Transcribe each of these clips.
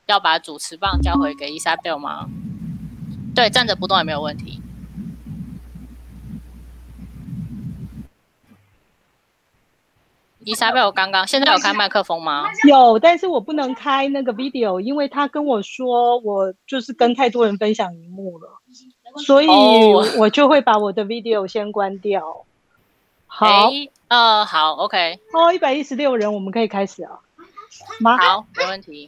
要把主持棒交回给伊莎贝尔吗？对，站着不动也没有问题。伊莎贝尔刚刚现在有开麦克风吗？ 有，但是我不能开那个 video， 因为他跟我说我就是跟太多人分享荧幕了，所以我就会把我的 video 先关掉。好， 好 ，OK。 116人，我们可以开始啊。 好，没问题。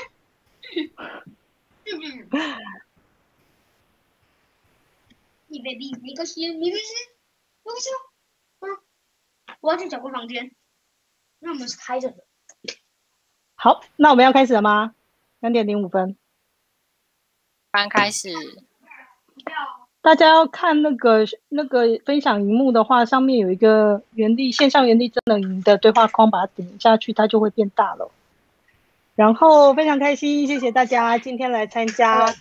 你baby，没关系，没关系，没关系。我要去找个房间。那我们是开着的。 好，那我们要开始了吗？2点05分。 刚开始。 大家要看那个分享荧幕的话，上面有一个线上原地真人营的对话框，把它点下去，它就会变大了。然后非常开心，谢谢大家今天来参加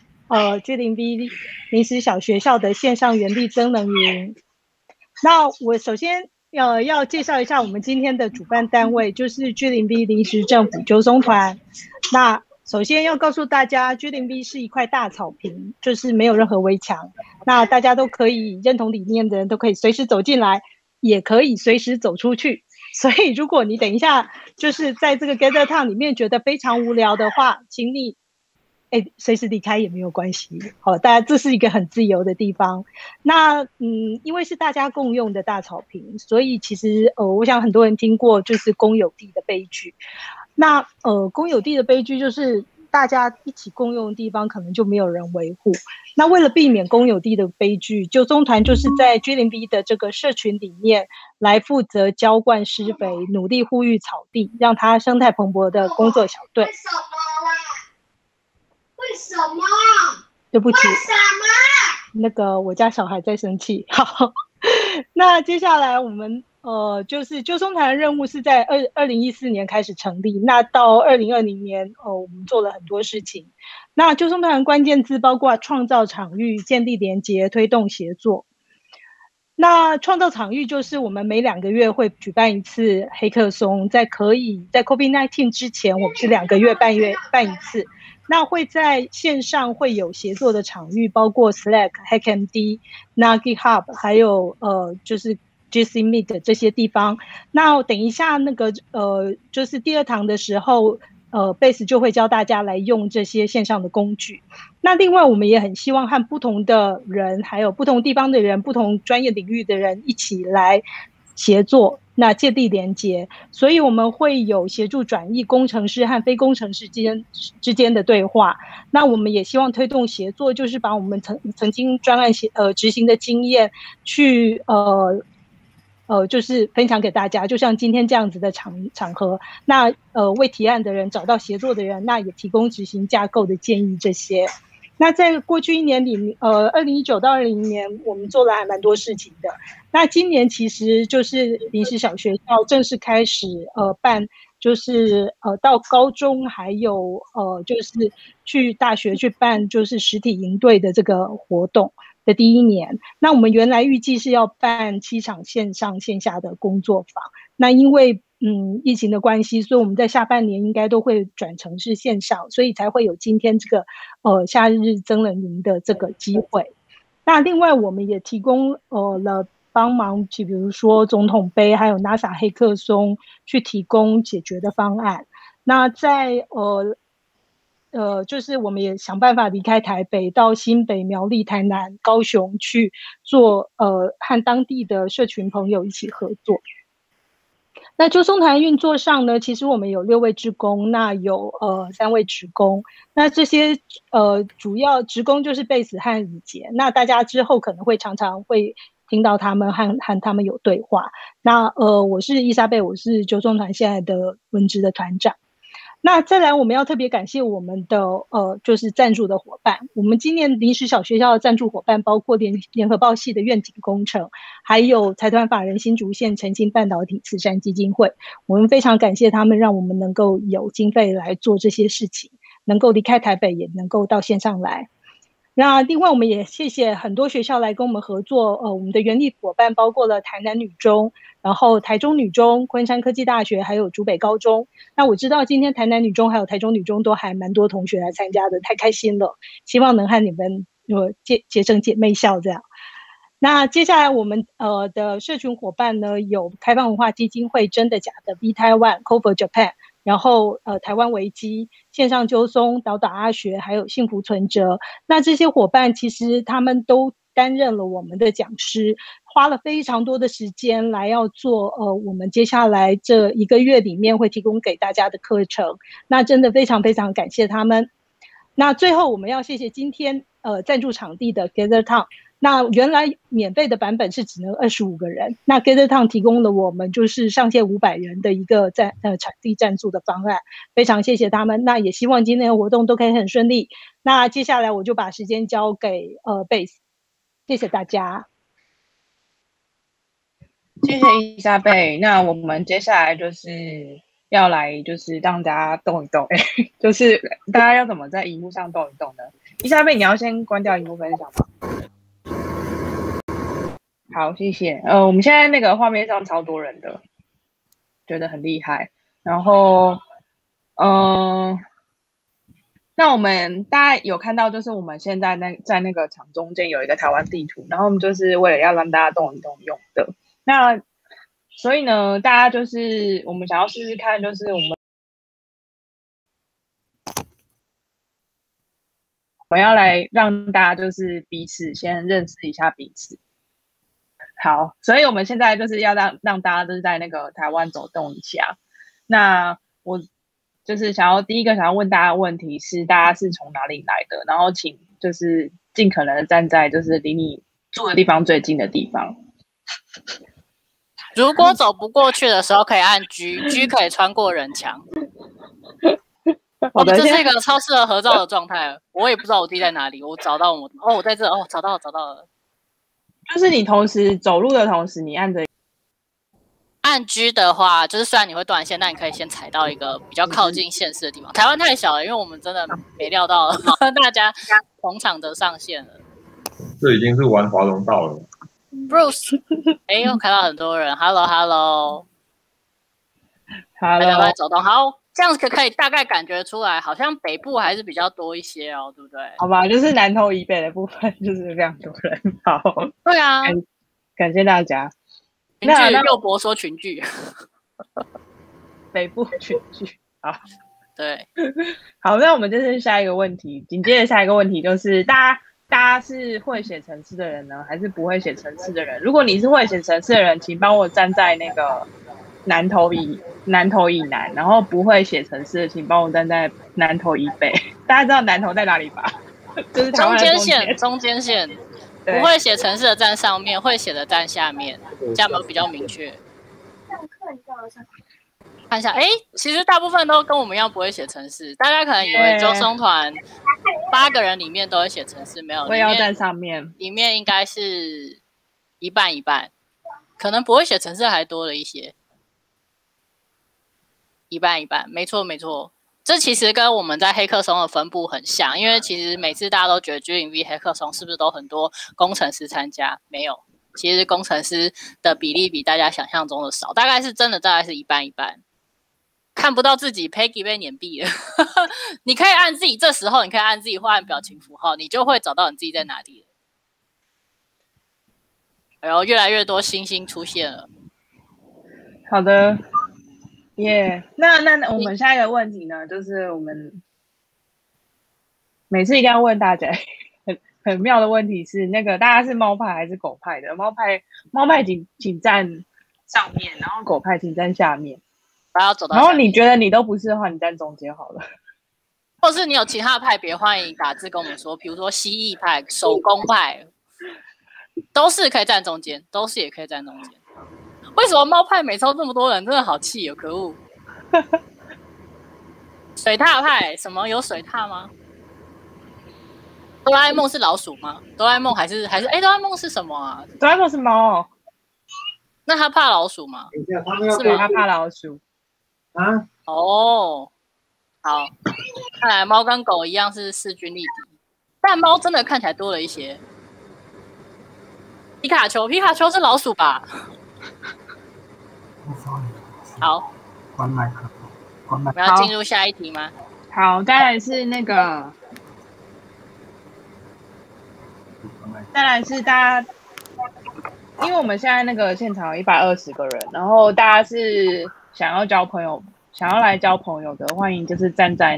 G0B 临时小学校的线上原地真人营。那我首先要介绍一下我们今天的主办单位，就是 G0B 临时政府纠松团。那首先要告诉大家 ，G0B 是一块大草坪，就是没有任何围墙。那大家都可以认同理念的人都可以随时走进来，也可以随时走出去。所以如果你等一下就是在这个 Gather Town 里面觉得非常无聊的话，请你随时离开也没有关系。好，大家这是一个很自由的地方。那因为是大家共用的大草坪，所以其实我想很多人听过就是公有地的悲剧。那公有地的悲剧就是大家一起共用的地方可能就没有人维护。那为了避免公有地的悲剧，纠松团就是在 G0B 的这个社群里面来负责浇灌施肥，努力护育草地，让它生态蓬勃的工作小队。 为什么啦？为什么？ 对不起， 为什么？ 那个我家小孩在生气。好，那接下来我们就是纠松团的任务是在2014年开始成立，那到2020年我们做了很多事情。那纠松团关键字包括创造场域、建立连结、推动协作。那创造场域就是我们每2个月会举办一次黑客松，在 COVID-19 之前，我们是2个月办一次。那会在线上会有协作的场域，包括 Slack、HackMD、那 GitHub， 还有就是 GC Meet 这些地方。那等一下那个就是第2堂的时候，Base 就会教大家来用这些线上的工具。那另外我们也很希望和不同的人，还有不同地方的人、不同专业领域的人一起来协作，那建立连结。所以我们会有协助转译工程师和非工程师之间的对话。那我们也希望推动协作，就是把我们曾经专案执行的经验去就是分享给大家，就像今天这样子的场合。那为提案的人找到协作的人，那也提供执行架构的建议这些。那在过去1年里，2019到2020年，我们做了还蛮多事情的。那今年其实就是临时小学校正式开始办，就是到高中还有就是去大学去办就是实体营队的这个活动的第1年。那我们原来预计是要办7场线上线下的工作坊，那因为疫情的关系，所以我们在下半年应该都会转成是线上，所以才会有今天这个夏日真人营的这个机会。那另外我们也提供了帮忙，比如说总统杯还有 NASA 黑客松去提供解决的方案。那在就是我们也想办法离开台北，到新北、苗栗、台南、高雄去做和当地的社群朋友一起合作。那纠松团运作上呢，其实我们有6位志工，那有3位职工。那这些主要职工就是贝斯和以杰。那大家之后可能会常常会听到他们和他们有对话。那我是伊莎贝，我是纠松团现在的文职的团长。那再来，我们要特别感谢我们的就是赞助的伙伴。我们今年临时小学校的赞助伙伴包括联合报系的愿景工程，还有财团法人新竹县诚兴半导体慈善基金会。我们非常感谢他们，让我们能够有经费来做这些事情，能够离开台北，也能够到线上来。 那另外，我们也谢谢很多学校来跟我们合作。我们的园地伙伴包括了台南女中，然后台中女中、昆山科技大学，还有竹北高中。那我知道今天台南女中还有台中女中都还蛮多同学来参加的，太开心了。希望能和你们结成姐妹校这样。那接下来我们的社群伙伴呢，有开放文化基金会、真的假的、B Taiwan、Cover Japan。然后台湾维基、线上纠松、岛岛阿学，还有幸福存折，那这些伙伴其实他们都担任了我们的讲师，花了非常多的时间来要做我们接下来这1个月里面会提供给大家的课程，那真的非常非常感谢他们。那最后我们要谢谢今天赞助场地的 Gather Town。那原来免费的版本是只能25个人，那 Gather Town 提供了我们就是上限500人的一个场地赞助的方案，非常谢谢他们。那也希望今天的活动都可以很顺利。那接下来我就把时间交给Base， 谢谢大家。 谢谢伊莎贝。那我们接下来就是要来就是让大家动一动，就是大家要怎么在荧幕上动一动呢？伊莎贝，你要先关掉荧幕分享吗？好，谢谢。我们现在那个画面上超多人的，觉得很厉害。然后，那我们大家有看到，就是我们现在在那个场中间有一个台湾地图，然后我们就是为了要让大家动一动用的。那所以呢，大家就是我们想要试试看，就是我们要来让大家就是彼此先认识一下彼此。好，所以我们现在就是要让大家就是在那个台湾走动一下。那我就是第一个想要问大家的问题是，大家是从哪里来的？然后请就是尽可能的站在就是离你住的地方最近的地方。 如果走不过去的时候，可以按 G 可以穿过人墙。这是一个超适合合照的状态。我也不知道我弟在哪里，我找到我在这找到了。 就是你同时走路的同时，你按 G 的话，就是虽然你会断线，但你可以先踩到一个比较靠近县市的地方。台湾太小了，因为我们真的没料到大家同场的上线了。 这已经是玩华容道了。 Bruce， 又看到很多人 ，Hello， 大家都在走动，好，这样子可以大概感觉出来，好像北部还是比较多一些哦，对不对？ 好吧，就是南投以北的部分就是非常多人。好， 对啊， 感谢大家。 群聚，右博说群聚， 北部群聚，好， 对， 好，那我们就是下一个问题，紧接着下一个问题就是大家是会写程式的人呢，还是不会写程式的人？如果你是会写程式的人，请帮我站在那个南投以南，然后不会写程式的，请帮我站在南投以北。大家知道南投在哪里吧？就是台湾的中间线。不会写程式的站上面，会写的站下面，这样有比较明确。看一下，其实大部分都跟我们一样不会写程式。大家可能以为纠松团8个人里面都会写程式，没有。 我也要站上面， 里面应该是一半一半，可能不会写程式还多了一些，一半一半，没错。这其实跟我们在黑客松的分布很像，因为其实每次大家都觉得 G0V 黑客松是不是都很多工程师参加？没有，其实工程师的比例比大家想象中的少，大概是一半一半。看不到自己 Peggy 被碾毙了，你可以按自己，这时候你可以按自己或按表情符号，你就会找到你自己在哪里了。然后越来越多星星出现了。 好的。那我们下一个问题呢，就是我们每次一定要问大家很妙的问题是，那个大家是猫派还是狗派的？猫派请站上面，然后狗派请站下面。然后你觉得你都不是的话，你站中间好了。 或是你有其他派别，欢迎打字跟我们说，比如说蜥蜴派、手工派，都是可以站中间，都是也可以站中间。为什么猫派每周这么多人，真的好气哦！可恶。水獭派什么有水獭吗？哆啦 A 梦是老鼠吗？哆啦 A 梦还是哆啦 A 梦是什么啊？ 哆啦 A 梦是猫。 那他怕老鼠吗？ 是吗？他怕老鼠。 啊？ 哦，好，看来猫跟狗一样是势均力敌。 但猫真的看起来多了一些。皮卡丘是老鼠吧？好， 关麦克风，关麦我们要进入下一题吗？ 好，再来是那个，再来是大家，因为我们现在那个现场有120个人，然后大家是想要交朋友，想要来交朋友的，欢迎就是站在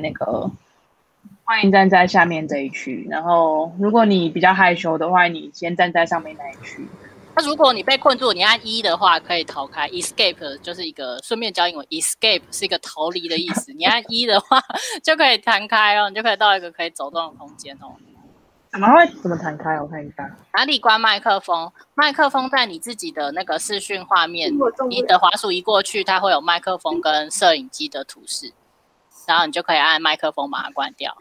下面这一区。然后如果你比较害羞的话，你先站在上面那一区。 那如果你被困住，你按1的话可以逃开。Escape 就是一个顺便教英文 ，Escape 是一个逃离的意思。你按1的话就可以弹开哦，你就可以到一个可以走动的空间哦。 怎么弹开？我看一下。 哪里关麦克风？麦克风在你自己的那个视讯画面，你的滑鼠移过去，它会有麦克风跟摄影机的图示，然后你就可以按麦克风把它关掉。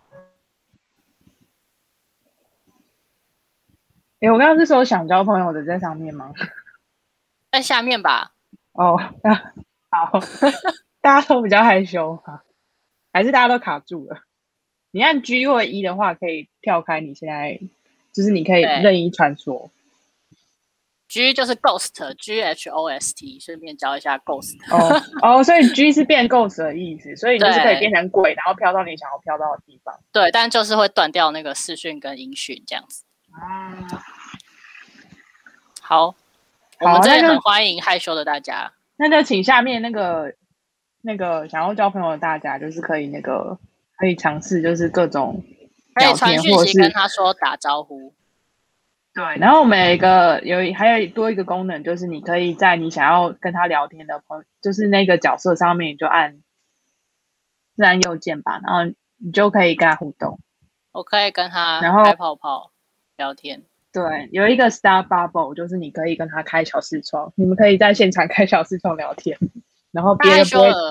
我刚刚是说想交朋友的在上面吗？ 在下面吧。 哦，好，大家都比较害羞啊，还是大家都卡住了？你按 G 或1的话，可以跳开。你现在就是你可以任意穿梭。 G 就是 Ghost，Ghost，顺便教一下 Ghost。 所以 G 是变 Ghost 的意思，所以你就是可以变成鬼，然后飘到你想要飘到的地方。 对，但就是会断掉那个视讯跟音讯这样子。好，我们这里很欢迎害羞的大家。 那就请下面那个想要交朋友的大家，就是可以尝试，就是各种可以传讯息跟他说打招呼。 对，然后我们还有多一个功能，就是你可以在你想要跟他聊天的朋友，就是那个角色上面，你就按自然右键吧，然后你就可以跟他互动。 我可以跟他开泡泡聊天。 对，有一个 Star Bubble， 就是你可以跟他开小视窗，你们可以在现场开小视窗聊天，然后别人不会。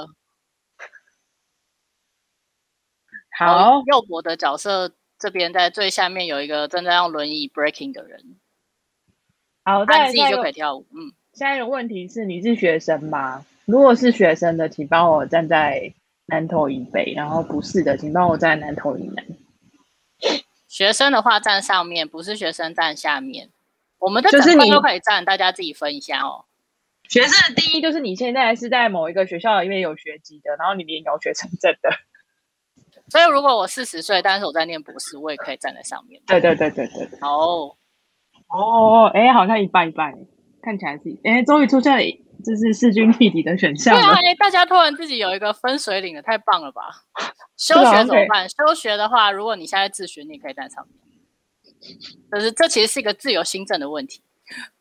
好， 右博的角色这边在最下面有一个正在用轮椅 breaking 的人。 好， 按自己就可以跳舞。 下一个问题是，你是学生吗？如果是学生的，请帮我站在南头以北，然后不是的，请帮我站南头以南。 学生的话站上面，不是学生站下面。我们的整块都可以站，大家自己分一下哦。 学生的第一就是你现在是在某一个学校里面有学籍的，然后你领有学生证的。 所以如果我40岁，但是我在念博士，我也可以站在上面。 对。好好像一半一半，看起来是终于出现了，就是势均力敌的选项了。 对啊，大家突然自己有一个分水岭了，太棒了吧？休学怎么办？休学的话，如果你现在自学，你也可以站上面。这其实是一个自由新政的问题。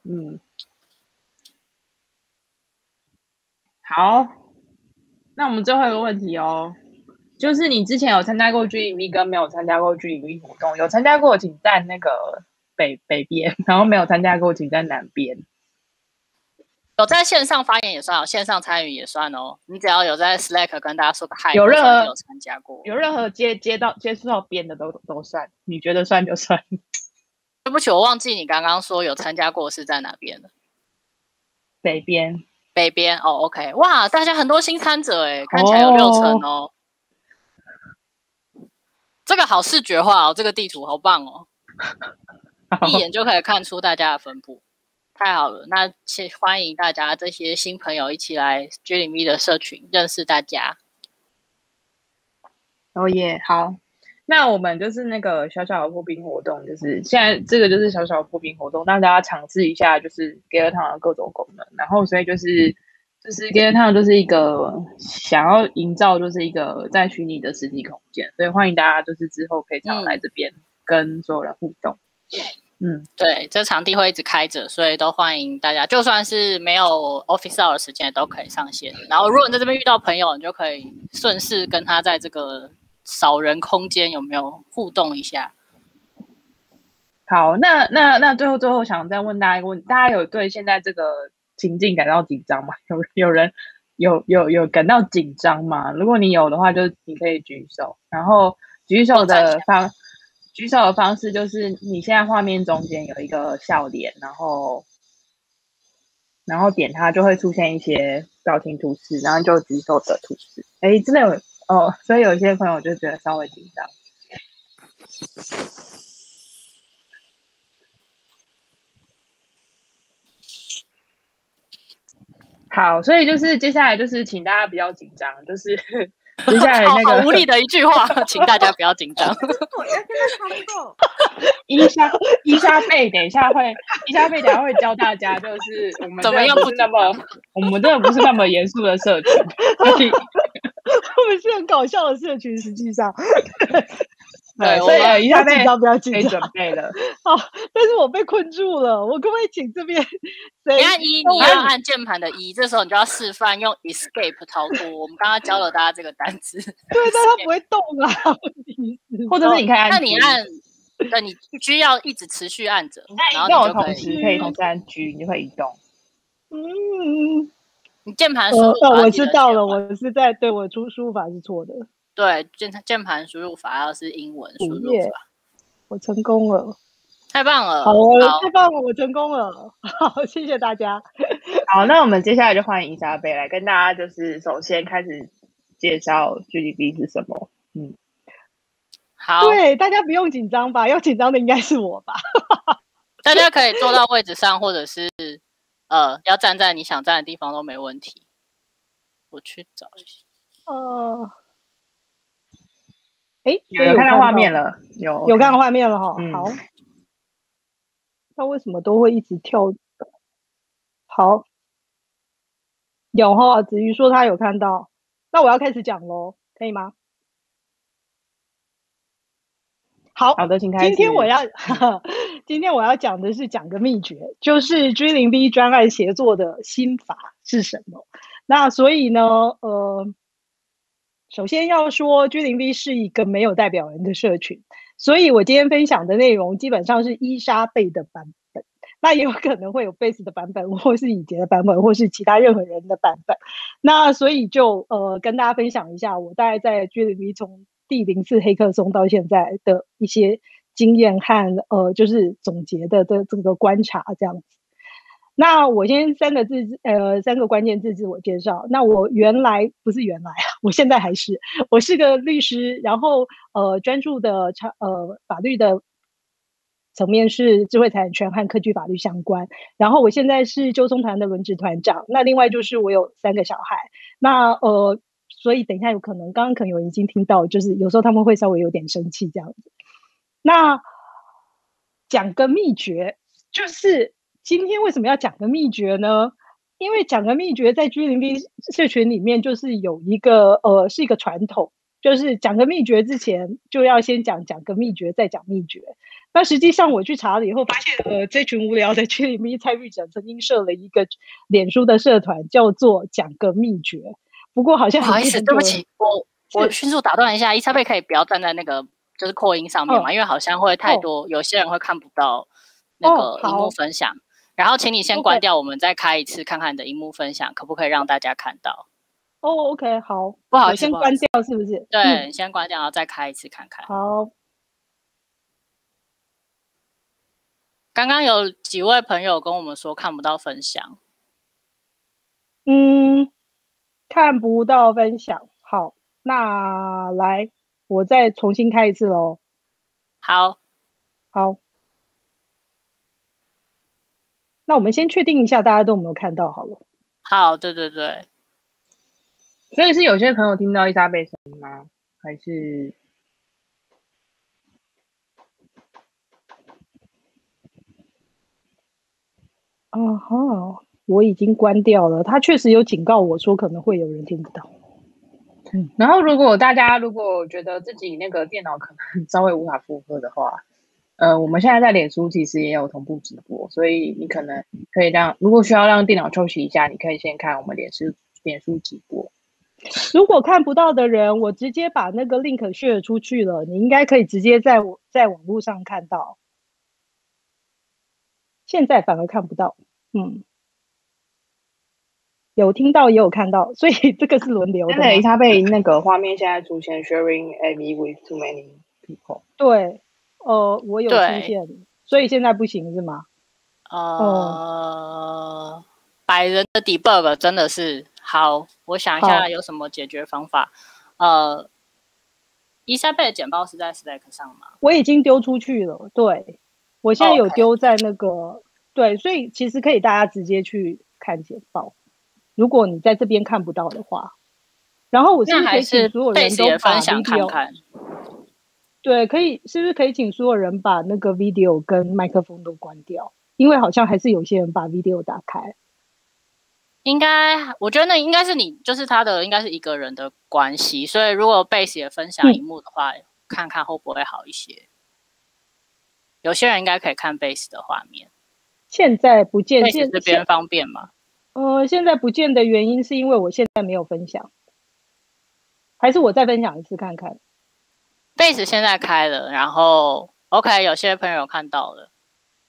好，那我们最后一个问题哦。就是你之前有参加过 GDV 跟没有参加过 GDV 活动，有参加过请站那个北边，然后没有参加过请站南边。 有在线上发言也算，线上参与也算哦。你只要有在 Slack 跟大家说个嗨， 有参加过， 有任何接触到边的都算，你觉得算就算。 对不起，我忘记你刚刚说有参加过是在哪边了。 北边哦 ，OK， 哇，大家很多新参者哎，看起来有6成哦。这个好视觉化哦，这个地图好棒哦，一眼就可以看出大家的分布，太好了。那欢迎大家这些新朋友一起来 G0V 的社群认识大家。 好，那我们就是那个小小的破冰活动，就是现在这个就是小小的破冰活动，让大家尝试一下就是 Gather Town 的各种功能，然后所以就是 Gather Town 就是一个想要营造就是一个在虚拟的实体空间，所以欢迎大家就是之后可以常来这边跟所有人互动。 对，这场地会一直开着，所以都欢迎大家，就算是没有 office hour 的时间都可以上线。然后如果你在这边遇到朋友，你就可以顺势跟他在这个少人空间有没有互动一下。 好，那最后想再问大家一个问题，大家有对现在这个情境感到紧张吗？有人有感到紧张吗？如果你有的话，就你可以举手。然后举手的方式就是你现在画面中间有一个笑脸，然后点它就会出现一些表情图示，然后就举手的图示。真的有所以有一些朋友就觉得稍微紧张。 好，所以就是接下来就是请大家不要紧张，就是接下来那个好无力的一句话，请大家不要紧张。 我要跟他谈过。 伊莎贝等一下会教大家，就是我们怎么样不是那么，我们真的不是那么严肃的社群，所以我们是很搞笑的社群，实际上。 对，所以伊莎贝不要紧张， 可以准备了。 好，但是我被困住了，我可不可以请这边谁？ 你要按键盘的1，这时候你就要示范用 escape 逃脱。我们刚刚教了大家这个单词。 对，但它不会动啊，问题是。 或者是你可以按， 那你按，对，你需要一直持续按着，然后你就可以同时按 G， 你就会移动。 嗯， 你键盘输入法我知道了，我是在对我输入法是错的。 对，键盘输入法要是英文输入法。 我成功了， 太棒了！ 好，太棒了，我成功了。好，谢谢大家。 好，那我们接下来就欢迎伊莎贝来跟大家，就是首先开始介绍 GDP 是什么。 好， 对，大家不用紧张吧？要紧张的应该是我吧？ 大家可以坐到位置上，或者是要站在你想站的地方都没问题。我去找一下。 有看到画面了，有看到画面了哈。好，那为什么都会一直跳？好，有哈，子瑜说他有看到，那我要开始讲咯，可以吗？好的，请开始。 今天我要讲的是讲个秘诀，就是 G0V 专案协作的心法是什么？那所以呢，首先要说 G0V 是一个没有代表人的社群，所以我今天分享的内容基本上是伊莎贝的版本，那也有可能会有贝斯的版本，或是以杰的版本，或是其他任何人的版本。那所以就跟大家分享一下我大概在 G0V 从第0次黑客松到现在的一些经验和就是总结的这个观察这样子。那我先三个关键字自我介绍。那我我现在我是个律师，然后专注的法律的层面是智慧财产权和科技法律相关。然后我现在是纠松团的轮值团长。那另外就是我有3个小孩。那所以等一下刚刚可能有人已经听到，就是有时候他们会稍微有点生气这样子。那讲个秘诀，就是今天为什么要讲个秘诀呢？因为讲个秘诀在 G0V 社群里面就是有一个是一个传统，就是讲个秘诀之前就要先讲个秘诀，再讲秘诀。那实际上我去查了以后发现这群无聊的 G0V 参与者曾经设了一个脸书的社团叫做讲个秘诀。不过好像不好意思，对不起，我迅速打断一下，伊莎贝可以不要站在那个就是扩音上面嘛，因为好像会太多，有些人会看不到那个荧幕分享。然后请你先关掉，我们再开一次看看你的荧幕分享可不可以让大家看到。 OK， 好， 不好意思， 先关掉是不是？ 对，你先关掉，然后再开一次看看。 好。 刚刚有几位朋友跟我们说看不到分享。 看不到分享。好，那来，我再重新开一次咯。 好。 那我们先确定一下大家都有没有看到好了。 好，对。 所以是有些朋友听到伊莎贝声音吗？还是？ 我已经关掉了。他确实有警告我说可能会有人听不到。 然后大家如果觉得自己那个电脑可能稍微无法负荷的话，我们现在在脸书其实也有同步直播，所以你可能可以如果需要让电脑休息一下，你可以先看我们脸书直播。 如果看不到的人，我直接把那个 link share 出去了，你应该可以直接在网络上看到。现在反而看不到。有听到也有看到，所以这个是轮流的。 对，伊莎贝那个画面现在出现 sharing AV with too many people。 对，我有出现，所以现在不行是吗？ 百人的 debug 真的是好，我想一下有什么解决方法。伊莎贝的简报是在 Slack 上吗？ 我已经丢出去了，对，我现在有丢在那个对，所以其实可以大家直接去看简报。 如果你在这边看不到的话，然后我是不是可以请所有人都把分享看 video 看？ 对，可以，是不是可以请所有人把那个 video 跟麦克风都关掉？因为好像还是有些人把 video 打开。 应该，我觉得那应该是你，就是他的应该是一个人的关系，所以如果 Base 也分享荧幕的话，看看会不会好一些。有些人应该可以看 Base 的画面。 现在不见 Base 这边方便吗？ 现在不见的原因是因为我现在没有分享，还是我再分享一次看看。 Base 现在开了，然后 OK， 有些朋友看到了。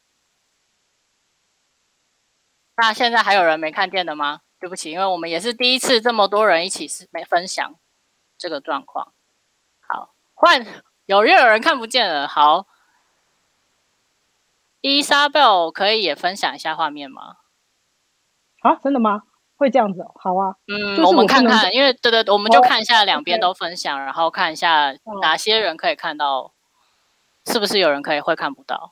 那现在还有人没看见的吗？对不起，因为我们也是第一次这么多人一起分享这个状况。好，又有人看不见了。好，Isabel 可以也分享一下画面吗？ 啊，真的吗？会这样子哦？好啊。 我们看看，因为对，我们就看一下两边都分享，然后看一下哪些人可以看到，是不是有人会看不到？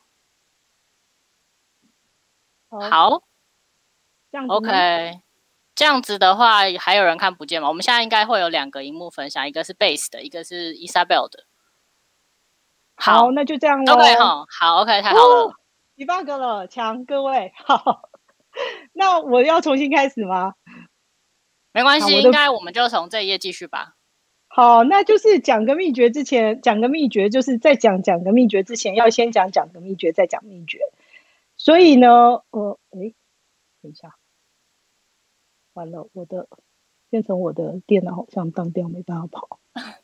好。OK， 这样子的话，还有人看不见吗？我们现在应该会有2个荧幕分享，一个是 Base 的，一个是 Isabel 的。 好，那就这样咯。 OK 哈，好 OK， 太好了 ，debug 了，强各位。好，那我要重新开始吗？ 没关系，应该我们就从这一页继续吧。 好，那就是讲个秘诀之前，讲个秘诀就是在讲个秘诀之前，要先讲个秘诀，再讲秘诀。所以呢，等一下。完了，变成我的电脑好像当掉，没办法跑。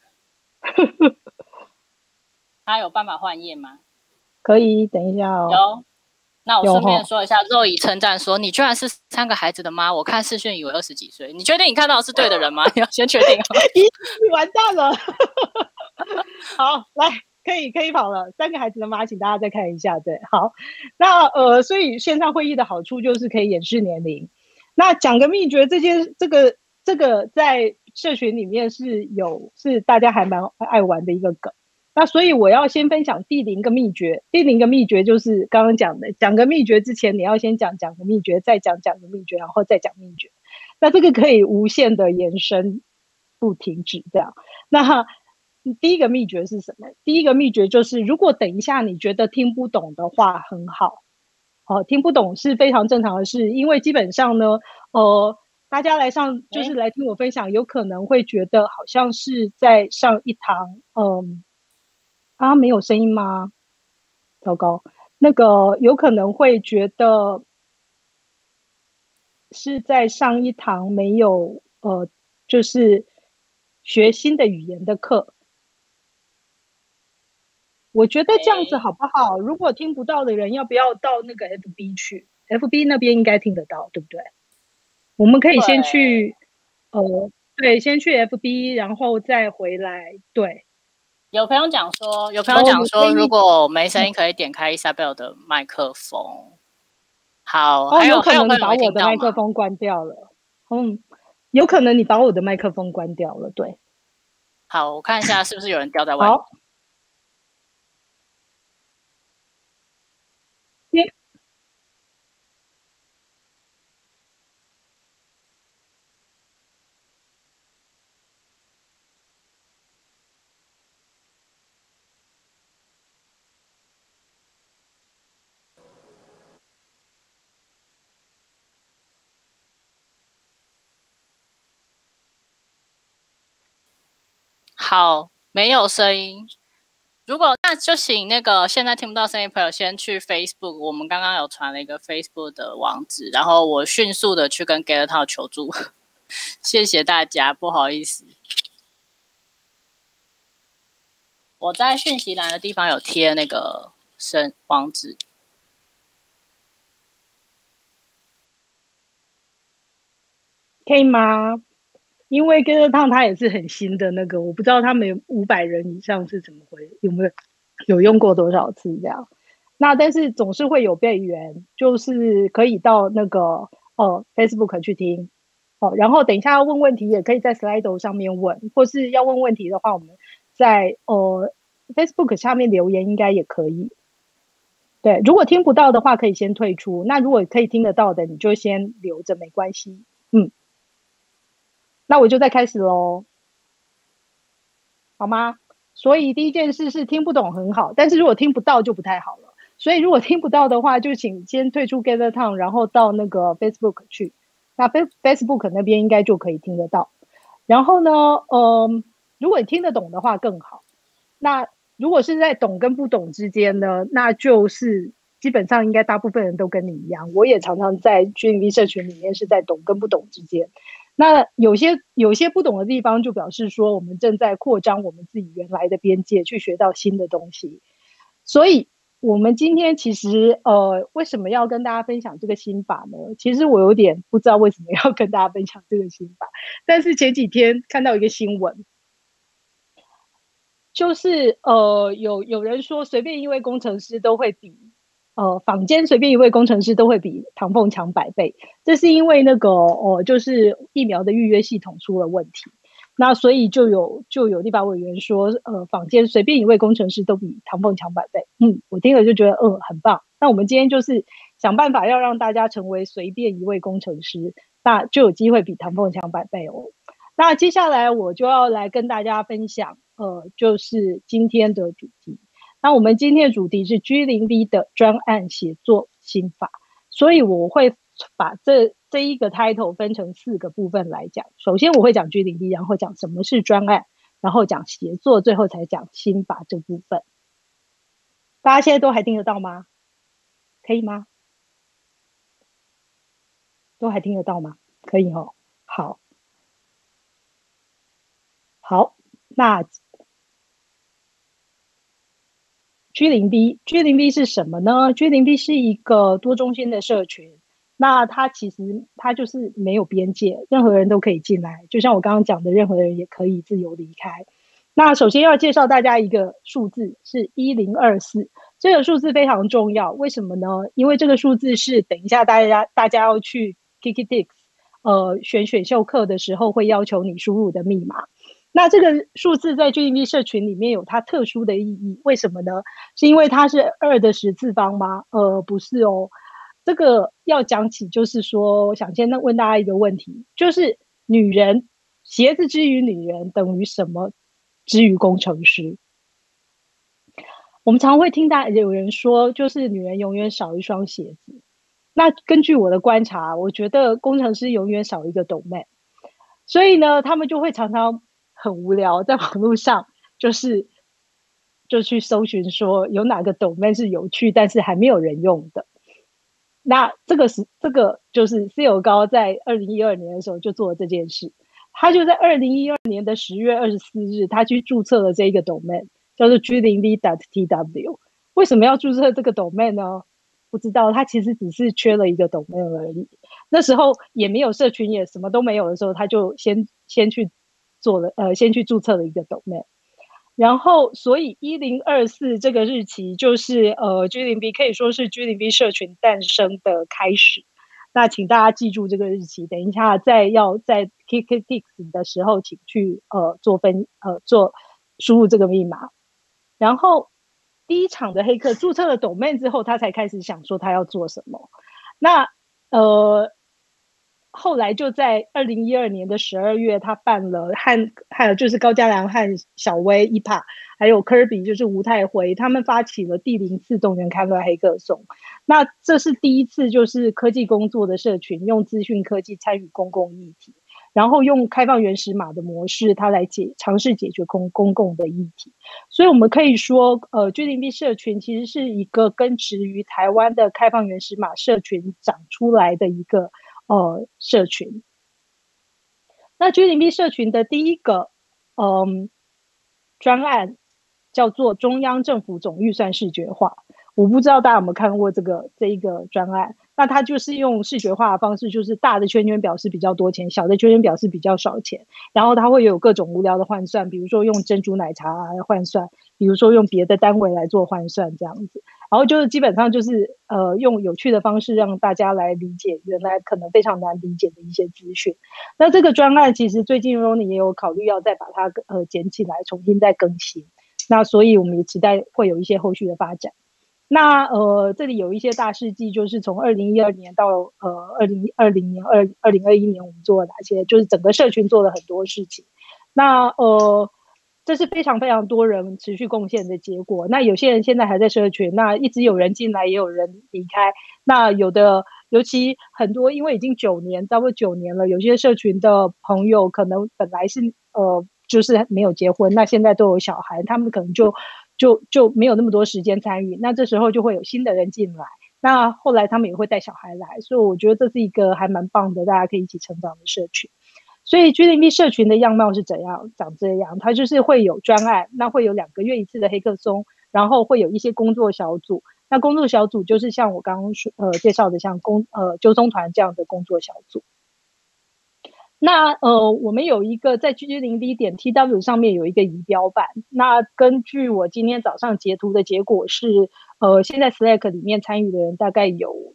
他有办法换页吗？ 可以，等一下哦。 有。那我顺便说一下，肉姨称赞说：“你居然是3个孩子的妈！我看视讯以为20几岁。你确定你看到的是对的人吗？你要先确定。 你完蛋了。好，来，可以跑了。3个孩子的妈，请大家再看一下。对，好。那所以线上会议的好处就是可以演示年龄。那讲个秘诀，这个在社群里面是大家还蛮爱玩的一个梗。那所以我要先分享第0个秘诀。第0个秘诀就是刚刚讲的，讲个秘诀之前，你要先讲个秘诀，再讲个秘诀，然后再讲秘诀。那这个可以无限的延伸，不停止这样。那第1个秘诀是什么？第1个秘诀就是，如果等一下你觉得听不懂的话，很好。听不懂是非常正常的事，因为基本上呢，大家来听我分享，有可能会觉得好像是在上一堂，没有声音吗？糟糕，那个有可能会觉得是在上一堂没有就是学新的语言的课。我觉得这样子好不好？如果听不到的人，要不要到那个 FB 去 ？FB 那边应该听得到，对不对？我们可以先去，对，先去 FB， 然后再回来。对， 有朋友讲说，如果没声音，可以点开 Isabel 的麦克风。好，还有可能你把我的麦克风关掉了。有可能你把我的麦克风关掉了。对， 好，我看一下是不是有人掉在外面。 好。 好，没有声音。那就请那个现在听不到声音朋友先去 Facebook， 我们刚刚有传了一个 Facebook 的网址，然后我迅速的去跟 GetTalk 求助，谢谢大家，不好意思。我在讯息栏的地方有贴那个网址。 可以吗？因为 GetTalk 它也是很新的那个，我不知道他们500人以上是怎么回，有用过多少次这样。那但是总是会有备援，就是可以到那个Facebook 去听。然后等一下要问问题也可以在 Slido 上面问，或是要问问题的话，我们在Facebook 下面留言应该也可以。对，如果听不到的话可以先退出，那如果可以听得到的你就先留着没关系。 那我就再开始咯，好吗？所以第一件事是听不懂很好，但是如果听不到就不太好了。所以如果听不到的话，就请先退出 Gather Town， 然后到那个 Facebook 去。那 Facebook 那边应该就可以听得到。然后呢，如果你听得懂的话更好。那如果是在懂跟不懂之间呢，那就是基本上应该大部分人都跟你一样，我也常常在 G&V 社群里面是在懂跟不懂之间。那有些不懂的地方，就表示说我们正在扩张我们自己原来的边界，去学到新的东西。所以我们今天其实为什么要跟大家分享这个心法呢？其实我有点不知道为什么要跟大家分享这个心法，但是前几天看到一个新闻，就是有人说随便一位工程师都会比坊间随便一位工程师都会比唐凤强100倍，这是因为那个就是疫苗的预约系统出了问题。那所以就有立法委员说坊间随便一位工程师都比唐凤强100倍。我听了就觉得很棒。那我们今天就是想办法要让大家成为随便一位工程师，那就有机会比唐凤强100倍哦。那接下来我就要来跟大家分享就是今天的主题。那我们今天的主题是 G0V 的专案写作心法，所以我会把这一个 title 分成4个部分来讲。首先我会讲 G0V， 然后讲什么是专案，然后讲协作，最后才讲心法这部分。大家现在都还听得到吗？可以吗？都还听得到吗？可以哦。好，那G0V 是什么呢？ G0V 是一个多中心的社群，那它其实它就是没有边界，任何人都可以进来，就像我刚刚讲的，任何人也可以自由离开。那首先要介绍大家一个数字，是1024，这个数字非常重要。为什么呢？因为这个数字是等一下大家要去 KikiTix 选秀课的时候会要求你输入的密码。那这个数字在 G0V 社群里面有它特殊的意义，为什么呢？是因为它是2的10次方吗？不是哦。这个要讲起，就是说，我想先问大家一个问题，就是女人，鞋子之于女人等于什么之于工程师？我们常会听到有人说，就是女人永远少一双鞋子。那根据我的观察，我觉得工程师永远少一个domain，所以呢，他们就会常常很无聊，在网络上就去搜寻说有哪个domain是有趣，但是还没有人用的。那这个就是 CEO 高在2012年的时候就做了这件事，他就在2012年的10月24日，他去注册了这一个 domain， 叫做 G0V.tw。为什么要注册这个 domain 呢？不知道，他其实只是缺了一个 domain 而已。那时候也没有社群，也什么都没有的时候，他就先去先去注册了一个 domain。然后，所以1024这个日期就是G0V 可以说是 G0V 社群诞生的开始。那请大家记住这个日期，等一下要在 KikiTix 的时候，请去做输入这个密码。然后第一场的黑客注册了 domain 之后，他才开始想说他要做什么。那后来就在2012年的12月，他办了就是高嘉良和小威1PA，还有 Kirby 就是吴太辉，他们发起了第0次动员戡乱黑客松。那这是第一次，就是科技工作的社群用资讯科技参与公共议题，然后用开放原始码的模式，它来尝试解决公共的议题。所以我们可以说G0V 社群其实是一个根植于台湾的开放原始码社群长出来的一个社群。那 G0V 社群的第一个专案叫做中央政府总预算视觉化。我不知道大家有没有看过这一个专案。那它就是用视觉化的方式，就是大的圈圈表示比较多钱，小的圈圈表示比较少钱，然后它会有各种无聊的换算，比如说用珍珠奶茶来换算，比如说用别的单位来做换算这样子。然后就是基本上就是用有趣的方式让大家来理解原来可能非常难理解的一些资讯。那这个专案其实最近 Ronnie 也有考虑要再把它捡起来重新再更新，那所以我们也期待会有一些后续的发展。 那这里有一些大事记，就是从2012年到2020年、2021年，我们做了哪些？就是整个社群做了很多事情。那这是非常非常多人持续贡献的结果。那有些人现在还在社群，那一直有人进来，也有人离开。那有的，尤其很多，因为已经差不多9年了，有些社群的朋友可能本来是就是没有结婚，那现在都有小孩，他们可能就没有那么多时间参与。那这时候就会有新的人进来，那后来他们也会带小孩来，所以我觉得这是一个还蛮棒的，大家可以一起成长的社群。所以 G0V 社群的样貌是长这样，它就是会有专案，那会有2个月一次的黑客松，然后会有一些工作小组。那工作小组就是像我刚刚介绍的，像纠松团这样的工作小组。那我们有一个在 G0V.tw 上面有一个仪表板。那根据我今天早上截图的结果是，现在 Slack 里面参与的人大概有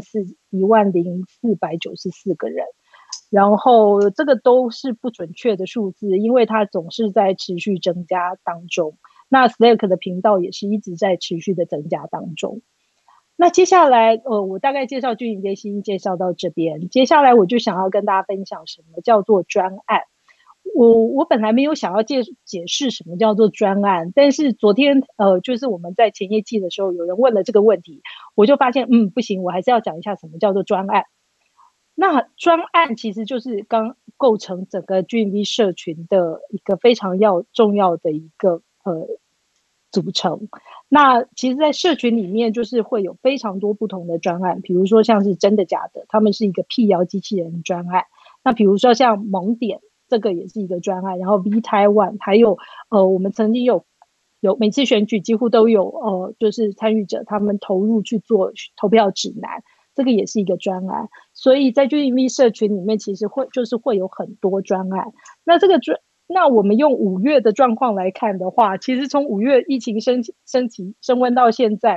10494个人。然后这个都是不准确的数字，因为它总是在持续增加当中。那 Slack 的频道也是一直在持续的增加当中。那接下来我大概介绍G0V先介绍到这边，接下来我就想要跟大家分享什么叫做专案。我本来没有想要解释什么叫做专案，但是昨天就是我们在前夜祭的时候有人问了这个问题，我就发现不行，我还是要讲一下什么叫做专案。那专案其实就是刚构成整个 G0V 社群的一个非常重要的一个组成。那其实在社群里面就是会有非常多不同的专案，比如说像是真的假的，他们是一个辟谣机器人专案。那比如说像萌点，这个也是一个专案，然后 V Taiwan， 还有我们曾经有每次选举几乎都有就是参与者他们投入去做投票指南，这个也是一个专案。所以在 G0V 社群里面其实会有很多专案。那我们用5月的状况来看的话，其实从5月疫情升温到现在，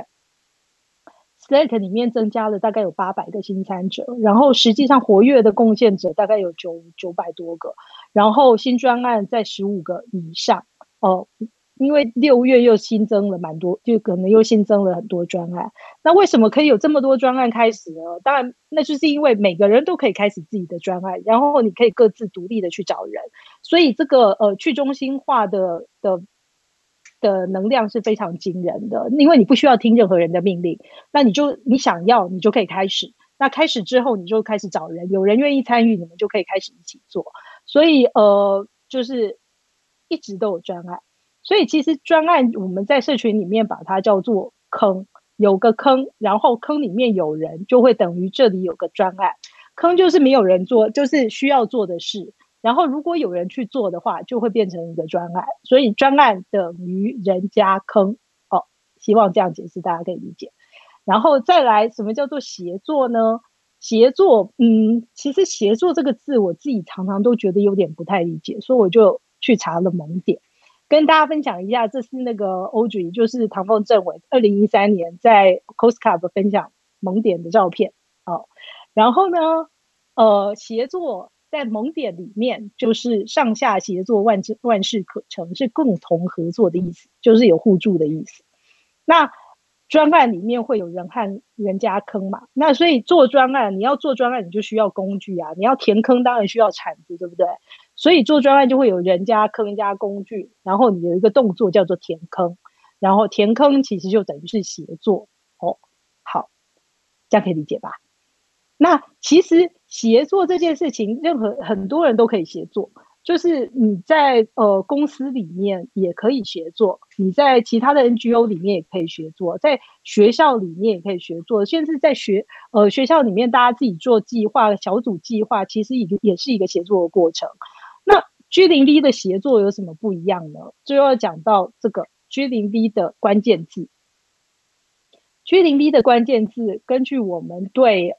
Slack 里面增加了大概有800个新参者，然后实际上活跃的贡献者大概有900多个，然后新专案在15个以上。因为6月又新增了蛮多，就可能又新增了很多专案。那为什么可以有这么多专案开始呢？当然那就是因为每个人都可以开始自己的专案，然后你可以各自独立的去找人，所以这个去中心化的能量是非常惊人的，因为你不需要听任何人的命令，那你想要你就可以开始，那开始之后你就开始找人，有人愿意参与，你们就可以开始一起做。所以就是一直都有专案。所以其实专案我们在社群里面把它叫做坑，有个坑，然后坑里面有人，就会等于这里有个专案。坑就是没有人做，就是需要做的事，然后如果有人去做的话，就会变成一个专案。所以专案等于人加坑。希望这样解释大家可以理解。然后再来，什么叫做协作呢？协作其实协作这个字我自己常常都觉得有点不太理解，所以我就去查了萌点，跟大家分享一下。这是那个 Audrey， 就是唐凤政委2013年在 COSCUP 分享萌点的照片。然后呢协作在萌点里面就是上下协作，万事可成，是共同合作的意思，就是有互助的意思。那专案里面会有人和人加坑嘛，那所以做专案，你要做专案你就需要工具啊，你要填坑当然需要铲子，对不对？所以做专案就会有人加坑加工具，然后你有一个动作叫做填坑，然后填坑其实就等于是协作。好，这样可以理解吧？那其实协作这件事情很多人都可以协作，就是你在公司里面也可以协作，你在其他的 NGO 里面也可以协作，在学校里面也可以协作，甚至在学校里面大家自己做计划，小组计划其实也是一个协作的过程。那 G0V 的协作有什么不一样呢？就要讲到这个 G0V 的关键字。G0V 的关键字，根据我们对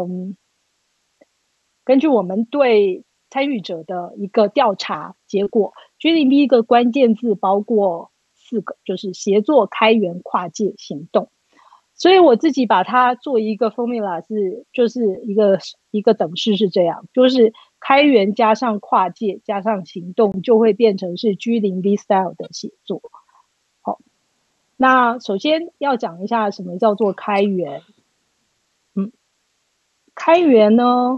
参与者的一个调查结果， G0V 的关键字包括4个，就是协作、开源、跨界、行动。所以我自己把它做一个 formula， 就是一个等式是这样，就是开源加上跨界加上行动，就会变成是 G0V style 的写作。 那首先要讲一下什么叫做开源。开源呢，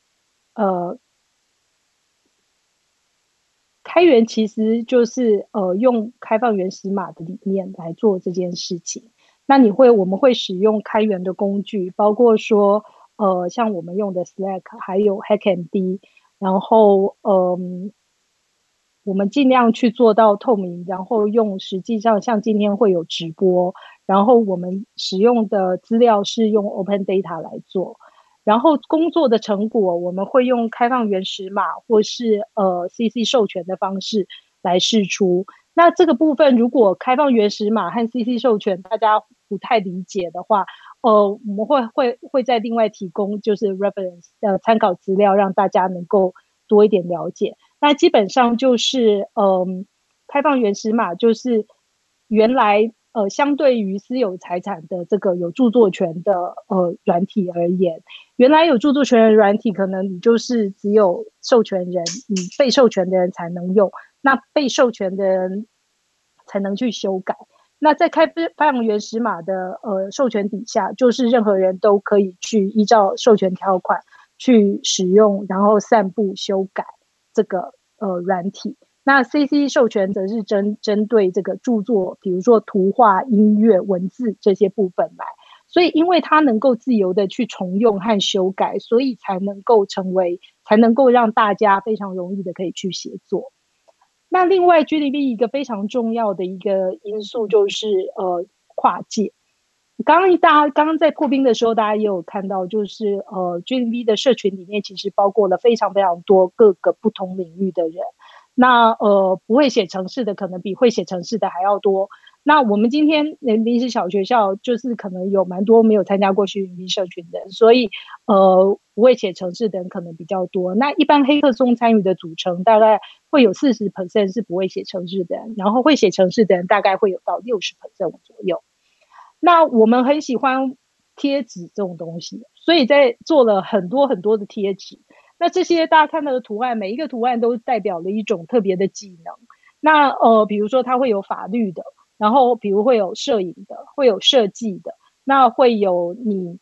开源其实就是用开放原始码的理念来做这件事情。那我们会使用开源的工具，包括说像我们用的 Slack 还有 HackMD， 然后我们尽量去做到透明，然后实际上像今天会有直播，然后我们使用的资料是用 Open Data 来做，然后工作的成果我们会用开放原始码或是CC 授权的方式来释出。那这个部分如果开放原始码和 CC 授权大家不太理解的话，我们会再另外提供就是 reference 参考资料，让大家能够多一点了解。那基本上就是开放原始码就是原来相对于私有财产的这个有著作权的软体而言，原来有著作权的软体可能你就是只有授权人，你被授权的人才能用，那被授权的人才能去修改。那在开放原始码的授权底下，就是任何人都可以去依照授权条款去使用，然后散布修改这个软体。那 CC 授权则是针对这个著作，比如说图画、音乐、文字这些部分来。所以因为它能够自由的去重用和修改，所以才能够让大家非常容易的可以去协作。那另外 GDP 一个非常重要的一个因素就是跨界。刚刚在破冰的时候大家也有看到，就是GDP 的社群里面其实包括了非常非常多各个不同领域的人。那不会写程式的可能比会写程式的还要多。那我们今天临时小学校就是可能有蛮多没有参加过虚拟币社群的人，所以不会写程式的人可能比较多。那一般黑客松参与的组成大概会有 40% 是不会写程式的人，然后会写程式的人大概会有到 60% 左右。那我们很喜欢贴纸这种东西，所以在做了很多很多的贴纸。那这些大家看到的图案，每一个图案都代表了一种特别的技能。那比如说它会有法律的，然后比如会有摄影的，会有设计的，那会有你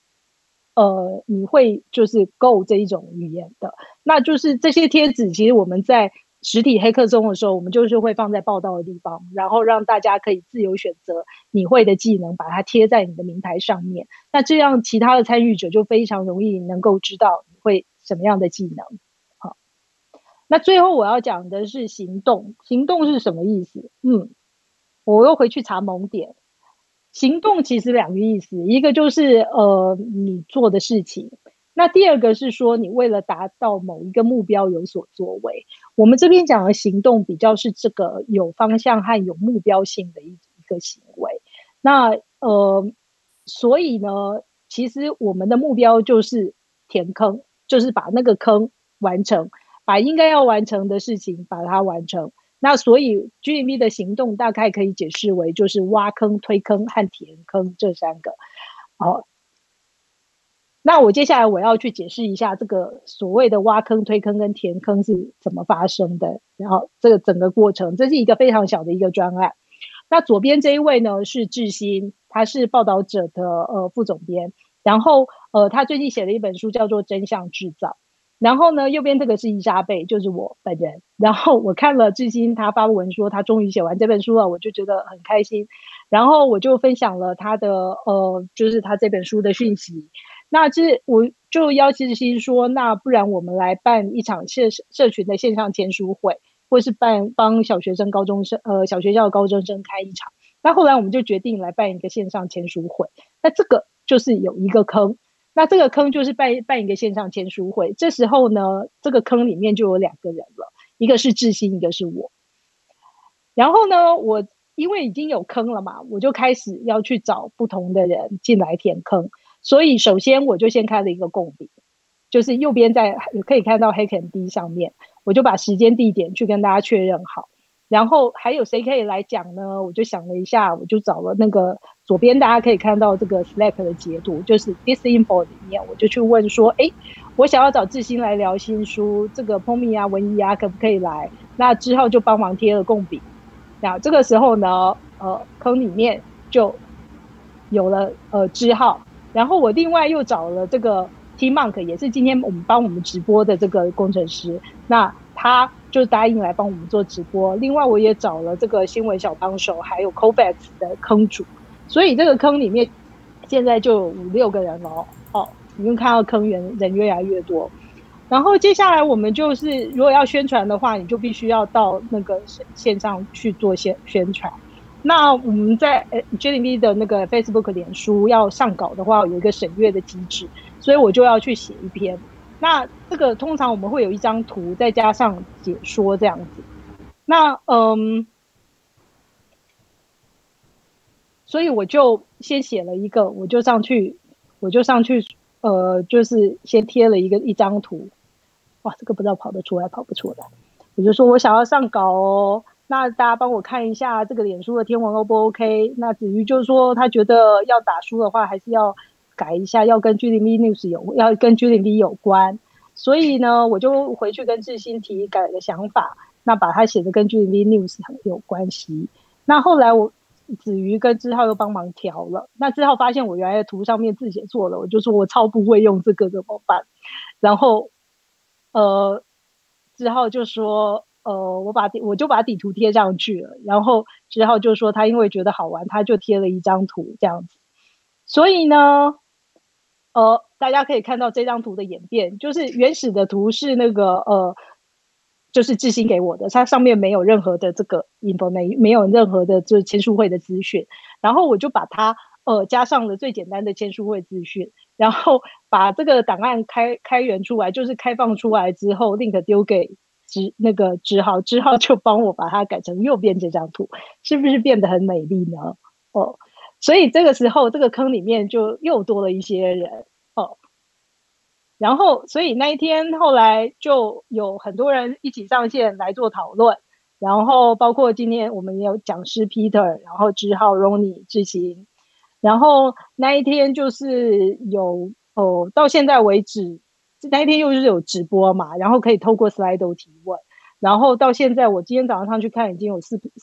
会就是 Go 这一种语言的。那就是这些贴纸其实我们在实体黑客松的时候，我们就是会放在报道的地方，然后让大家可以自由选择你会的技能，把它贴在你的名牌上面。那这样其他的参与者就非常容易能够知道你会什么样的技能。好，那最后我要讲的是行动。行动是什么意思？我又回去查蒙点。行动其实两个意思，一个就是你做的事情，那第二个是说你为了达到某一个目标有所作为。我们这边讲的行动比较是这个有方向和有目标性的一个行为。那所以呢，其实我们的目标就是填坑，就是把那个坑完成，把应该要完成的事情把它完成。那所以 GMV 的行动大概可以解释为就是挖坑、推坑和填坑这三个。好，那我接下来我要去解释一下这个所谓的挖坑、推坑跟填坑是怎么发生的，然后这个整个过程，这是一个非常小的一个专案。那左边这一位呢是志新，他是报道者的副总编，然后他最近写了一本书叫做《真相制造》。然后呢，右边这个是伊莎贝，就是我本人。然后我看了志新他发文说他终于写完这本书了，我就觉得很开心。然后我就分享了他的就是他这本书的讯息。那我就邀志新说，那不然我们来办一场社群的线上签书会，或是帮小学校的高中生开一场。那后来我们就决定来办一个线上签书会。那这个就是有一个坑。那这个坑就是办一个线上签书会，这时候呢，这个坑里面就有两个人了，一个是志新，一个是我。然后呢，我因为已经有坑了嘛，我就开始要去找不同的人进来填坑。所以首先我就先开了一个共笔，就是右边可以看到HackMD上面，我就把时间地点去跟大家确认好。然后还有谁可以来讲呢？我就想了一下，我就找了那个左边大家可以看到这个 Slack 的截图，就是 Disinfo 里面，我就去问说，我想要找志新来聊新书，这个 Pomi 啊、文怡啊可不可以来？那之后就帮忙贴了共笔。那这个时候呢， 坑里面就有了支号，然后我另外又找了这个 T Monk， 也是今天我们帮我们直播的这个工程师，那他就答应来帮我们做直播。另外我也找了这个新闻小帮手，还有 Kovacs 的坑主，所以这个坑里面现在就有5-6个人了哦，你们看到坑人越来越多。然后接下来我们就是如果要宣传的话，你就必须要到那个线上去做宣传。那我们在J0B 的那个 Facebook 脸书要上稿的话，有一个审阅的机制，所以我就要去写一篇。那这个通常我们会有一张图，再加上解说这样子。那所以我就先写了一个，我就上去，就是先贴了一张图。哇，这个不知道跑得出来跑不出来。我就说我想要上稿哦，那大家帮我看一下这个脸书的天文 O 不 OK？ 那子瑜就说他觉得要打书的话，还是要改一下，要跟 J0B News 要跟 J0B 有关。所以呢，我就回去跟志新提改了想法，那把它写的跟 J0B News 有关系。那后来子瑜跟志浩又帮忙调了，那志浩发现我原来的图上面字写错了，我就说我超不会用这个怎么办？然后志浩就说我就把底图贴上去了，然后志浩就说他因为觉得好玩，他就贴了一张图这样子。所以呢大家可以看到这张图的演变，就是原始的图是那个就是志新给我的，它上面没有任何的这个 information， 没有任何的就是签书会的资讯，然后我就把它加上了最简单的签书会资讯，然后把这个档案开源出来，就是开放出来之后 link 丢给志浩就帮我把它改成右边这张图，是不是变得很美丽呢？所以这个时候这个坑里面就又多了一些人然后所以那一天后来就有很多人一起上线来做讨论，然后包括今天我们也有讲师 Peter， 然后志浩 Ronnie 志行，然后那一天就是有到现在为止那一天又是有直播嘛，然后可以透过 Slido 提问，然后到现在我今天早上上去看已经有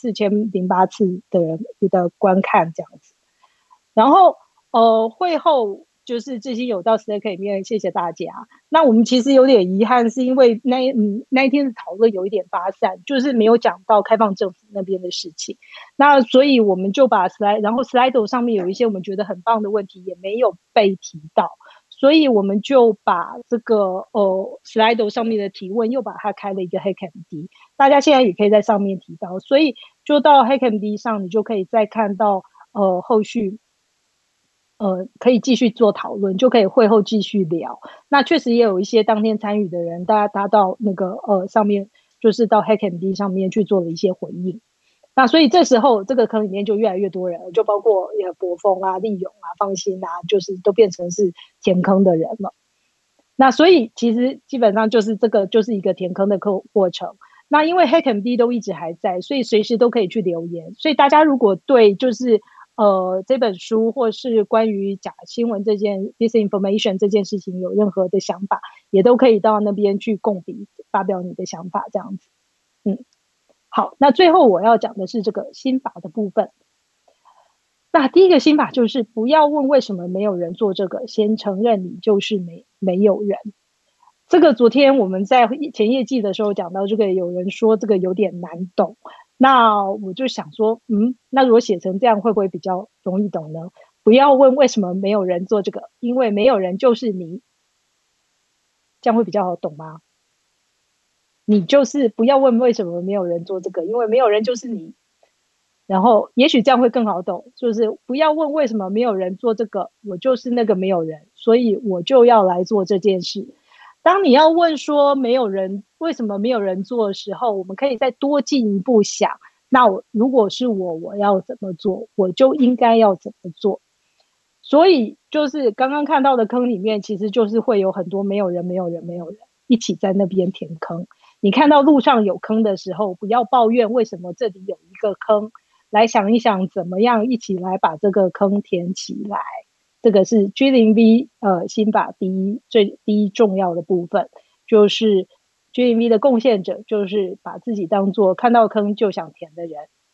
4008次的人的观看这样子。然后会后就是志新有到 Slack 里面，谢谢大家。那我们其实有点遗憾，是因为那一天的讨论有一点发散，就是没有讲到开放政府那边的事情。那所以我们就把 然后 Slido 上面有一些我们觉得很棒的问题也没有被提到，所以我们就把这个Slido 上面的提问又把它开了一个 HackMD， 大家现在也可以在上面提到，所以就到 HackMD 上你就可以再看到后续可以继续做讨论，就可以会后继续聊。那确实也有一些当天参与的人，大家到那个上面，就是到 HackMD 上面去做了一些回应。那所以这时候这个坑里面就越来越多人，就包括博峰啊、立勇啊、方心啊，就是都变成是填坑的人了。那所以其实基本上就是这个就是一个填坑的过程。那因为 HackMD 都一直还在，所以随时都可以去留言。所以大家如果对就是这本书或是关于假新闻disinformation 这件事情有任何的想法，也都可以到那边去共笔发表你的想法这样子。好，那最后我要讲的是这个心法的部分。那第一个心法就是不要问为什么没有人做这个，先承认你就是没有人。这个昨天我们在前业绩的时候讲到这个，有人说这个有点难懂，那我就想说那如果写成这样会不会比较容易懂呢？不要问为什么没有人做这个，因为没有人就是你，这样会比较好懂吗？你就是不要问为什么没有人做这个，因为没有人就是你，然后也许这样会更好懂，就是不要问为什么没有人做这个，我就是那个没有人，所以我就要来做这件事。当你要问说为什么没有人做的时候，我们可以再多进一步想，那如果是我要怎么做，我就应该要怎么做。所以就是刚刚看到的坑里面，其实就是会有很多没有人一起在那边填坑。你看到路上有坑的时候，不要抱怨为什么这里有一个坑，来想一想怎么样一起来把这个坑填起来。这个是 J0B 心法第一重要的部分，就是 J0B 的贡献者就是把自己当作看到坑就想填的人。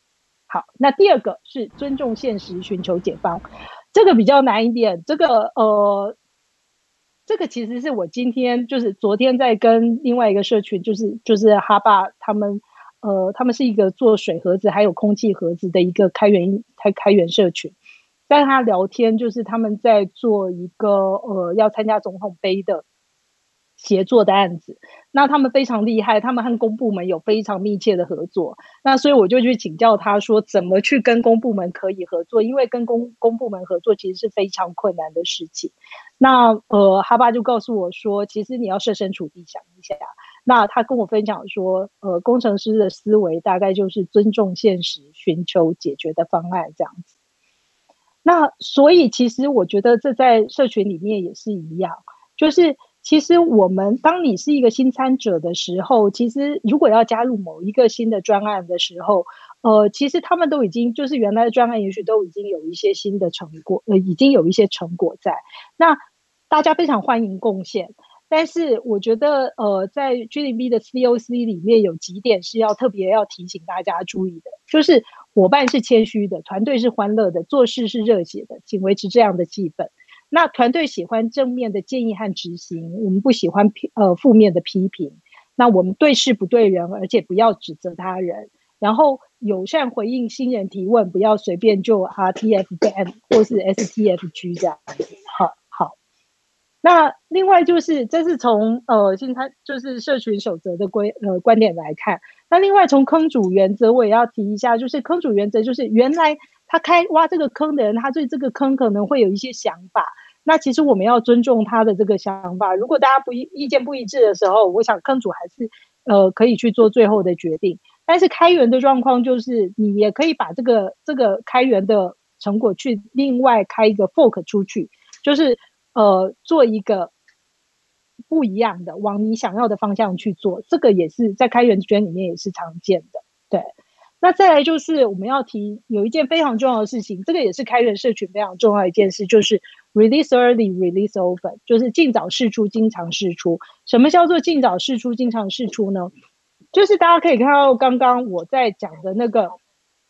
好，那第二个是尊重现实，寻求解放，这个比较难一点。这个其实是我今天就是昨天在跟另外一个社群，就是哈爸他们，他们是一个做水盒子还有空气盒子的一个开源社群，跟他聊天，就是他们在做一个要参加总统杯的协作的案子。那他们非常厉害，他们和公部门有非常密切的合作。那所以我就去请教他说，怎么去跟公部门可以合作？因为跟公部门合作其实是非常困难的事情。那哈爸就告诉我说，其实你要设身处地想一下。那他跟我分享说，工程师的思维大概就是尊重现实，寻求解决的方案这样子。那所以其实我觉得这在社群里面也是一样，就是其实当你是一个新参者的时候，其实如果要加入某一个新的专案的时候，其实他们都已经就是原来的专案也许都已经有一些新的成果，已经有一些成果在。那大家非常欢迎贡献，但是我觉得在 G0V 的 COC 里面有几点是特别要提醒大家注意的，就是伙伴是谦虚的，团队是欢乐的，做事是热血的，请维持这样的气氛。那团队喜欢正面的建议和执行，我们不喜欢负面的批评。那我们对事不对人，而且不要指责他人。然后友善回应新人提问，不要随便就 RTF ban 或是 STFG 这样。好。那另外就是这是从就是社群守则的观点来看。那另外从坑主原则我也要提一下，就是坑主原则就是原来他挖这个坑的人，他对这个坑可能会有一些想法，那其实我们要尊重他的这个想法。如果大家意见不一致的时候，我想坑主还是可以去做最后的决定。但是开源的状况就是你也可以把这个开源的成果去另外开一个 fork 出去，就是做一个不一样的往你想要的方向去做，这个也是在开源圈里面也是常见的。对，那再来就是我们要提有一件非常重要的事情，这个也是开源社群非常重要的一件事，就是 release early release often， 就是尽早释出经常释出。什么叫做尽早释出经常释出呢？就是大家可以看到刚刚我在讲的那个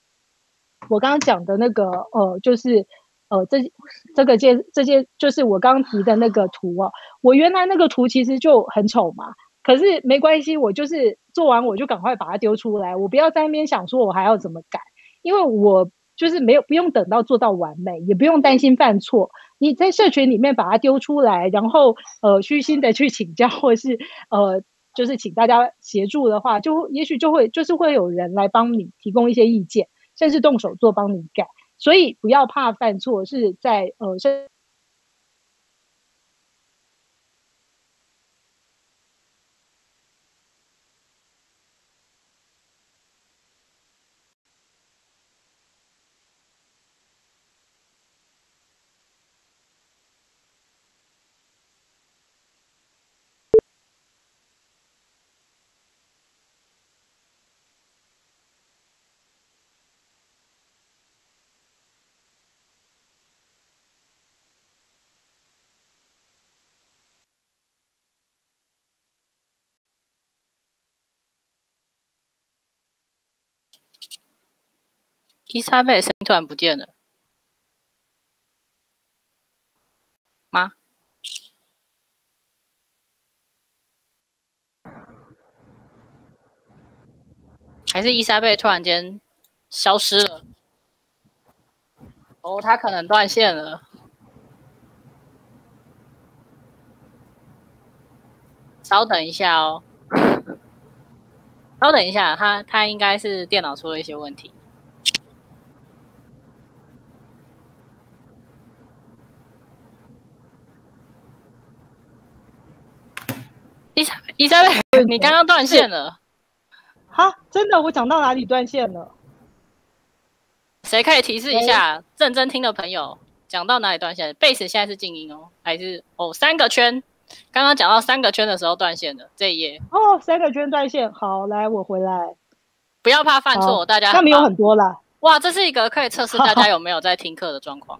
就是这些就是我刚提的那个图哦。我原来那个图其实就很丑嘛，可是没关系，我就是做完我就赶快把它丢出来，我不要在那边想说我还要怎么改，因为我就是不用等到做到完美，也不用担心犯错。你在社群里面把它丢出来，然后虚心的去请教，或是就是请大家协助的话，也许会有人来帮你提供一些意见，甚至动手做帮你改。所以不要怕犯错，是在伊莎贝声音突然不见了吗？还是伊莎贝突然间消失了？哦，他可能断线了。稍等一下哦，稍等一下，他应该是电脑出了一些问题。伊莎贝，你刚刚断线了。 哈，真的，我讲到哪里断线了？ 谁可以提示一下认真听的朋友，讲到哪里断线？贝斯现在是静音哦，还是3个圈？刚刚讲到3个圈的时候断线的这一页。 3个圈断线。好，来，我回来。 不要怕犯错，大家上面有很多啦。 哇，这是一个可以测试大家有没有在听课的状况。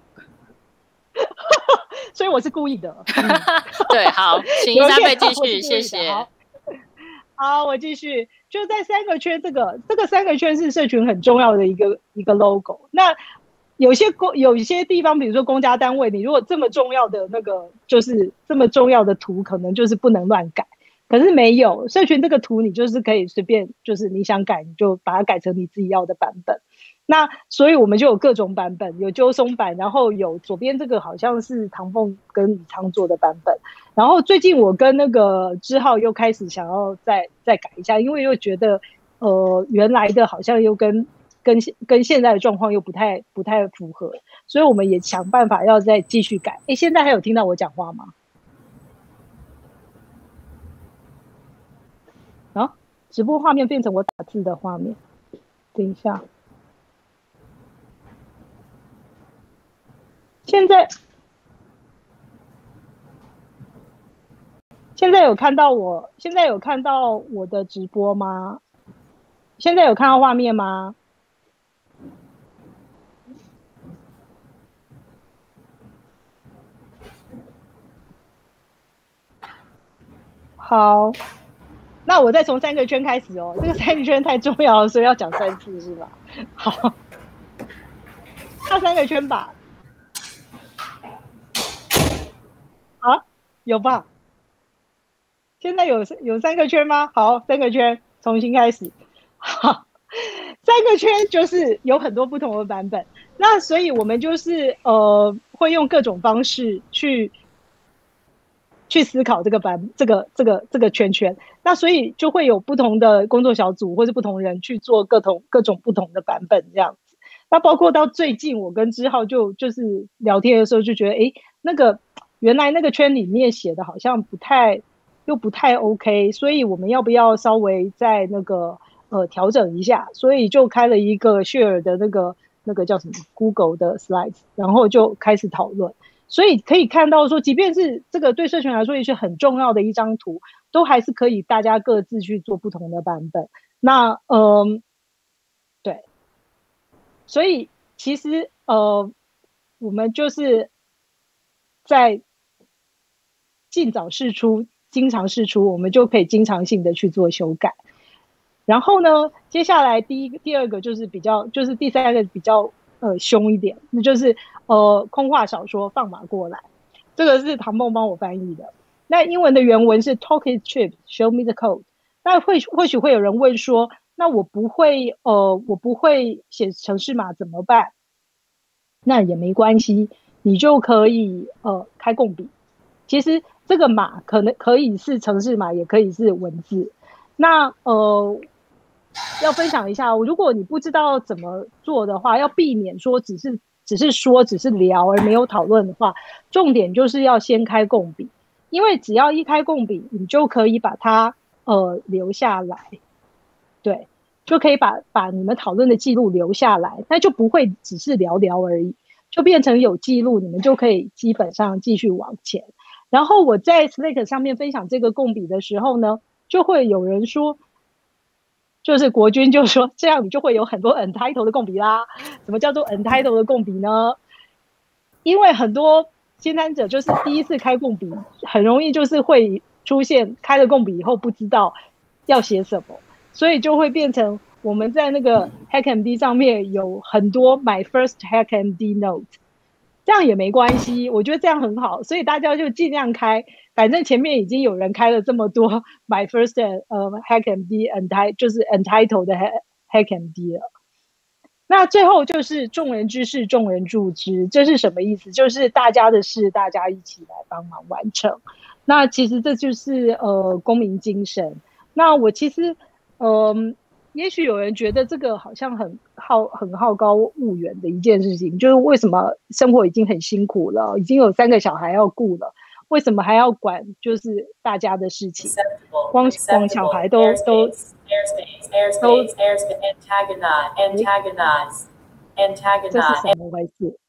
所以我是故意的。 对，好，请伊莎贝继续，谢谢。 好，我继续，就在三个圈这个三个圈是社群很重要的一个 logo。那有些地方，比如说公家单位，你如果这么重要的那个就是这么重要的图，可能就是不能乱改。可是没有社群这个图，你就是可以随便，就是你想改你就把它改成你自己要的版本。那所以我们就有各种版本，有揪松版，然后有左边这个好像是唐凤跟李昌做的版本。然后最近我跟那个之浩又开始想要再改一下，因为又觉得原来的好像又跟现在的状况又不太符合，所以我们也想办法要再继续改。现在还有听到我讲话吗？啊，直播画面变成我打字的画面，等一下，现在有看到我的直播吗？现在有看到画面吗？好，那我再从三个圈开始哦。这个三个圈太重要了，所以要讲3次是吧？好，那三个圈吧。啊，有吧？现在有3个圈吗？好，3个圈，重新开始。好，3个圈就是有很多不同的版本。那所以我们就是会用各种方式去思考这个圈圈。那所以就会有不同的工作小组或是不同人去做各种不同的版本这样子。那包括到最近我跟之浩就是聊天的时候就觉得，那个原来那个圈里面写的好像不太 OK， 所以我们要不要稍微在那个调整一下？所以就开了一个 share 的那个叫什么 Google 的 slides， 然后就开始讨论。所以可以看到说，即便是这个对社群来说也是很重要的一张图，都还是可以大家各自去做不同的版本。那对，所以其实我们就是在尽早释出、经常释出，我们就可以经常性的去做修改。然后呢，接下来第二个就是就是第3个比较凶一点，那就是空话少说，放马过来。这个是唐梦帮我翻译的。那英文的原文是 Talk is cheap, show me the code。那或许会有人问说，那我不会写程式码怎么办？那也没关系，你就可以开共笔。其实这个码可以是程式码，也可以是文字。那要分享一下，如果你不知道怎么做的话，要避免说只是聊而没有讨论的话，重点就是要先开共笔，因为只要一开共笔，你就可以把它留下来，对，就可以把你们讨论的记录留下来，那就不会只是聊聊而已，就变成有记录，你们就可以基本上继续往前。然后我在 Slack 上面分享这个共笔的时候呢，就会有人说，就是国军就说这样你就会有很多 untitled 的共笔啦。什么叫做 untitled 的共笔呢？因为很多新参者就是第一次开共笔，很容易就是会出现开了共笔以后不知道要写什么，所以就会变成我们在那个 HackMD 上面有很多 My First HackMD Note， 这样也没关系，我觉得这样很好，所以大家就尽量开，反正前面已经有人开了这么多 My First HackMD 就是 Untitled 的 HackMD 了。那最后就是众人之事众人助之，这是什么意思？就是大家的事大家一起来帮忙完成。那其实这就是公民精神。那我其实也许有人觉得这个好像很好高骛远的一件事情，就是为什么生活已经很辛苦了，已经有3个小孩要顾了，为什么还要管就是大家的事情？光小孩都 antagonize， 这是怎么回事？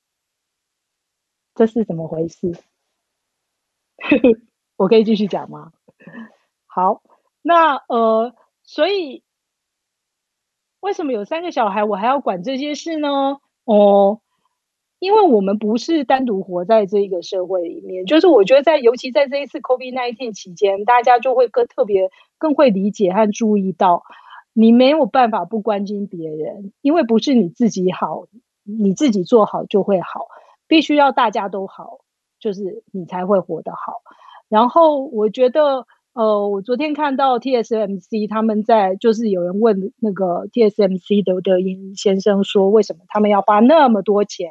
这是怎么回事？我可以继续讲吗？好，那所以为什么有3个小孩我还要管这些事呢？ 因为我们不是单独活在这一个社会里面，就是我觉得尤其在这一次 COVID-19 期间，大家就会更会理解和注意到，你没有办法不关心别人，因为不是你自己好，你自己做好就会好，必须要大家都好，就是你才会活得好。然后我觉得我昨天看到 TSMC 他们就是有人问那个 TSMC 的德英先生说，为什么他们要花那么多钱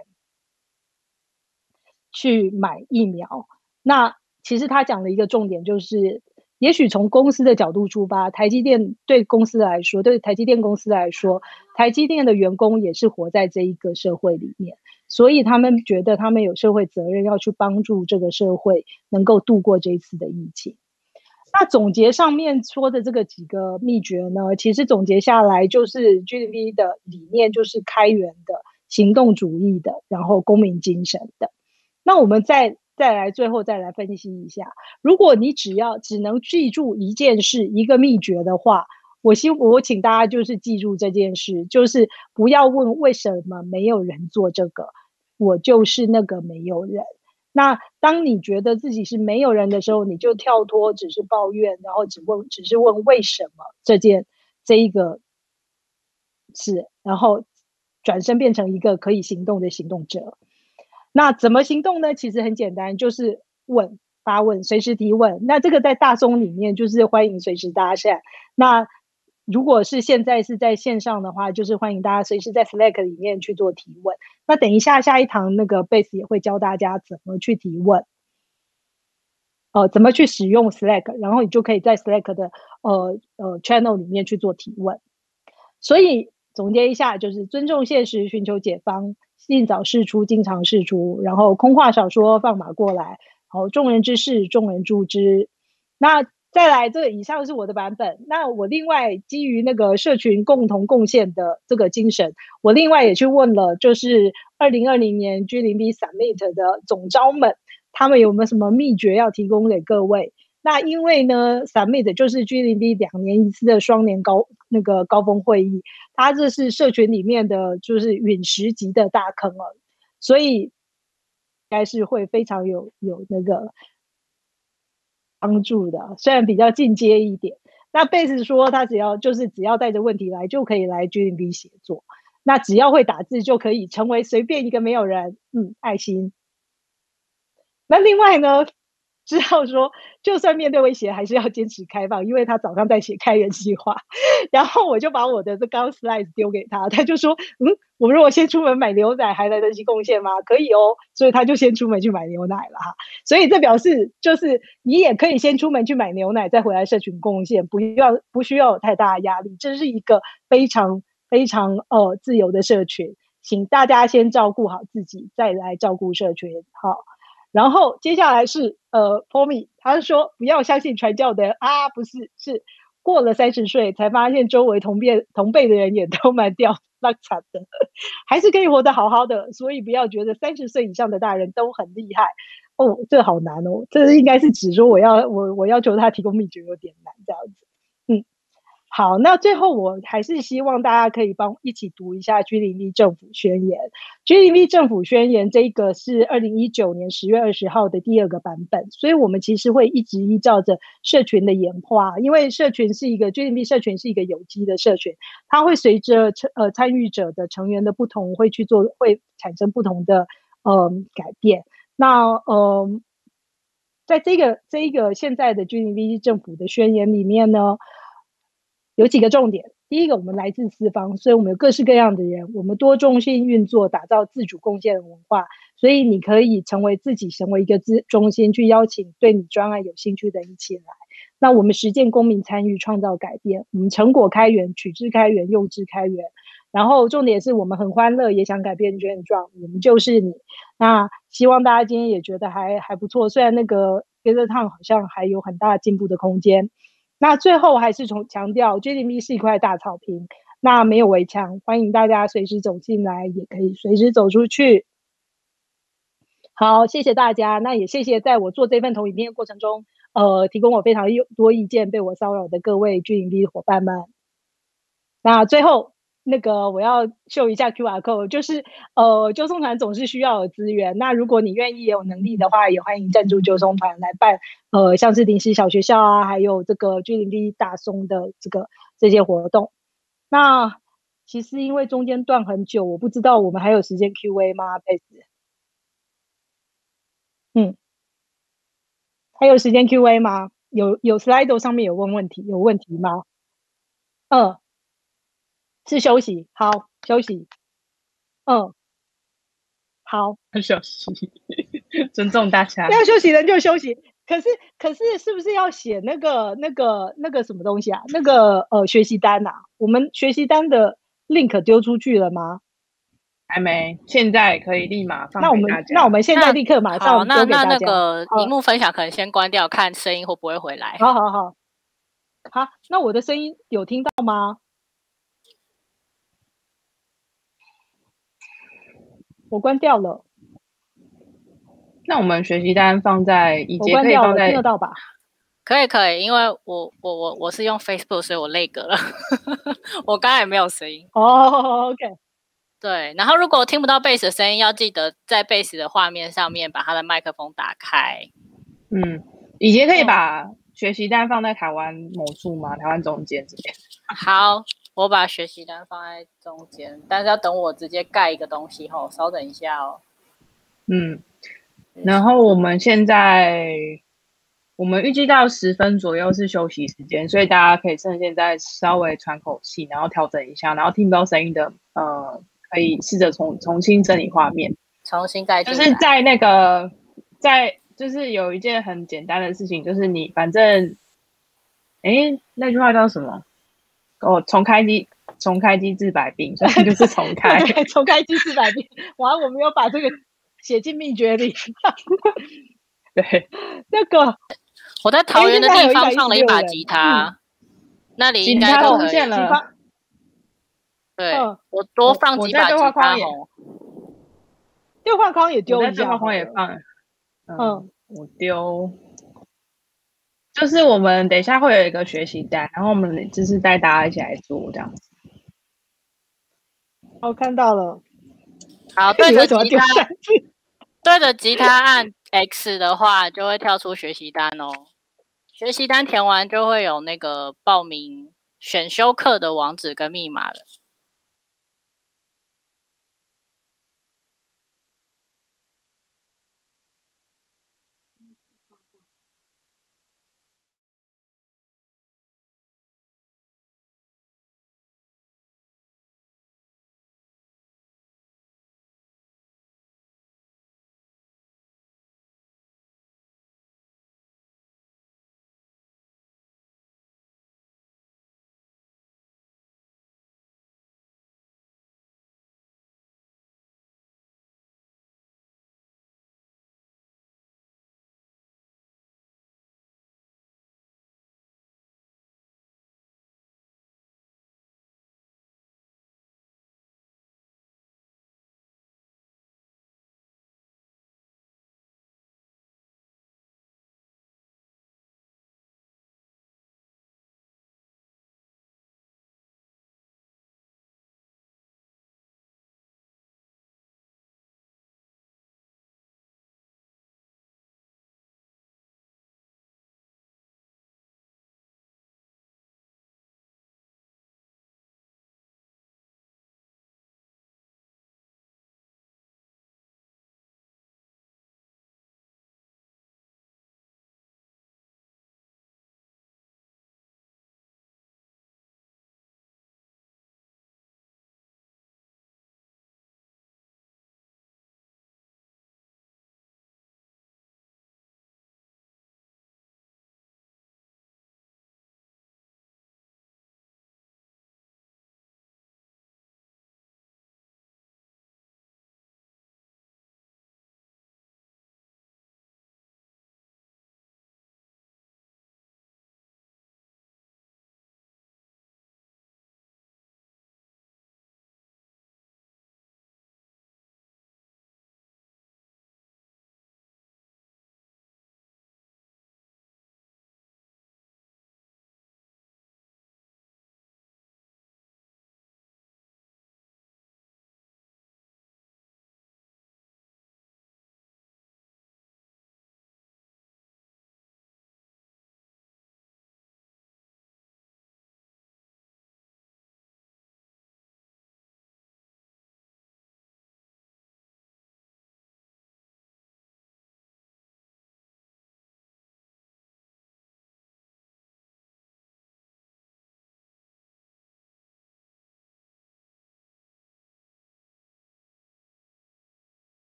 去买疫苗？那其实他讲了一个重点，就是也许从公司的角度出发，台积电对公司来说，对台积电公司来说，台积电的员工也是活在这一个社会里面，所以他们觉得他们有社会责任要去帮助这个社会能够度过这一次的疫情。那总结上面说的这个几个秘诀呢，其实总结下来就是 GDP 的理念就是开源的、行动主义的，然后公民精神的。那我们最后再来分析一下，如果你只能记住一件事、一个秘诀的话，我请大家就是记住这件事，就是不要问为什么没有人做这个，我就是那个没有人。那当你觉得自己是没有人的时候，你就跳脱只是抱怨，然后只是问为什么这一个事，然后转身变成一个可以行动的行动者。那怎么行动呢？其实很简单，就是发问，随时提问。那这个在大松里面就是欢迎随时搭讪。那如果是现在是在线上的话，就是欢迎大家随时在 Slack 里面去做提问。那等一下下一堂那个 Base 也会教大家怎么去提问，怎么去使用 Slack， 然后你就可以在 Slack 的channel 里面去做提问。所以总结一下，就是尊重现实，寻求解方，尽早释出，经常释出，然后空话少说，放马过来，然后众人之事，众人助之。那再来，这个以上是我的版本。那我另外基于那个社群共同贡献的这个精神，我另外也去问了，就是2020年 G0B Summit 的总召们，他们有没有什么秘诀要提供给各位？那因为呢 ，Summit 就是 G0B 2年一次的双年高峰会议，它这是社群里面的就是陨石级的大坑了，所以应该是会非常有那个帮助的，虽然比较进阶一点。那贝斯说他只要带着问题来就可以来 G0B 协作，那只要会打字就可以成为随便一个没有人，爱心。那另外呢，知道说就算面对威胁还是要坚持开放，因为他早上在写开源计划，然后我就把我的这刚 slide 丢给他，他就说我们如果先出门买牛奶还来得及贡献吗？可以哦，所以他就先出门去买牛奶了哈。所以这表示就是你也可以先出门去买牛奶，再回来社群贡献，不需要有太大的压力，这是一个非常非常自由的社群，请大家先照顾好自己，再来照顾社群，好。然后接下来是Pomi， 他说不要相信传教的人啊，不是，是过了30岁才发现周围同辈的人也都蛮掉烂惨的，还是可以活得好好的，所以不要觉得30岁以上的大人都很厉害哦，这好难哦，这应该是指说我要求他提供秘诀有点难这样子，好，那最后我还是希望大家可以一起读一下 G0B 政府宣言。G0B 政府宣言这个是2019年10月20号的第2个版本，所以我们其实会一直依照着社群的演化，因为G0B 社群是一个有机的社群，它会随着参与者的成员的不同会产生不同的改变。那在这个现在的 G0B 政府的宣言里面呢，有几个重点。第一个，我们来自四方，所以我们有各式各样的人，我们多中心运作，打造自主贡献的文化，所以你可以成为一个中心，去邀请对你专案有兴趣的人一起来。那我们实践公民参与，创造改变，我们成果开源，取之开源，用之开源。然后重点是我们很欢乐，也想改变现状，我们就是你。那希望大家今天也觉得还不错，虽然那个 Gather Town 好像还有很大进步的空间。那最后还是强调 G0B 是一块大草坪，那没有围墙，欢迎大家随时走进来，也可以随时走出去。好，谢谢大家，那也谢谢在我做这份投影片的过程中提供我非常多意见被我骚扰的各位 G0B 伙伴们。那最后那个我要秀一下 QR code，就是救送团总是需要有资源，那如果你愿意有能力的话，也欢迎赞助救送团来办像是临时小学校啊，还有这个居林地大松的这些活动。那其实因为中间断很久，我不知道我们还有时间 Q&A 吗？贝斯，还有时间 Q&A 吗？有 Slido 上面有问题，有问题吗？是休息，好，休息，好， 休息，尊重大家。 要休息人就休息。可是是不是要写那个什么东西啊？那个学习单啊？我们学习单的 link 丢出去了吗？ 还没，现在可以立马放给大家。 那我们现在立刻马上丢给大家。 那个荧幕分享可能先关掉，看声音会不会回来。 好，那我的声音有听到吗？我关掉了。 那我们学习单放在以前可以放在， 听得到吧？ 可以，因为我是用 Facebook， 所以我累格了，我刚才也没有声音。 OK。 对，然后如果听不到贝斯的声音，要记得在贝斯的画面上面把他的麦克风打开。 以前可以把学习单放在台湾某处吗？台湾中间这边。 好，我把学习单放在中间，但是要等我直接盖一个东西后，稍等一下哦。 然后我们现在预计到10分左右是休息时间，所以大家可以趁现在稍微喘口气，然后调整一下，然后听不到声音的可以试着重新整理画面， 重新盖进来。 就是就是有一件很简单的事情，就是你反正那句话叫什么？重开机治百病，所以就是重开重开机治百病。哇，我没有把这个写进秘诀里。 对， 那个我在桃园的地方放了一把吉他，那里应该都可以了。 对，我多放几把吉他哦。 对话框也丢一下， 对话框也放。我丢。就是我们等一下会有一个学习单，然后我们就是带大家一起来做这样子。 看到了。 好，对着吉他按 X 的话，就会跳出学习单哦。学习单填完就会有那个报名选修课的网址跟密码了。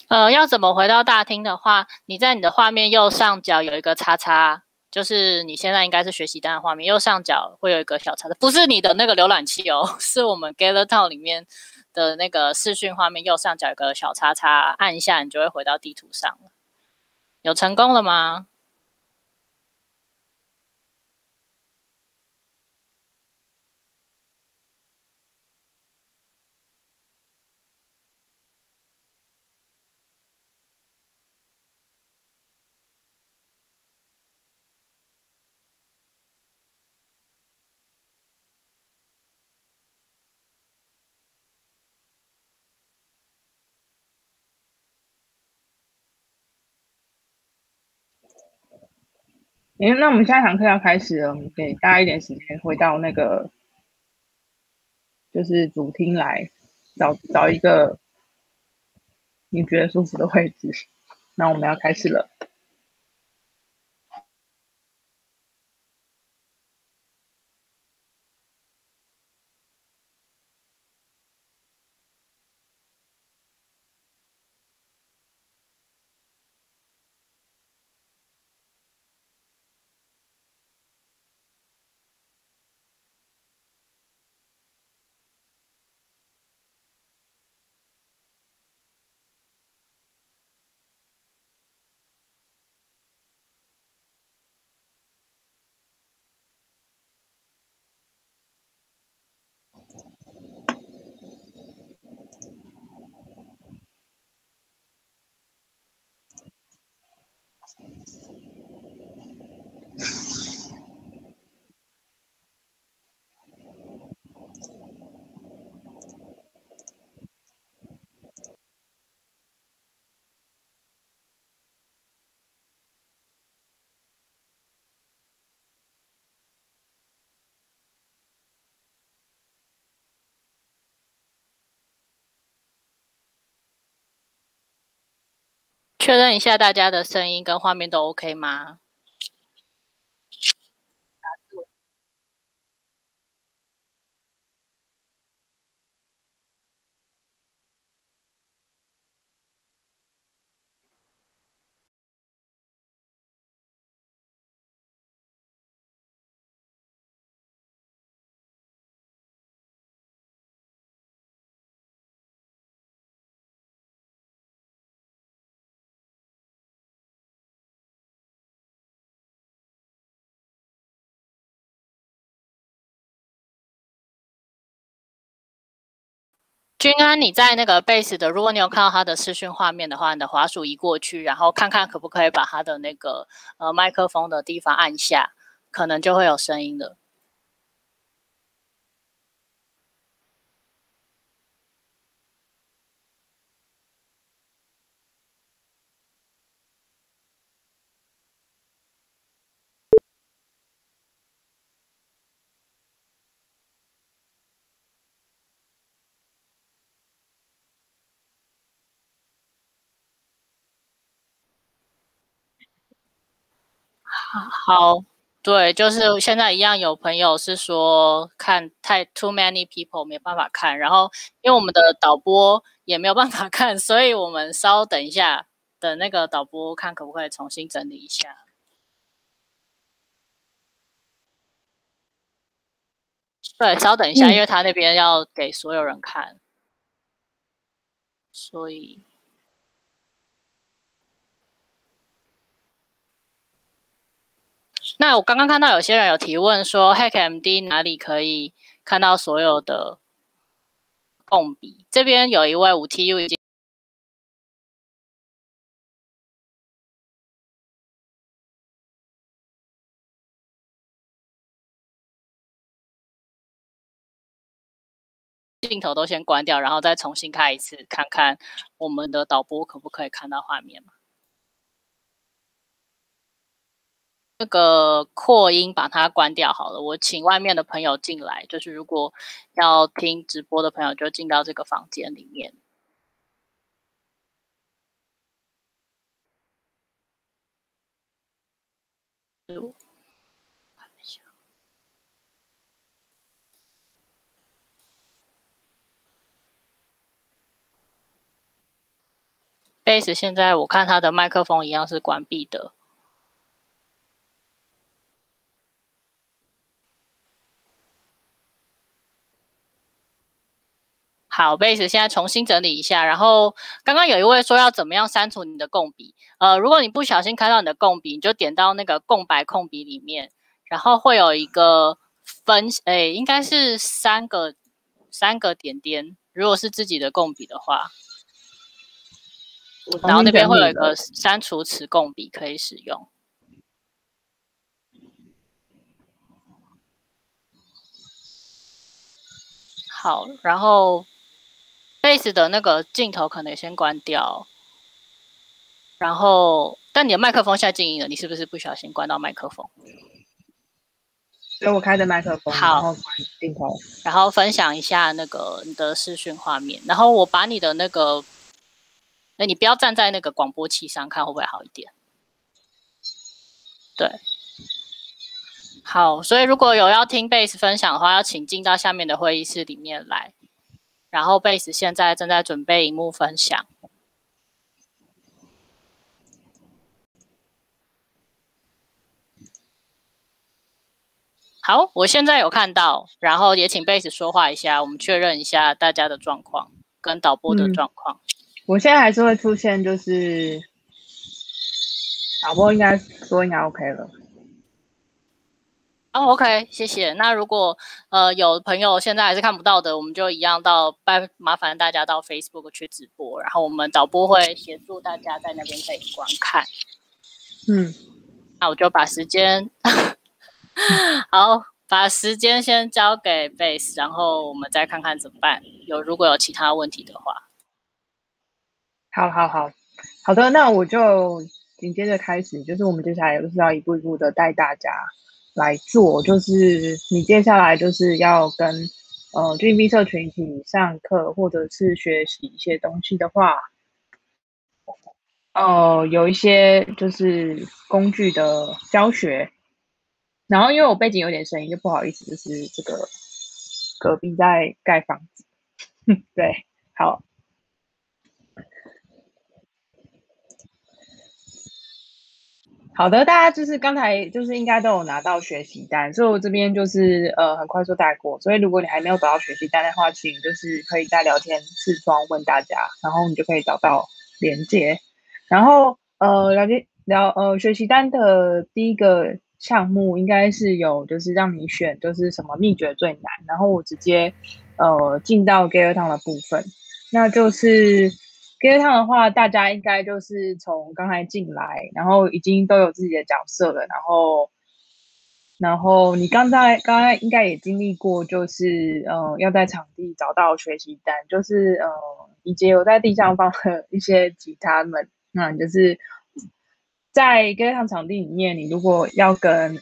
要怎么回到大厅的话，你在你的画面右上角有一个叉叉，就是你现在应该是学习单的画面，右上角会有一个小叉叉，不是你的那个浏览器哦，是我们 Gather Town 里面的那个视讯画面右上角有个小叉叉，按一下你就会回到地图上了。有成功了吗？ 那我们下一堂课要开始了，我们给大家一点时间回到那个就是主厅来找一个你觉得舒服的位置。那我们要开始了。 确认一下大家的声音跟画面都 OK 吗？君安，你在那个 Base 的，如果你有看到他的视讯画面的话，你的滑鼠移过去，然后看看可不可以把他的那个麦克风的地方按下，可能就会有声音了。好，对，就是现在一样，有朋友是说看太 too many people 没办法看，然后因为我们的导播也没有办法看，所以我们稍等一下，等那个导播看可不可以重新整理一下。对，稍等一下，因为他那边要给所有人看，所以。那我刚刚看到有些人有提问说 HackMD 哪里可以看到所有的共笔？这边有一位5TU 已经镜头都先关掉，然后再重新开一次，看看我们的导播可不可以看到画面嘛？那个扩音把它关掉好了，我请外面的朋友进来，就是如果要听直播的朋友就进到这个房间里面。 Base 现在我看他的麦克风一样是关闭的。好 ，Base 现在重新整理一下，然后刚刚有一位说要怎么样删除你的共笔，如果你不小心开到你的共笔，你就点到那个空白控笔里面，然后会有一个应该是三个点点，如果是自己的共笔的话，然后那边会有一个删除词共笔可以使用。好，然后 Base 的那个镜头可能先关掉，然后但你的麦克风现在静音了，你是不是不小心关到麦克风？ 所以我开着麦克风，然后关镜头， 然后分享一下那个你的视讯画面，然后我把你的那个，你不要站在那个广播器上看会不会好一点？对，好，所以如果有要听 Base 分享的话，要请进到下面的会议室里面来。然后 Base 现在正在准备萤幕分享。好，我现在有看到，然后也请 Base 说话一下，我们确认一下大家的状况跟导播的状况。 我现在还是会出现，就是导播应该 OK 了。 OK， 谢谢。那如果有朋友现在还是看不到的，我们就一样麻烦大家到 Facebook 去直播，然后我们导播会协助大家在那边可以观看。那我就把时间好，把时间先交给 Base， 然后我们再看看怎么办。如果有其他问题的话， 好的，那我就紧接着开始，就是我们接下来就是要一步一步的带大家来做，就是你接下来就是要跟GMB 社群一起上课或者是学习一些东西的话，有一些就是工具的教学。然后因为我背景有点声音，就不好意思，就是这个隔壁在盖房子。对，好。好的，大家就是刚才就是应该都有拿到学习单，所以我这边就是很快速带过。所以如果你还没有找到学习单的话，请就是可以在聊天室中问大家，然后你就可以找到连接。然后学习单的第一个项目应该是有就是让你选就是什么秘诀最难，然后我直接进到 Gear Town 的部分，那就是。Gear Town 的话，大家应该就是从刚才进来，然后已经都有自己的角色了，然后你刚才应该也经历过，就是要在场地找到学习单，就是以及有在地上放了一些吉他们，那就是在 Gear Town 场地里面，你如果要跟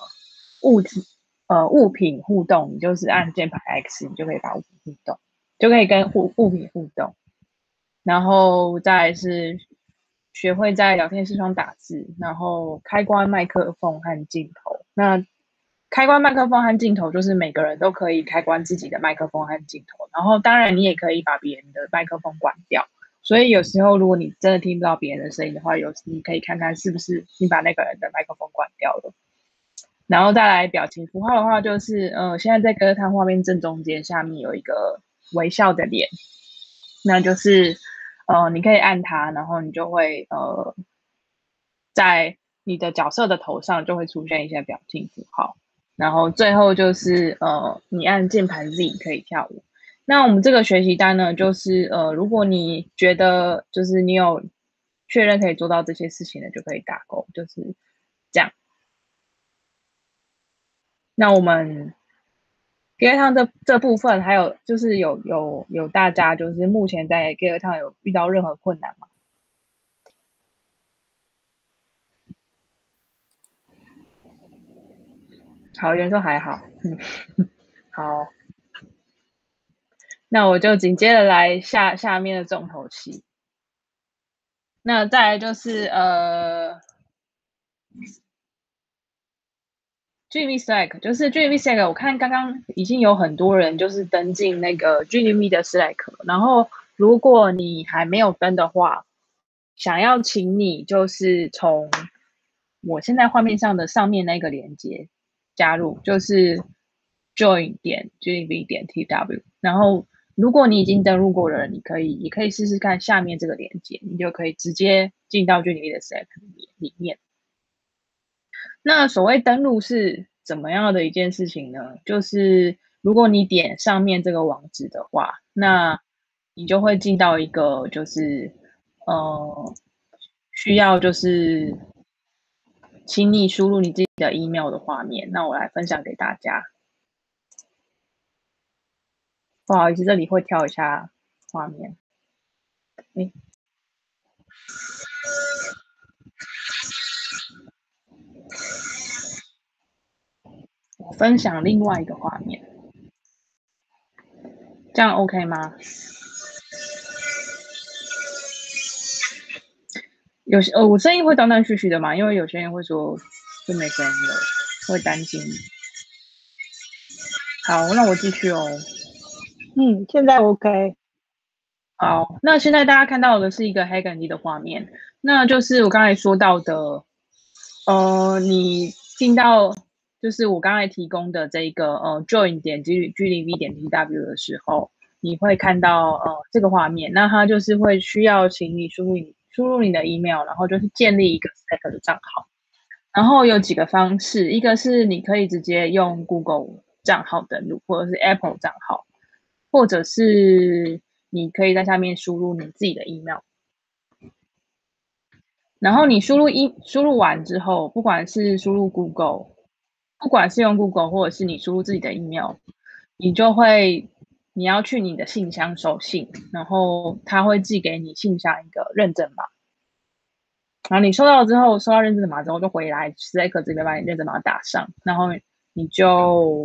物品互动，你就是按键盘 X， 你就可以把物品互动，就可以跟物品互动。然后再来是学会在聊天室中打字，然后开关麦克风和镜头。那开关麦克风和镜头就是每个人都可以开关自己的麦克风和镜头，然后当然你也可以把别人的麦克风关掉。所以有时候如果你真的听不到别人的声音的话，你可以看看是不是你把那个人的麦克风关掉了。然后再来表情符号的话，就是现在在Gear Town画面正中间下面有一个微笑的脸，那就是你可以按它，然后你就会在你的角色的头上就会出现一些表情符号，然后最后就是你按键盘 Z 可以跳舞。那我们这个学习单呢，就是如果你觉得就是你有确认可以做到这些事情的，就可以打勾，就是这样。那我们Gear Town这部分，还有就是有大家就是目前在Gear Town有遇到任何困难吗？好，有人说还好，好，那我就紧接着来下面的重头戏。那再来就是GMB Slack， 就是 GMB Slack， 我看刚刚已经有很多人就是登进那个 GMB 的 Slack， 然后如果你还没有登的话， 想要请你就是从我现在画面上的上面那个连接加入，就是 join.gv.tw。然后如果你已经登录过了，也可以试试看下面这个连接，你就可以直接进到 GDV 的 Slack 里面。那所谓登录是怎么样的一件事情呢？就是如果你点上面这个网址的话，那你就会进到一个就是需要就是请你输入你自己的 email 的画面。那我来分享给大家。不好意思，这里会跳一下画面。我分享另外一个画面，这样 OK 吗？我声音会断断续续的嘛，因为有些人会说就没声音了，会担心。好，那我继续哦。 现在 OK。 好，那现在大家看到的是一个黑杆机的画面，那就是我刚才说到的，你进到就是我刚才提供的这个join.gdv.tw 的时候，你会看到这个画面，那它就是会需要请你输入你的 email， 然后就是建立一个 Slack 的账号，然后有几个方式，一个是你可以直接用 Google 账号登录，或者是 Apple 账号，或者是你可以在下面输入你自己的 email， 然后你输入完之后，不管是输入 Google， 不管是用 Google 或者是你输入自己的 email， 你要去你的信箱收信，然后他会寄给你信箱一个认证码，然后你收到认证码之后就回来 Slack 这边把你认证码打上，然后你就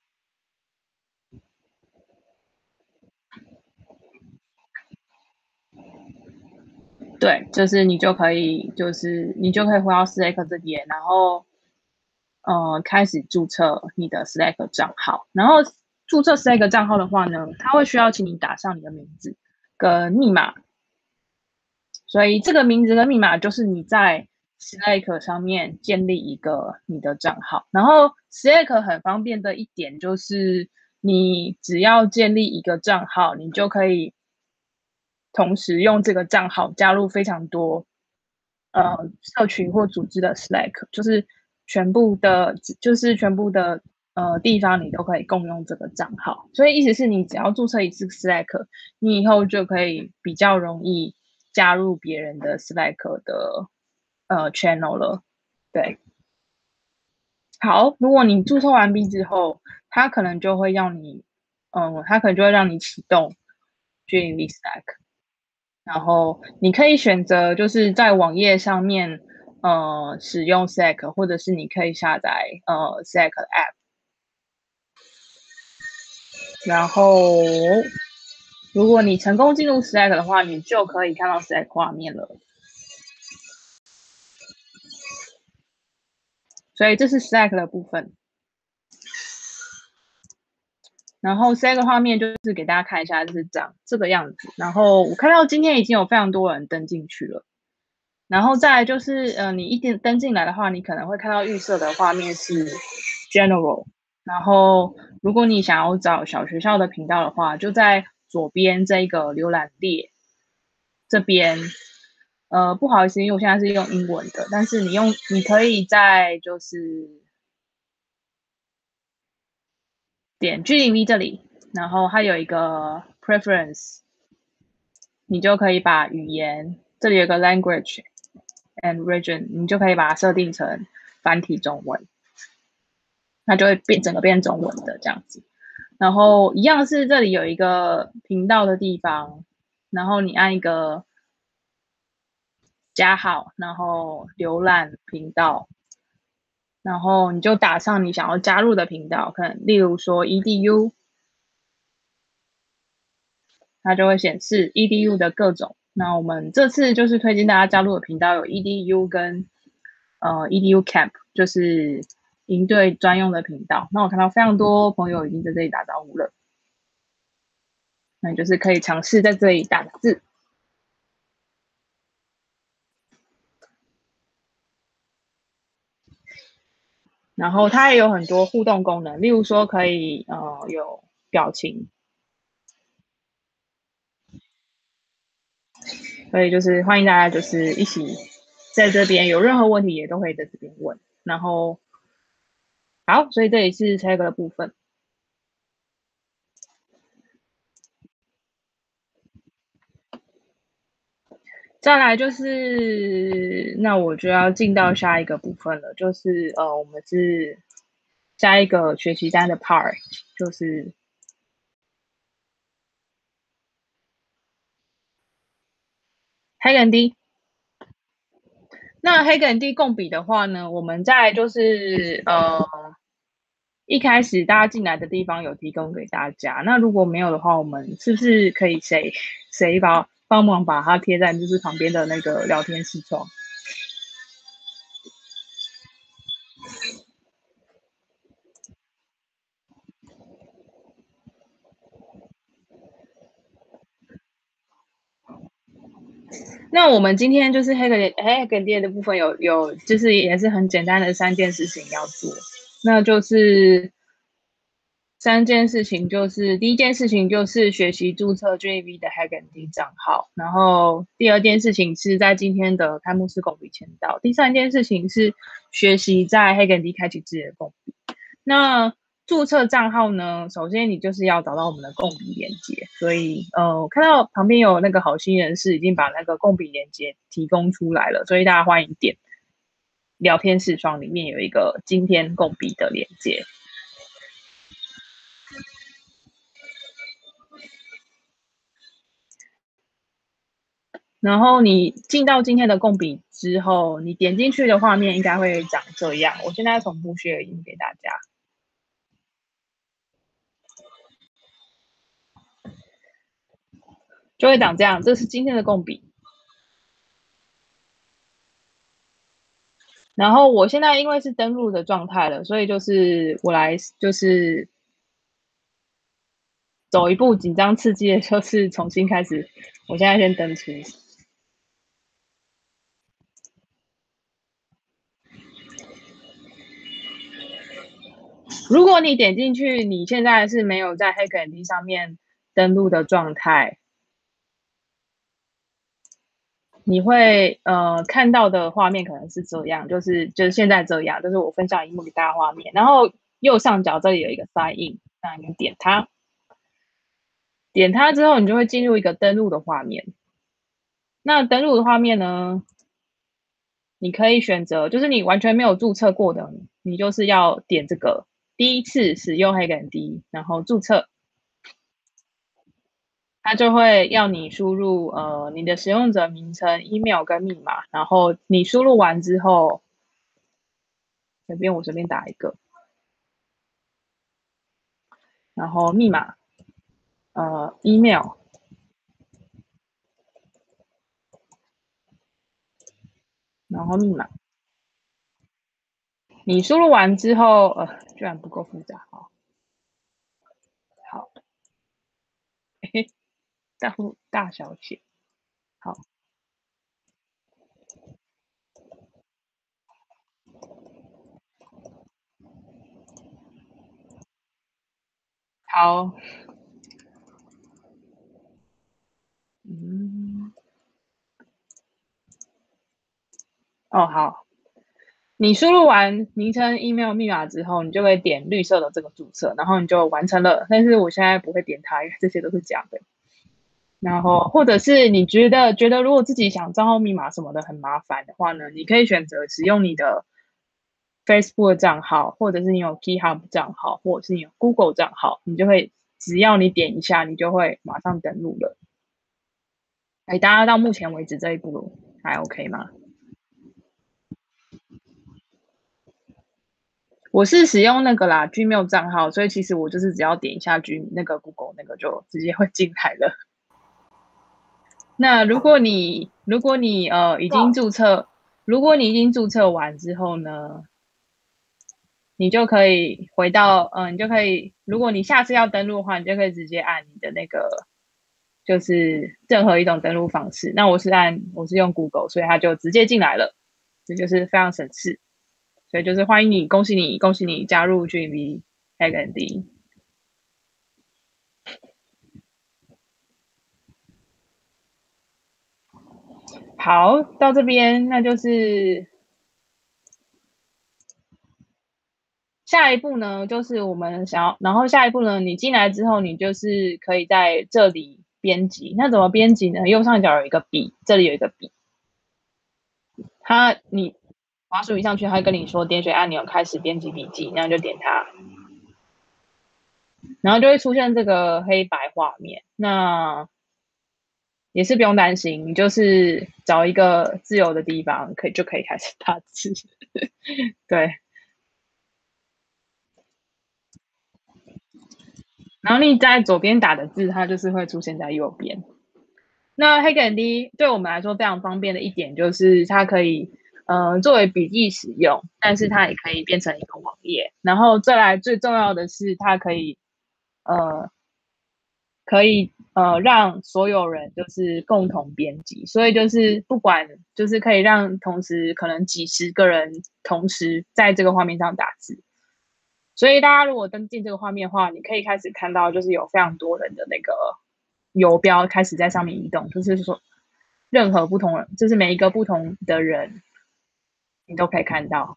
对，就是你就可以回到 Slack 这边，然后开始注册你的 Slack 账号。然后注册 Slack 账号的话呢，它会需要请你打上你的名字跟密码。所以这个名字跟密码就是你在 Slack 上面建立一个你的账号。然后 Slack 很方便的一点就是你只要建立一个账号，你就可以同时用这个账号加入非常多社群或组织的 Slack， 就是全部的地方你都可以共用这个账号。所以意思是你只要注册一次 Slack， 你以后就可以比较容易加入别人的 Slack 的channel 了。对，好，如果你注册完毕之后，它可能就会让你启动 GDV Slack， 然后你可以选择就是在网页上面使用 Slack， 或者是你可以下载Slack 的 App， 然后如果你成功进入 Slack 的话，你就可以看到 Slack 画面了。所以这是 Slack 的部分。然后 Slack 画面就是给大家看一下，就是长这个样子。然后我看到今天已经有非常多人登进去了。然后再来就是你一登进来的话，你可能会看到预设的画面是 General。然后如果你想要找小学校的频道的话，就在左边这个浏览列这边。不好意思，因为我现在是用英文的，但是你可以在就是点 GDV 这里，然后它有一个 Preference， 你就可以把语言，这里有个 Language and Region， 你就可以把它设定成繁体中文，它就会整个变中文的这样子。然后一样是这里有一个频道的地方，然后你按一个加号，然后浏览频道，然后你就打上你想要加入的频道，可能例如说 EDU， 它就会显示 EDU 的各种。那我们这次就是推荐大家加入的频道有 EDU 跟EDU Camp， 就是营队专用的频道。那我看到非常多朋友已经在这里打招呼了，那你就是可以尝试在这里打字。 然后它也有很多互动功能，例如说可以有表情，所以就是欢迎大家就是一起在这边有任何问题也都可以在这边问。然后好，所以这里是 tag 的部分。再来就是，那我就要进到下一个部分了，就是我们是下一个学习单的 part， 就是黑跟 D。那黑跟 D 共笔的话呢，我们在就是一开始大家进来的地方有提供给大家。那如果没有的话，我们是不是可以谁帮忙把它贴在就是旁边的那个聊天视窗？那我们今天就是黑跟 D 的部分有就是也是很简单的3件事情要做，那就是3件事情，就是第一件事情就是学习注册 JV 的 HackMD 账号，然后第二件事情是在今天的开幕式共笔签到，第三件事情是学习在 HackMD 开启自己的共笔。那注册账号呢，首先你就是要找到我们的共笔连接，所以我看到旁边有那个好心人士已经把那个共笔连接提供出来了，所以大家欢迎点聊天视窗里面有一个今天共笔的连接。然后你进到今天的共笔之后，你点进去的画面应该会长这样。我现在同步share影给大家，就会长这样。这是今天的共笔。然后我现在因为是登录的状态了，所以就是我来就是走一步紧张刺激的，就是重新开始。我现在先登出。如果你点进去，你现在是没有在 HackMD 上面登录的状态，你会看到的画面可能是这样，就是现在这样，就是我分享荧幕给大家画面，然后右上角这里有一个 Sign In， 那你点它，点它之后，你就会进入一个登录的画面。那登录的画面呢，你可以选择，就是你完全没有注册过的，你就是要点这个第一次使用 HackMD， 然后注册。它就会要你输入你的使用者名称、email 跟密码，然后你输入完之后，我随便打一个，然后密码email， 然后密码，你输入完之后居然不够复杂，好，大小写，好。好，好，你输入完名称、email、密码之后，你就会点绿色的这个注册，然后你就完成了。但是我现在不会点它，因为这些都是假的。然后，或者是你觉得如果自己想账号密码什么的很麻烦的话呢，你可以选择使用你的 Facebook 账号，或者是你有 KeyHub 账号，或者是你有 Google 账号，你就会只要你点一下，你就会马上登录了。大家到目前为止这一步还 OK 吗？我是使用那个啦 Gmail 账号，所以其实我就是只要点一下那个 Google 那个就直接会进来了。那如果你已经注册，完之后呢，你就可以回到你就可以，如果你下次要登录的话，你就可以直接按你的那个就是任何一种登录方式。那我是用 Google， 所以它就直接进来了，这就是非常省事。 所以就是欢迎你，恭喜你，恭喜你加入 GMV Hack and D。好，到这边那就是下一步呢，就是我们想要，然后下一步呢，你进来之后，你就是可以在这里编辑。那怎么编辑呢？右上角有一个笔，这里有一个笔，你滑鼠移上去，它会跟你说点选按钮开始编辑笔记，然后就点它，然后就会出现这个黑白画面。那也是不用担心，你就是找一个自由的地方，就可以开始打字。对，然后你在左边打的字，它就是会出现在右边。那 Hack and D 对我们来说非常方便的一点就是它可以作为笔记使用，但是它也可以变成一个网页。然后再来最重要的是，它可以让所有人就是共同编辑，所以就是不管就是可以让同时可能几十个人同时在这个画面上打字。所以大家如果登进这个画面的话，你可以开始看到就是有非常多人的那个游标开始在上面移动，就是说任何不同人，就是每一个不同的人，你都可以看到。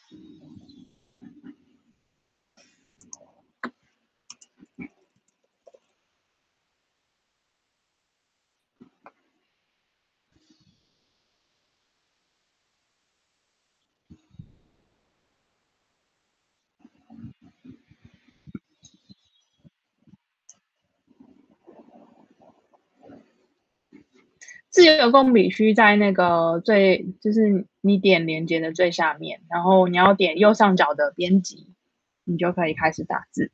自由共笔区在那个就是你点连接的最下面，然后你要点右上角的编辑，你就可以开始打字。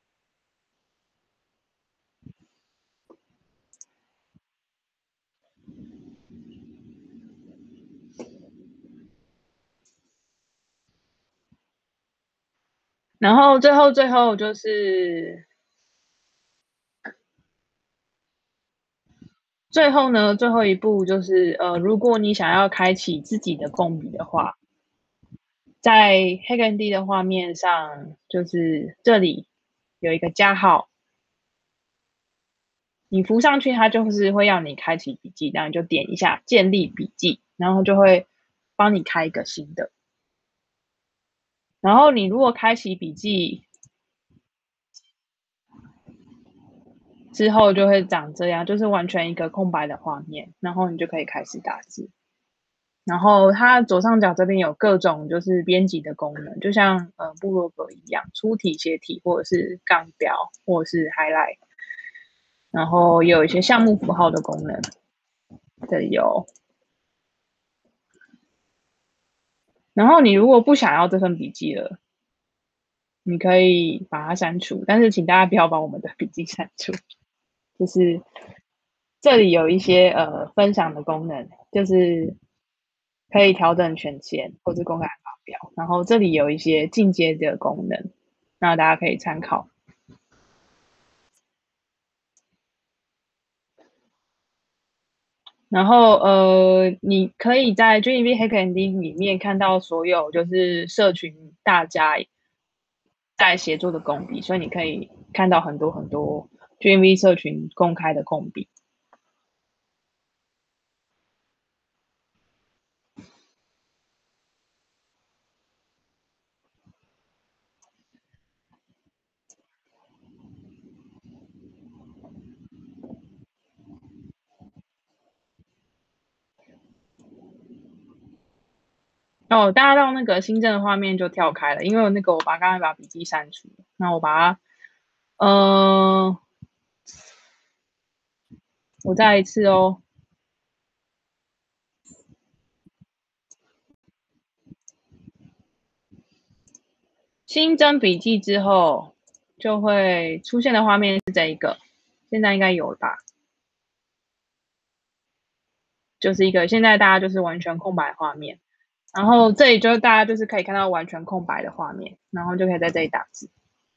然后最后就是最后呢，最后一步就是如果你想要开启自己的共笔的话，在 Hack and D 的画面上，就是这里有一个加号，你浮上去，它就是会让你开启笔记，然后你就点一下建立笔记，然后就会帮你开一个新的。然后你如果开启笔记之后，就会长这样，就是完全一个空白的画面，然后你就可以开始打字。然后它左上角这边有各种就是编辑的功能，就像部落格一样，粗体、斜体，或者是杠标，或者是 highlight。然后也有一些项目符号的功能，这里有。然后你如果不想要这份笔记了，你可以把它删除，但是请大家不要把我们的笔记删除。就是这里有一些分享的功能，就是可以调整权限或者公开发表。然后这里有一些进阶的功能，那大家可以参考。然后你可以在 GMV Hack and D 里面看到所有就是社群大家在协作的共笔，所以你可以看到很多很多 GMV 社群公开的共笔。哦，大家到那个新增的画面就跳开了，因为那个我刚才把笔记删除，那我把它，我再来一次哦。新增笔记之后，就会出现的画面是这一个，现在应该有了吧？就是一个现在大家就是完全空白画面，然后这里就大家就是可以看到完全空白的画面，然后就可以在这里打字。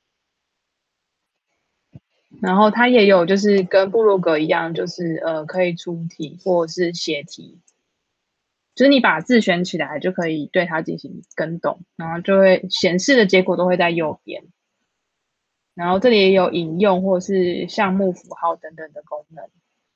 然后它也有就是跟部落格一样，就是可以出题或者是写题， 就是你把字选起来就可以对它进行跟动，然后就会显示的结果都会在右边。然后这里也有引用或是项目符号等等的功能。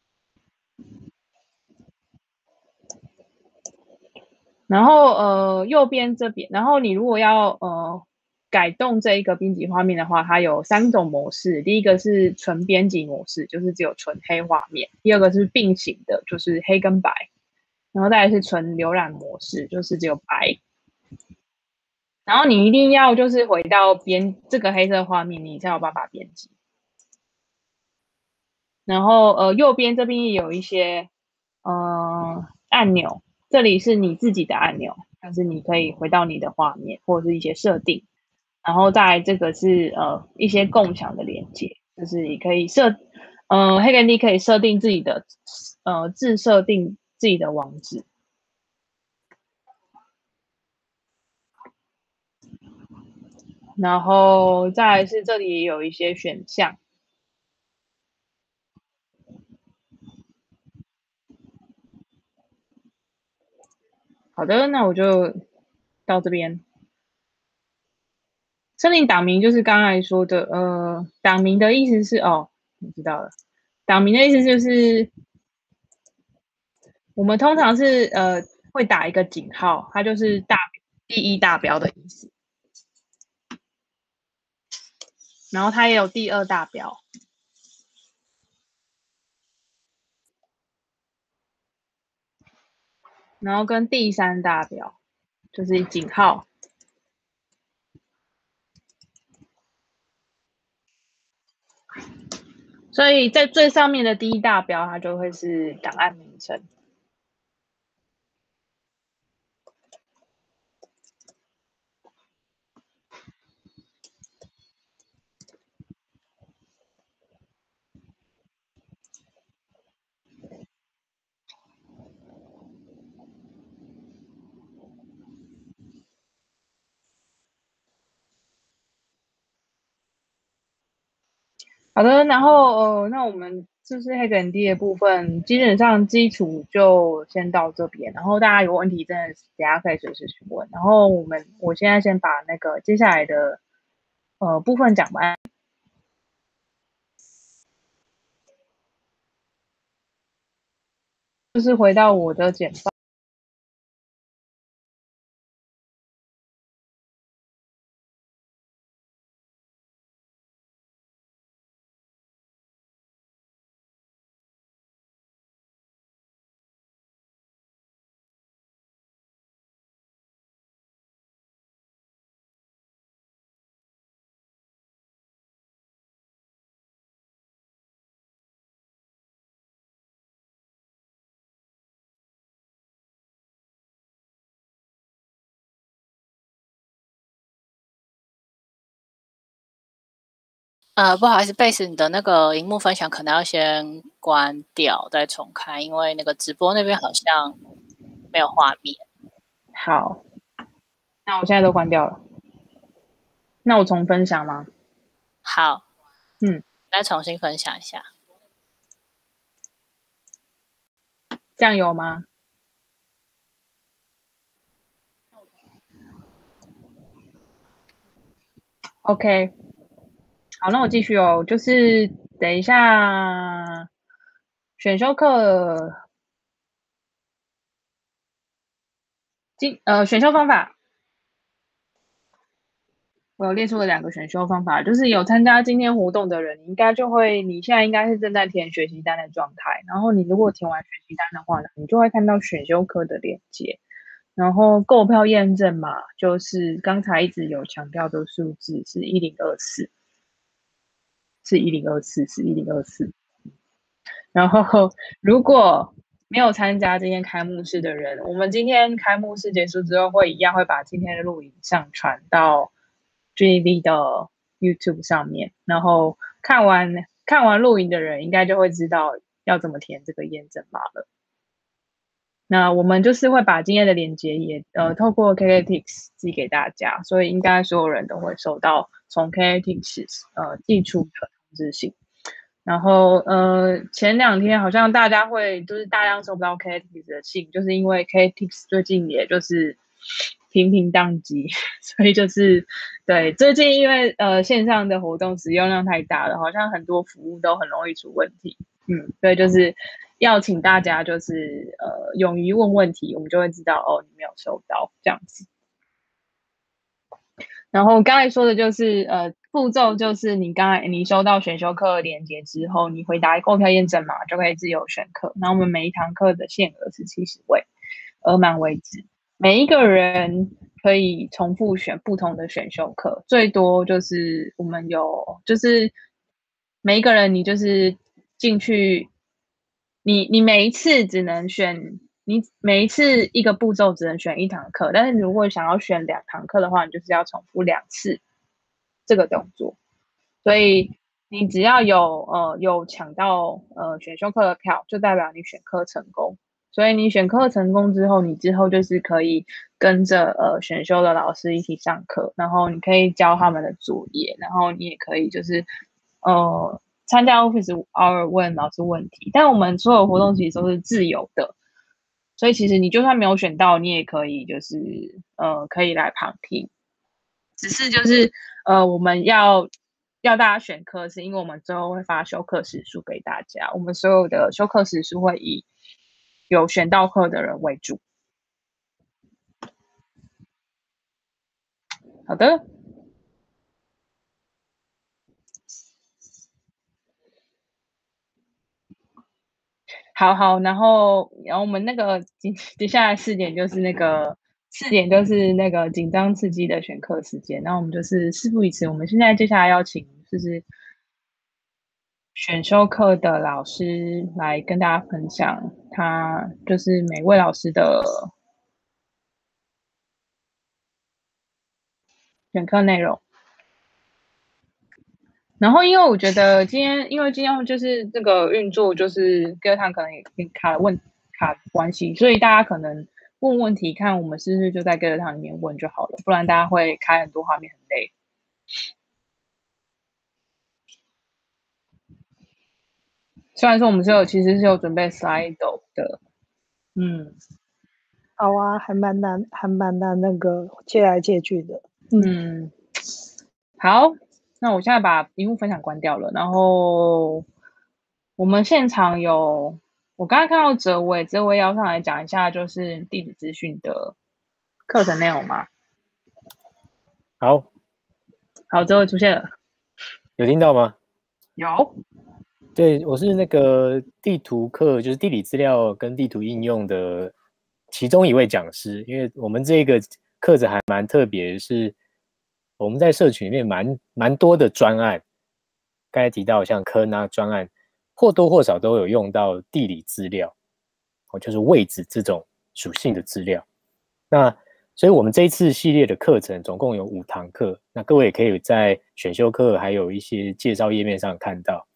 然后右边这边，然后你如果要改动这一个编辑画面的话，它有3种模式。第一个是纯编辑模式，就是只有纯黑画面；第二个是并行的，就是黑跟白；然后再来是纯浏览模式，就是只有白。然后你一定要就是回到这个黑色画面，你才有办法编辑。然后右边这边也有一些按钮，这里是你自己的按钮，就是你可以回到你的画面或者是一些设定。然后再来这个是一些共享的连接，就是你可以黑跟低可以设定自己的自设定自己的网址。然后再来是这里也有一些选项。好的，那我就到这边。设定党名就是刚才说的，党名的意思是我知道了，党名的意思就是我们通常是会打一个井号，它就是第一大标的意思。然后它也有第2大标，然后跟第3大标就是井号。所以在最上面的第1大标，它就会是档案名称。好的，然后那我们就是黑跟低的部分，基本上基础就先到这边。然后大家有问题，真的等下可以随时询问。然后我现在先把那个接下来的部分讲完，就是回到我的简报。 不好意思，贝斯，你的那个荧幕分享可能要先关掉，再重开，因为那个直播那边好像没有画面。 好，那我现在都关掉了。那我重分享吗？ 好，再重新分享一下。 这样有吗？OK。好，那我继续哦。就是等一下选修课，选修方法，我有列出了2个选修方法，就是有参加今天活动的人，你现在应该是正在填学习单的状态。然后你如果填完学习单的话呢，你就会看到选修课的链接。然后购票验证码就是刚才一直有强调的数字是1024。是1024。然后，如果没有参加今天开幕式的人，我们今天开幕式结束之后，一样会把今天的录影上传到 GV 的 YouTube 上面。然后看完录影的人，应该就会知道要怎么填这个验证码了。那我们就是会把今天的链接也透过 KKTix 寄给大家，所以应该所有人都会收到从 KKTix 寄出的通知信。 然后前2天好像大家会就是大量收不到 KTips 的信，就是因为 KTips 最近也就是频频宕机，所以就是对最近因为线上的活动使用量太大了，好像很多服务都很容易出问题。所以就是要请大家就是勇于问问题，我们就会知道哦你没有收到这样子。然后刚才说的就是步骤就是你收到选修课连结之后，你回答购票验证码就可以自由选课。然后我们每一堂课的限额是70位，额满为止。每一个人可以重复选不同的选修课，最多就是我们有就是每一个人你就是进去，你每一次只能选。你每一次一个步骤只能选1堂课，但是如果想要选2堂课的话，你就是要重复2次这个动作。所以你只要有抢到选修课的票，就代表你选课成功。所以你选课成功之后，你之后就是可以跟着选修的老师一起上课，然后你可以教他们的作业，然后你也可以就是参加 Office Hour 问老师问题。但我们所有活动其实都是自由的。所以其实你就算没有选到，你也可以就是可以来旁听，只是就是我们要大家选课，是因为我们最后会发修课时数给大家，我们所有的修课时数会以有选到课的人为主。好的。好，然后我们那个接下来4点就是那个紧张刺激的选课时间。那我们就是事不宜迟，我们现在接下来要请就是选修课的老师来跟大家分享他就是每位老师的选课内容。然后因为我觉得今天就是这个运作就是第2堂可能也卡的关系，所以大家可能问问题，看我们是不是就在第2堂里面问就好了，不然大家会开很多画面很累。虽然说我们其实是有准备 slide 的。 好啊，还蛮难那个切来切去的。 好，那我现在把荧幕分享关掉了，然后我们现场我刚才看到哲伟要上来讲一下就是地址资讯的课程内容吗？好，哲伟出现了， 有听到吗？ 有。 对，我是那个地图课，就是地理资料跟地图应用的其中一位讲师。因为我们这个课程还蛮特别，是我们在社群里面蛮多的专案，刚才提到像科纳专案，或多或少都有用到地理资料，就是位置这种属性的资料。那所以我们这一次系列的课程总共有5堂课，那各位也可以在选修课还有一些介绍页面上看到。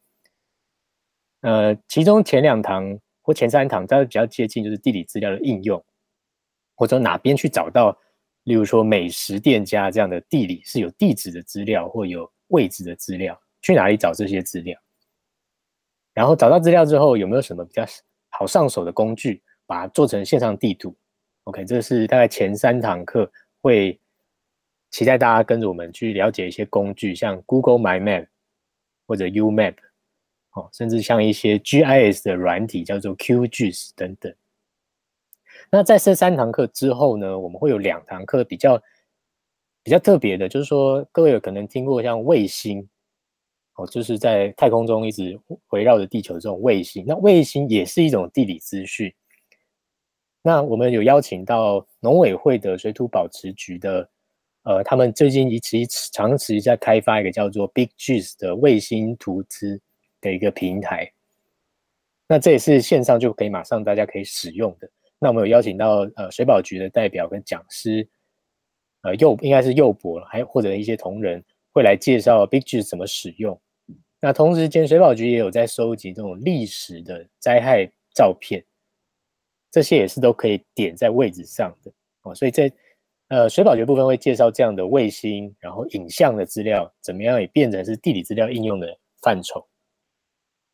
其中前2堂或前3堂，它比较接近就是地理资料的应用，或者哪边去找到，例如说美食店家这样的地理是有地址的资料或有位置的资料，去哪里找这些资料？然后找到资料之后，有没有什么比较好上手的工具，把它做成线上地图 ？OK， 这是大概前3堂课会期待大家跟着我们去了解一些工具，像 Google My Map 或者 UMap。甚至像一些 GIS 的软体叫做 QGIS 等等。那在这3堂课之后呢，我们会有2堂课比较特别的，就是说各位有可能听过像卫星，就是在太空中一直围绕着地球这种卫星，那卫星也是一种地理资讯。那我们有邀请到农委会的水土保持局的，他们最近长期在开发一个叫做 BigGIS 的卫星图资的一个平台，那这也是线上就可以马上大家可以使用的。那我们有邀请到水保局的代表跟讲师，应该是佑博，还或者一些同仁会来介绍 BigGIS 怎么使用。那同时间水保局也有在收集这种历史的灾害照片，这些也是都可以点在位置上的。所以在水保局部分会介绍这样的卫星，然后影像的资料怎么样也变成是地理资料应用的范畴。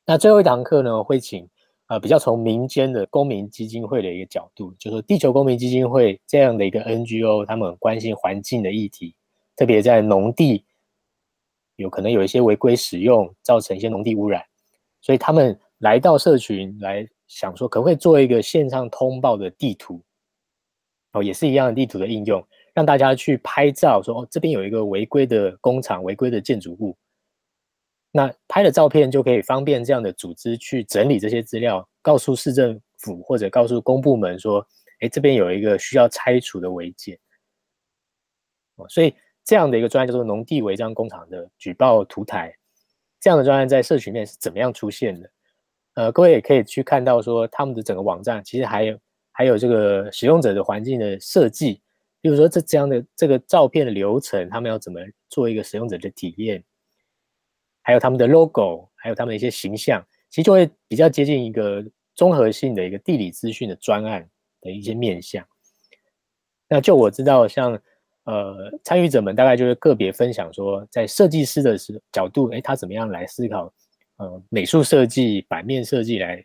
那最后一堂课呢，会请比较从民间的公民基金会的一个角度，就是说地球公民基金会这样的一个 NGO， 他们很关心环境的议题，特别在农地有可能有一些违规使用，造成一些农地污染，所以他们来到社群来想说，可不可以做一个线上通报的地图，也是一样的地图的应用，让大家去拍照说，这边有一个违规的工厂、违规的建筑物，那拍的照片就可以方便这样的组织去整理这些资料，告诉市政府或者告诉公部门说，这边有一个需要拆除的违建。所以这样的一个专案叫做农地违章工厂的举报图台，这样的专案在社群面是怎么样出现的？各位也可以去看到说他们的整个网站其实还有这个使用者的环境的设计，比如说这样的这个照片的流程，他们要怎么做一个使用者的体验，还有他们的 logo， 还有他们的一些形象，其实就会比较接近一个综合性的一个地理资讯的专案的一些面向。那就我知道，像参与者们大概就会个别分享说，在设计师的角度，他怎么样来思考美术设计、版面设计来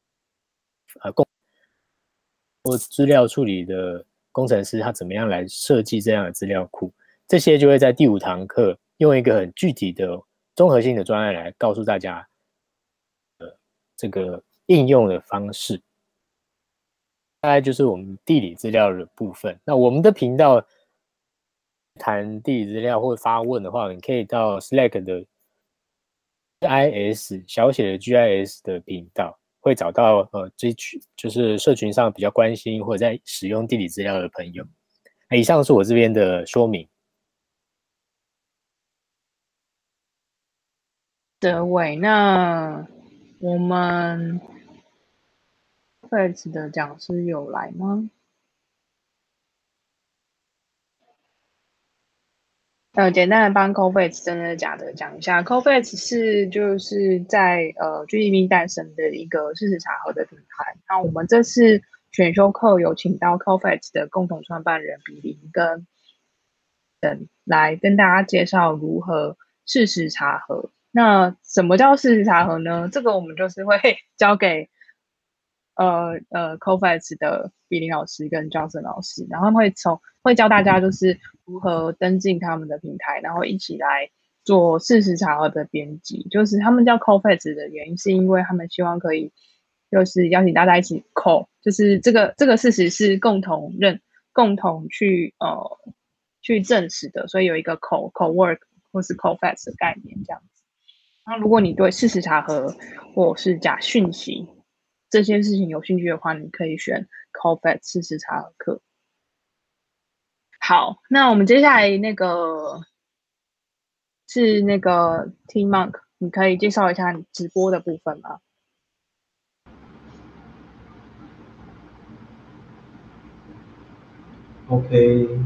或资料处理的工程师他怎么样来设计这样的资料库，这些就会在第5堂课用一个很具体的综合性的专案来告诉大家这个应用的方式。大概就是我们地理资料的部分。那我们的频道谈地理资料或发问的话，你可以到 Slack 的 GIS 小写的 GIS 的频道，会找到就是社群上比较关心或者在使用地理资料的朋友。以上是我这边的说明。 德伟，那我们 Face 的讲师有来吗？简单的帮 Coface 真的假的讲一下 ，Coface 就是在GDP 诞生的一个事实查核的平台。那我们这次选修课有请到 Coface 的共同创办人比林跟来跟大家介绍如何事实查核。那什么叫事实查核呢？这个我们就是会交给Coface 的比林老师跟 Johnson 老师，然后会教大家就是如何登进他们的平台，然后一起来做事实查核的编辑。就是他们叫 Coface 的原因，是因为他们希望可以就是邀请大家一起 就是这个事实是共同去证实的，所以有一个 co-work 或是 Coface 的概念这样子。那如果你对事实查核或是假讯息这些事情有兴趣的话，你可以选 Coface 事实查核课。好，那我们接下来是T Monk， 你可以介绍一下你直播的部分吗？ OK，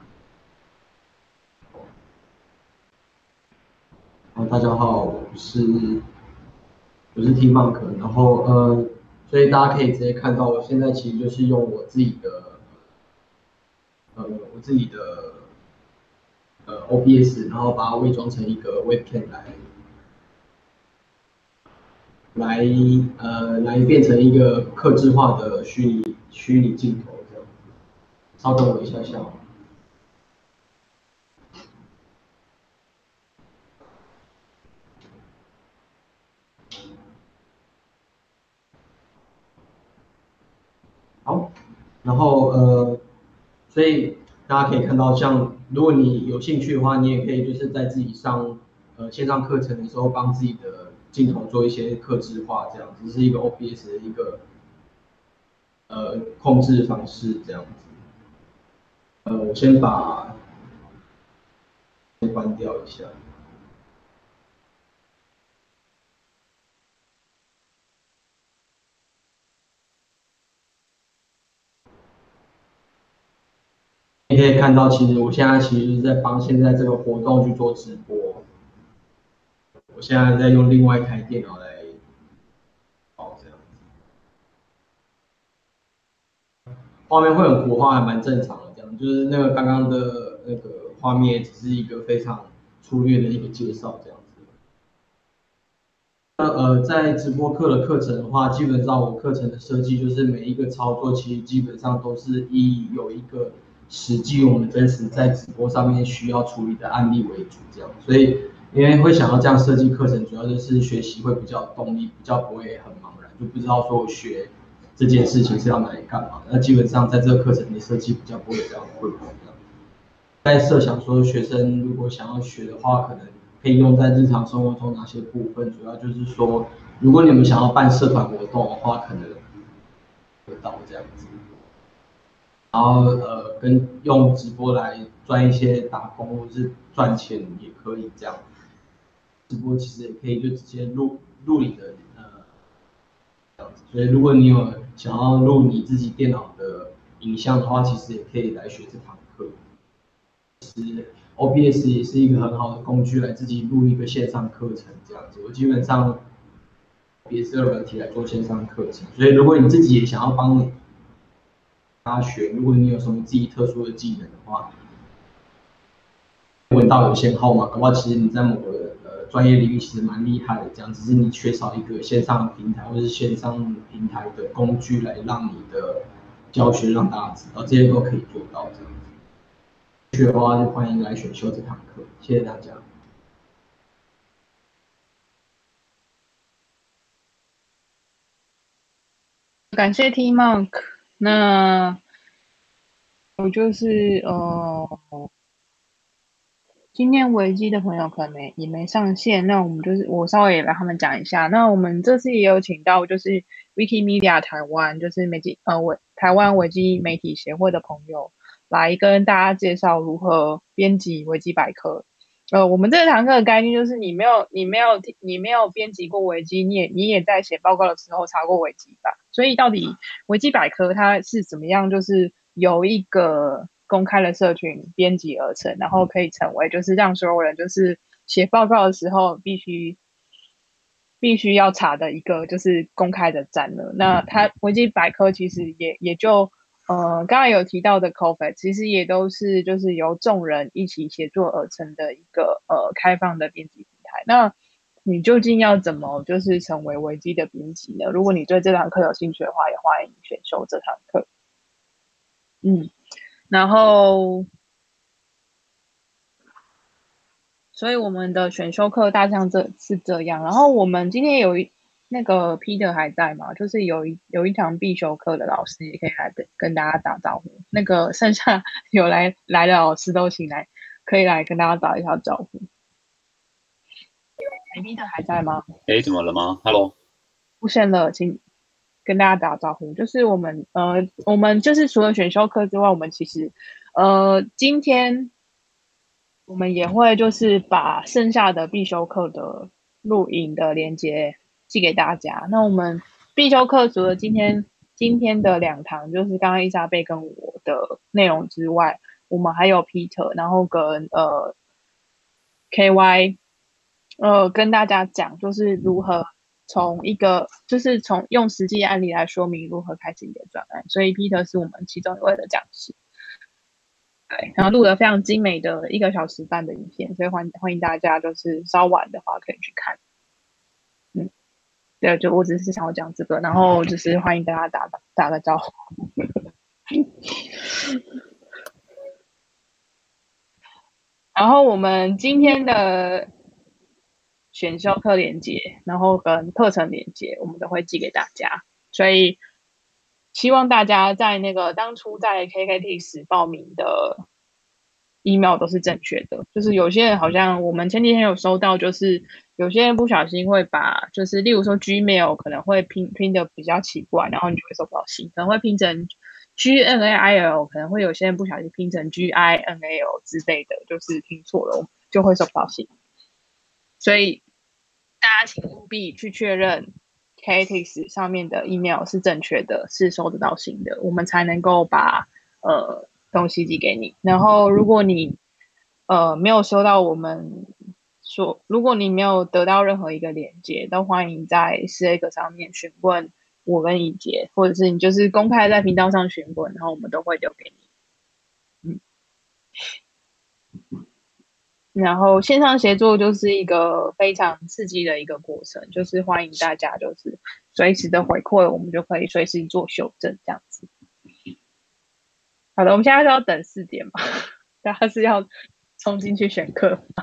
大家好，我是 T Monk， 然后所以大家可以直接看到，我现在其实就是用我自己的OBS， 然后把它伪装成一个 Webcam 来变成一个客制化的虚拟镜头这样。稍等我一下下。好，然后所以大家可以看到，像如果你有兴趣的话，你也可以就是在自己上线上课程的时候，帮自己的镜头做一些客制化，这样子是一个 OBS 的一个控制方式这样子。我先关掉一下。你可以看到，其实我现在其实是在帮现在这个活动去做直播。我现在在用另外一台电脑来搞这样子，画面会很糊化，还蛮正常的。这样就是那个刚刚的那个画面，只是一个非常粗略的一个介绍这样子。 在直播课的课程的话，基本上我课程的设计就是每一个操作，其实基本上都是以有一个实际我们真实在直播上面需要处理的案例为主，这样。所以因为会想要这样设计课程，主要就是学习会比较有动力，比较不会很茫然，就不知道说我学这件事情是要拿来干嘛的。那基本上在这个课程的设计比较不会有这样的困扰。在设想说学生如果想要学的话，可能可以用在日常生活中哪些部分？主要就是说，如果你们想要办社团活动的话，可能得到这样子。然后跟用直播来赚一些打工或是赚钱也可以这样。直播其实也可以就直接录你的这样子。所以如果你有想要录你自己电脑的影像的话，其实也可以来学这堂课。OBS 也是一个很好的工具，来自己录一个线上课程这样子。我基本上 OBS 的软体来做线上课程，所以如果你自己也想要帮大家学，如果你有什么自己特殊的技能的话，文道有限号嘛，搞不好其实你在某个专业领域其实蛮厉害的，这样只是你缺少一个线上平台或是线上平台的工具来让你的教学让大家知道，这些都可以做到这样子。的话就欢迎来选修这堂课，谢谢大家。 感谢 T Monk。那我就是今天维基的朋友可能也没上线，那我们就是我稍微也来他们讲一下。那我们这次也有请到就是 Wikimedia 台湾，就是台湾维基媒体协会的朋友来跟大家介绍如何编辑维基百科。我们这堂课的概念就是你没有编辑过维基，你也在写报告的时候查过维基吧？所以到底维基百科它是怎么样？就是有一个公开的社群编辑而成，然后可以成为就是让所有人就是写报告的时候必须要查的一个就是公开的站了。那它维基百科其实也就刚才有提到的 COFET 其实也都是就是由众人一起协作而成的一个开放的编辑平台。那你究竟要怎么就是成为维基的编辑呢？如果你对这堂课有兴趣的话，也欢迎选修这堂课。然后所以我们的选修课大项是这样。然后我们今天那个 Peter 还在嘛？就是有一堂必修课的老师也可以来跟大家打招呼。那个剩下有来的老师都请来，可以来跟大家打一下招呼。Peter 还在吗？ 怎么了吗 ？Hello， 出现了，请跟大家打招呼。就是我们就是除了选修课之外，我们其实今天我们也会就是把剩下的必修课的录影的连接寄给大家。那我们必修课除了今天的2堂，就是刚刚伊莎贝跟我的内容之外，我们还有 Peter， 然后跟KY， 跟大家讲就是如何从用实际案例来说明如何开始你的专案。所以 Peter 是我们其中一位的讲师。对，然后录了非常精美的1个小时半的影片，所以欢迎大家就是稍晚的话可以去看。对，就我只是想要讲这个，然后就是欢迎大家打个招呼。然后我们今天的选修课连结，然后跟课程连结，我们都会寄给大家，所以希望大家在那个当初在 KKTix 报名的 email 都是正确的。就是有些人好像我们前几天有收到，就是有些人不小心会把就是例如说 Gmail 可能会拼的比较奇怪，然后你就会收不到信，可能会拼成 GNAIL， 可能会有些人不小心拼成 GINAL 之类的，就是拼错了就会收不到信。所以大家请务必去确认 KKTix 上面的 email 是正确的，是收得到信的，我们才能够把东西寄给你。然后如果你没有收到我们说，如果你没有得到任何一个连接，都欢迎在 Slack 上面询问我跟怡杰，或者是你就是公开在频道上询问，然后我们都会留给你。 然后线上协作就是一个非常刺激的一个过程，就是欢迎大家就是随时的回馈，我们就可以随时做修正这样子。好的，我们现在是要等4点嘛？大家是要冲进去选课吗？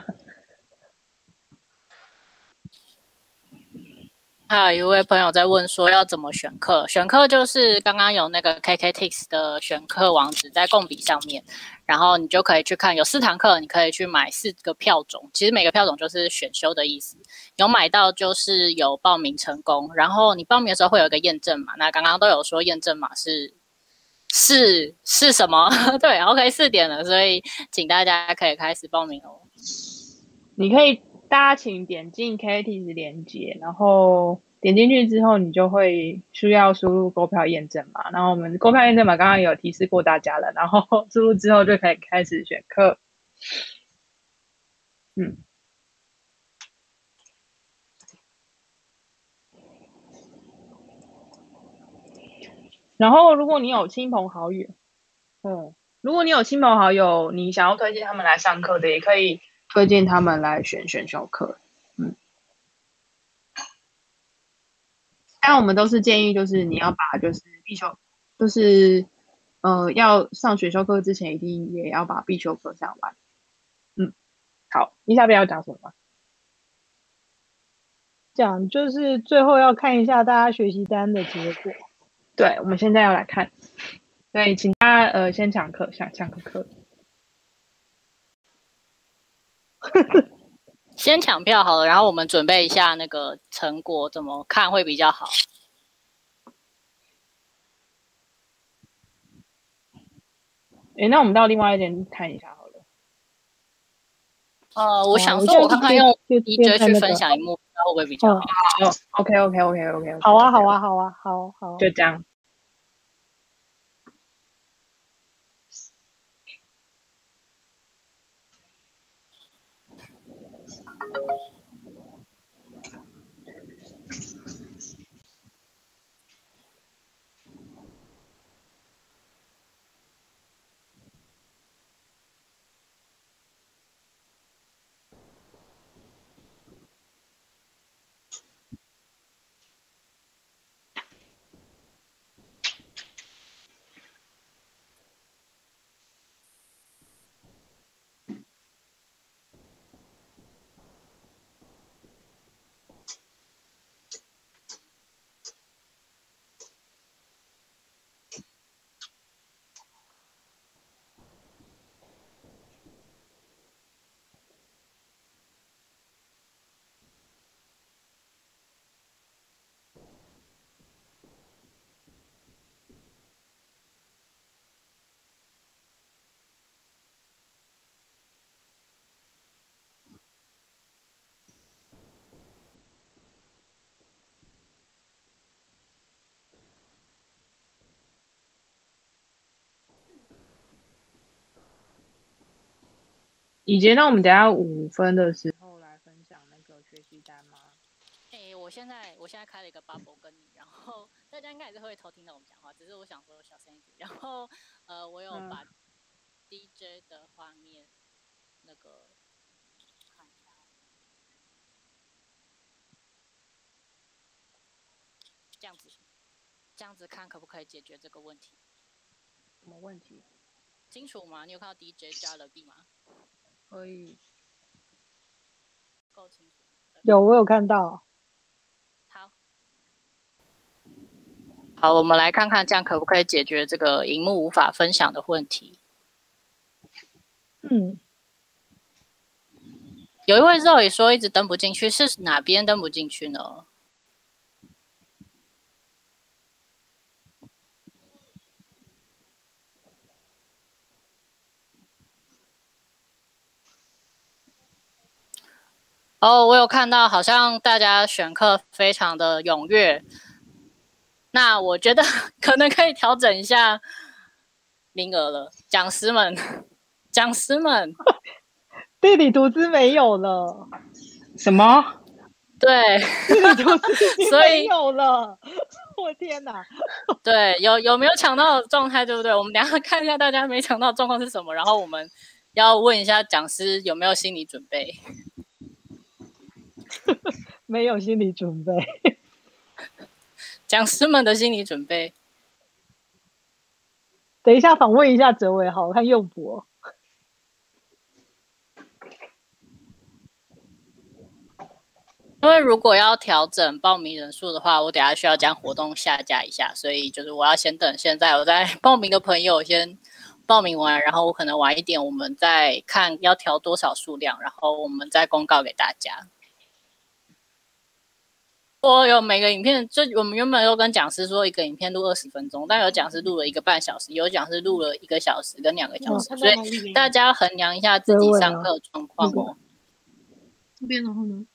还有一位朋友在问说要怎么选课，选课就是刚刚有那个 KKTix 的选课网址在共笔上面，然后你就可以去看，有4堂课，你可以去买4个票种，其实每个票种就是选修的意思，有买到就是有报名成功，然后你报名的时候会有一个验证码，那刚刚都有说验证码是什么？对 ，OK 4点了，所以请大家可以开始报名哦。 你可以。大家请点进 KKTix 连结，然后点进去之后，你就会需要输入购票验证码。然后我们购票验证码刚刚有提示过大家了，然后输入之后就可以开始选课。然后如果你有亲朋好友，你想要推荐他们来上课的，也可以推荐他们来选修课。但我们都是建议，就是你要把就是必修，就是要上选修课之前，一定也要把必修课上完。好，你下边要讲什么？ 讲就是最后要看一下大家学习单的结果。 对，我们现在要来看，对，请大家先抢课，抢课。 先抢票好了，然后我们准备一下那个成果怎么看会比较好。 那我们到另外一边看一下好了。 我想说，我看看用 DJ 去分享荧幕，会不会比较好 ？OK。 好啊， 就这样。以前那我们等一下5分的时候来分享那个学习单吗？ 我现在开了一个 bubble 跟你，然后大家应该也是会偷听到我们讲话，只是我想说小声一点。然后我有把 DJ 的画面那个看一下，这样子看可不可以解决这个问题？ 什么问题？ 清楚吗？你有看到 DJ 加了 B 吗？ 可以， 够清楚。 有，我有看到。 好，我们来看看这样可不可以解决这个荧幕无法分享的问题。有一位肉也说一直登不进去，是哪边登不进去呢？我有看到，好像大家选课非常的踊跃。那我觉得可能可以调整一下名额了，讲师们， 地理图资没有了。 什么？ 对， 地理图资所以没有了。我天哪！ 对，有没有抢到的状态，对不对？我们等一下看一下大家没抢到的状况是什么，然后我们要问一下讲师有没有心理准备？ 没有心理准备。 讲师们的心理准备。 等一下访问一下哲伟，好，我看诱捕哦。 因为如果要调整报名人数的话，我等一下需要将活动下架一下，所以就是我要先等现在我在报名的朋友先报名完，然后我可能晚一点，我们再看要调多少数量，然后我们再公告给大家。我有每个影片，就我们原本都跟讲师说一个影片录20分钟，但有讲师录了1个半小时，有讲师录了1个小时跟2个小时，所以大家衡量一下自己上课状况哦。 这边然后呢？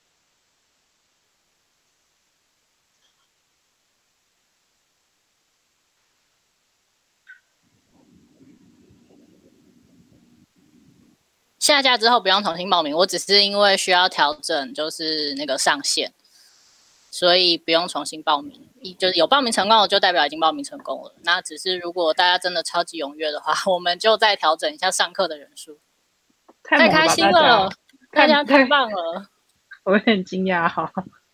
下架之后不用重新报名，我只是因为需要调整，就是那个上限，所以不用重新报名。就是有报名成功，就代表已经报名成功了。那只是如果大家真的超级踊跃的话，我们就再调整一下上课的人数。太开心了，大家太棒了， 我有点惊讶哈。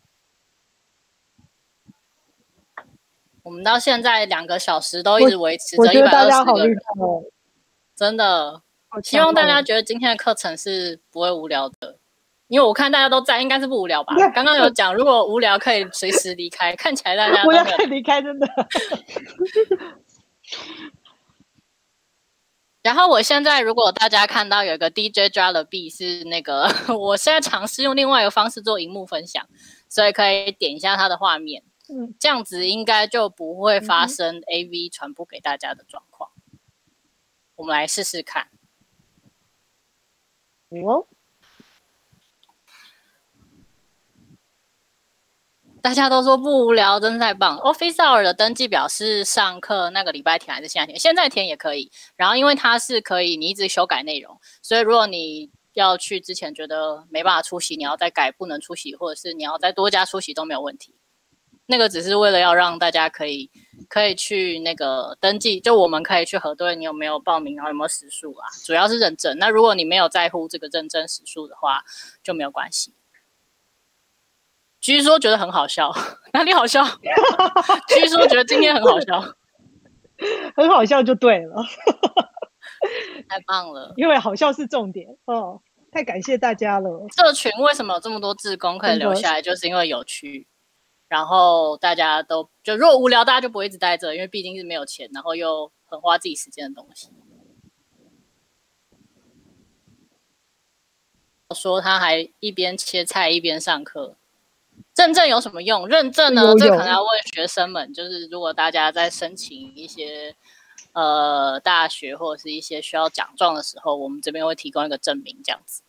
我们到现在2个小时都一直维持着120个人， 我觉得大家好厉害哦， 真的。希望大家觉得今天的课程是不会无聊的，因为我看大家都在，应该是不无聊吧？刚刚有讲，如果无聊可以随时离开，看起来大家都无聊可以离开，真的。 然后我现在如果大家看到有一个 DJ 抓了 B 是那个，我现在尝试用另外一个方式做荧幕分享，所以可以点一下它的画面，这样子应该就不会发生 AV 传播给大家的状况。我们来试试看。大家都说不无聊，真是太棒了。Office Hour 的登记表是上课那个礼拜填还是现在填？现在填也可以。然后因为它是可以你一直修改内容，所以如果你要去之前觉得没办法出席，你要再改不能出席，或者是你要再多加出席都没有问题。那个只是为了要让大家可以去那个登记，就我们可以去核对你有没有报名，然后有没有时数啊，主要是认证。那如果你没有在乎这个认证时数的话，就没有关系。据说觉得很好笑，哪里好笑？据说觉得今天很好笑， 很好笑就对了， 太棒了！ 因为好笑是重点哦，太感谢大家了。 社群为什么有这么多志工可以留下来，就是因为有趣。然后大家都就如果无聊，大家就不会一直待着，因为毕竟是没有钱，然后又很花自己时间的东西。说他还一边切菜一边上课，认证有什么用？认证呢，这可能要问学生们。就是如果大家在申请一些大学或者是一些需要奖状的时候，我们这边会提供一个证明，这样子。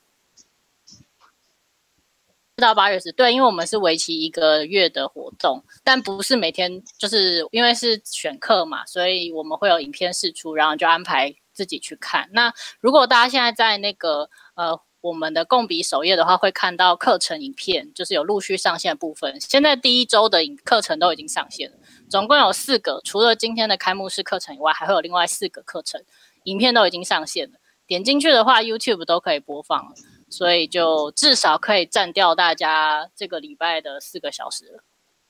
到8月10，对，因为我们是为期1个月的活动，但不是每天，就是因为是选课嘛，所以我们会有影片释出，然后就安排自己去看。那如果大家现在在那个我们的共笔首页的话，会看到课程影片，就是有陆续上线的部分。现在第1周的课程都已经上线了，总共有4个，除了今天的开幕式课程以外，还会有另外4个课程，影片都已经上线了。点进去的话 ，YouTube 都可以播放了。所以就至少可以占掉大家这个礼拜的4个小时了。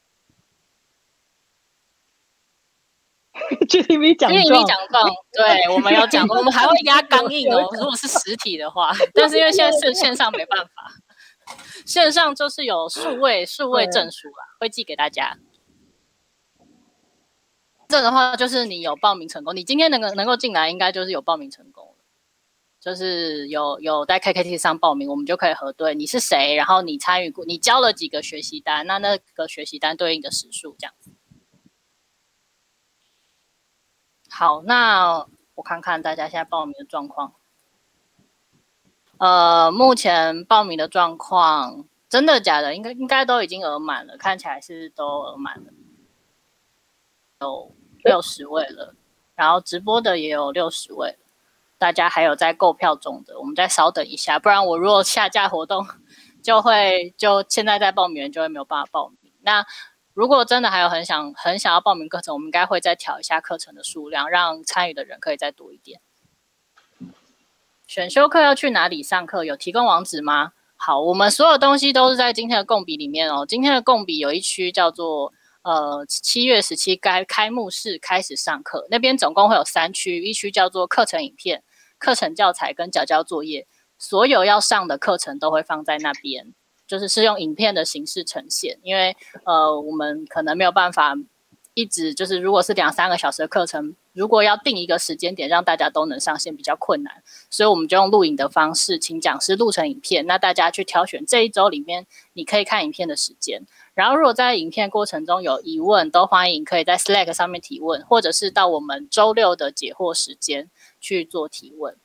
GTV 奖状， 对，我们有讲，我们还会压钢印哦。如果是实体的话，但是因为现在是线上没办法，线上就是有数位证书啦，会寄给大家。这的话就是你有报名成功，你今天能够进来，应该就是有报名成功。就是有在 KKT 上报名，我们就可以核对你是谁，然后你参与过，你交了几个学习单，那个学习单对应的时数这样子。好，那我看看大家现在报名的状况。目前报名的状况，真的假的？应该都已经额满了，看起来是都额满了，有60位了，然后直播的也有60位了。大家还有在购票中的，我们再稍等一下，不然我如果下架活动，就现在报名人就会没有办法报名。那如果真的还有很想要报名课程，我们应该会再调一下课程的数量，让参与的人可以再多一点。 选修课要去哪里上课？有提供网址吗？好，我们所有东西都是在今天的共笔里面哦。今天的共笔有一区叫做7月17开幕式开始上课，那边总共会有3区，一区叫做课程影片、课程教材跟缴交作业，所有要上的课程都会放在那边，就是用影片的形式呈现，因为我们可能没有办法一直就是如果是2-3个小时的课程，如果要定一个时间点让大家都能上线比较困难，所以我们就用录影的方式，请讲师录成影片，那大家去挑选这一周里面你可以看影片的时间。然后如果在影片过程中有疑问，都欢迎可以在 Slack 上面提问，或者是到我们周6的解惑时间去做提问。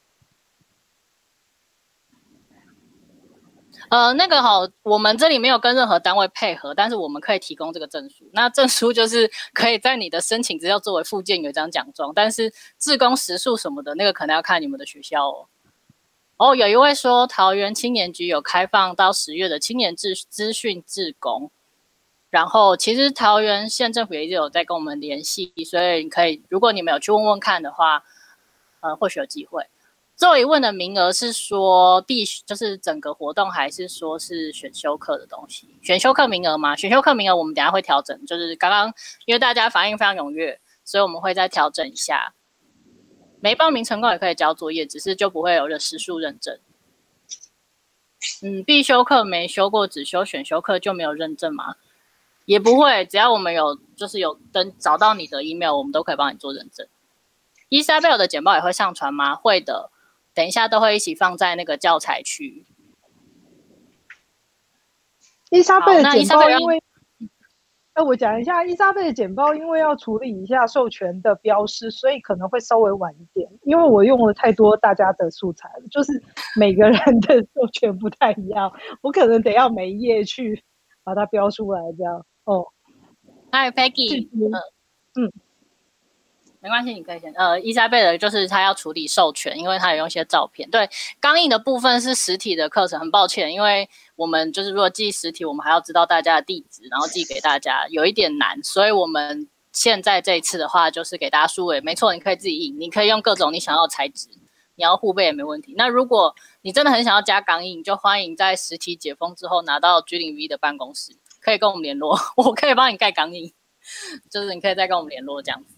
那个我们这里没有跟任何单位配合，但是我们可以提供这个证书。那证书就是可以在你的申请资料作为附件有一张奖状，但是志工时数什么的，那个可能要看你们的学校哦。有一位说桃园青年局有开放到10月的青年资讯志工，然后其实桃园县政府也一直有在跟我们联系，所以可以如果你们有去问问看的话，或许有机会。最后一问的名额是说就是整个活动还是说是选修课的东西？选修课名额吗？选修课名额我们等一下会调整，就是刚刚因为大家反应非常踊跃，所以我们会再调整一下。没报名成功也可以交作业，只是就不会有时数认证。必修课没修过只修选修课就没有认证吗？也不会，只要我们有找到你的 email， 我们都可以帮你做认证。伊莎贝尔的简报也会上传吗？会的。等一下都会一起放在那个教材区。 伊莎贝的简报因为，我讲一下，伊莎贝的简报因为要处理一下授权的标示，所以可能会稍微晚一点。因为我用了太多大家的素材了，就是每个人的授权不太一样，我可能得要每一页去把它标出来，这样。 Hi Peggy， 没关系，你可以先。伊莎贝尔就是他要处理授权，因为他有用一些照片。对，钢印的部分是实体的课程，很抱歉，因为我们就是如果寄实体，我们还要知道大家的地址，然后寄给大家，有一点难，所以我们现在这一次的话，就是给大家数位。没错，你可以自己印，你可以用各种你想要的材质，你要护背也没问题。那如果你真的很想要加钢印，就欢迎在实体解封之后拿到 G0V 的办公室，可以跟我们联络，我可以帮你盖钢印，就是你可以再跟我们联络这样子。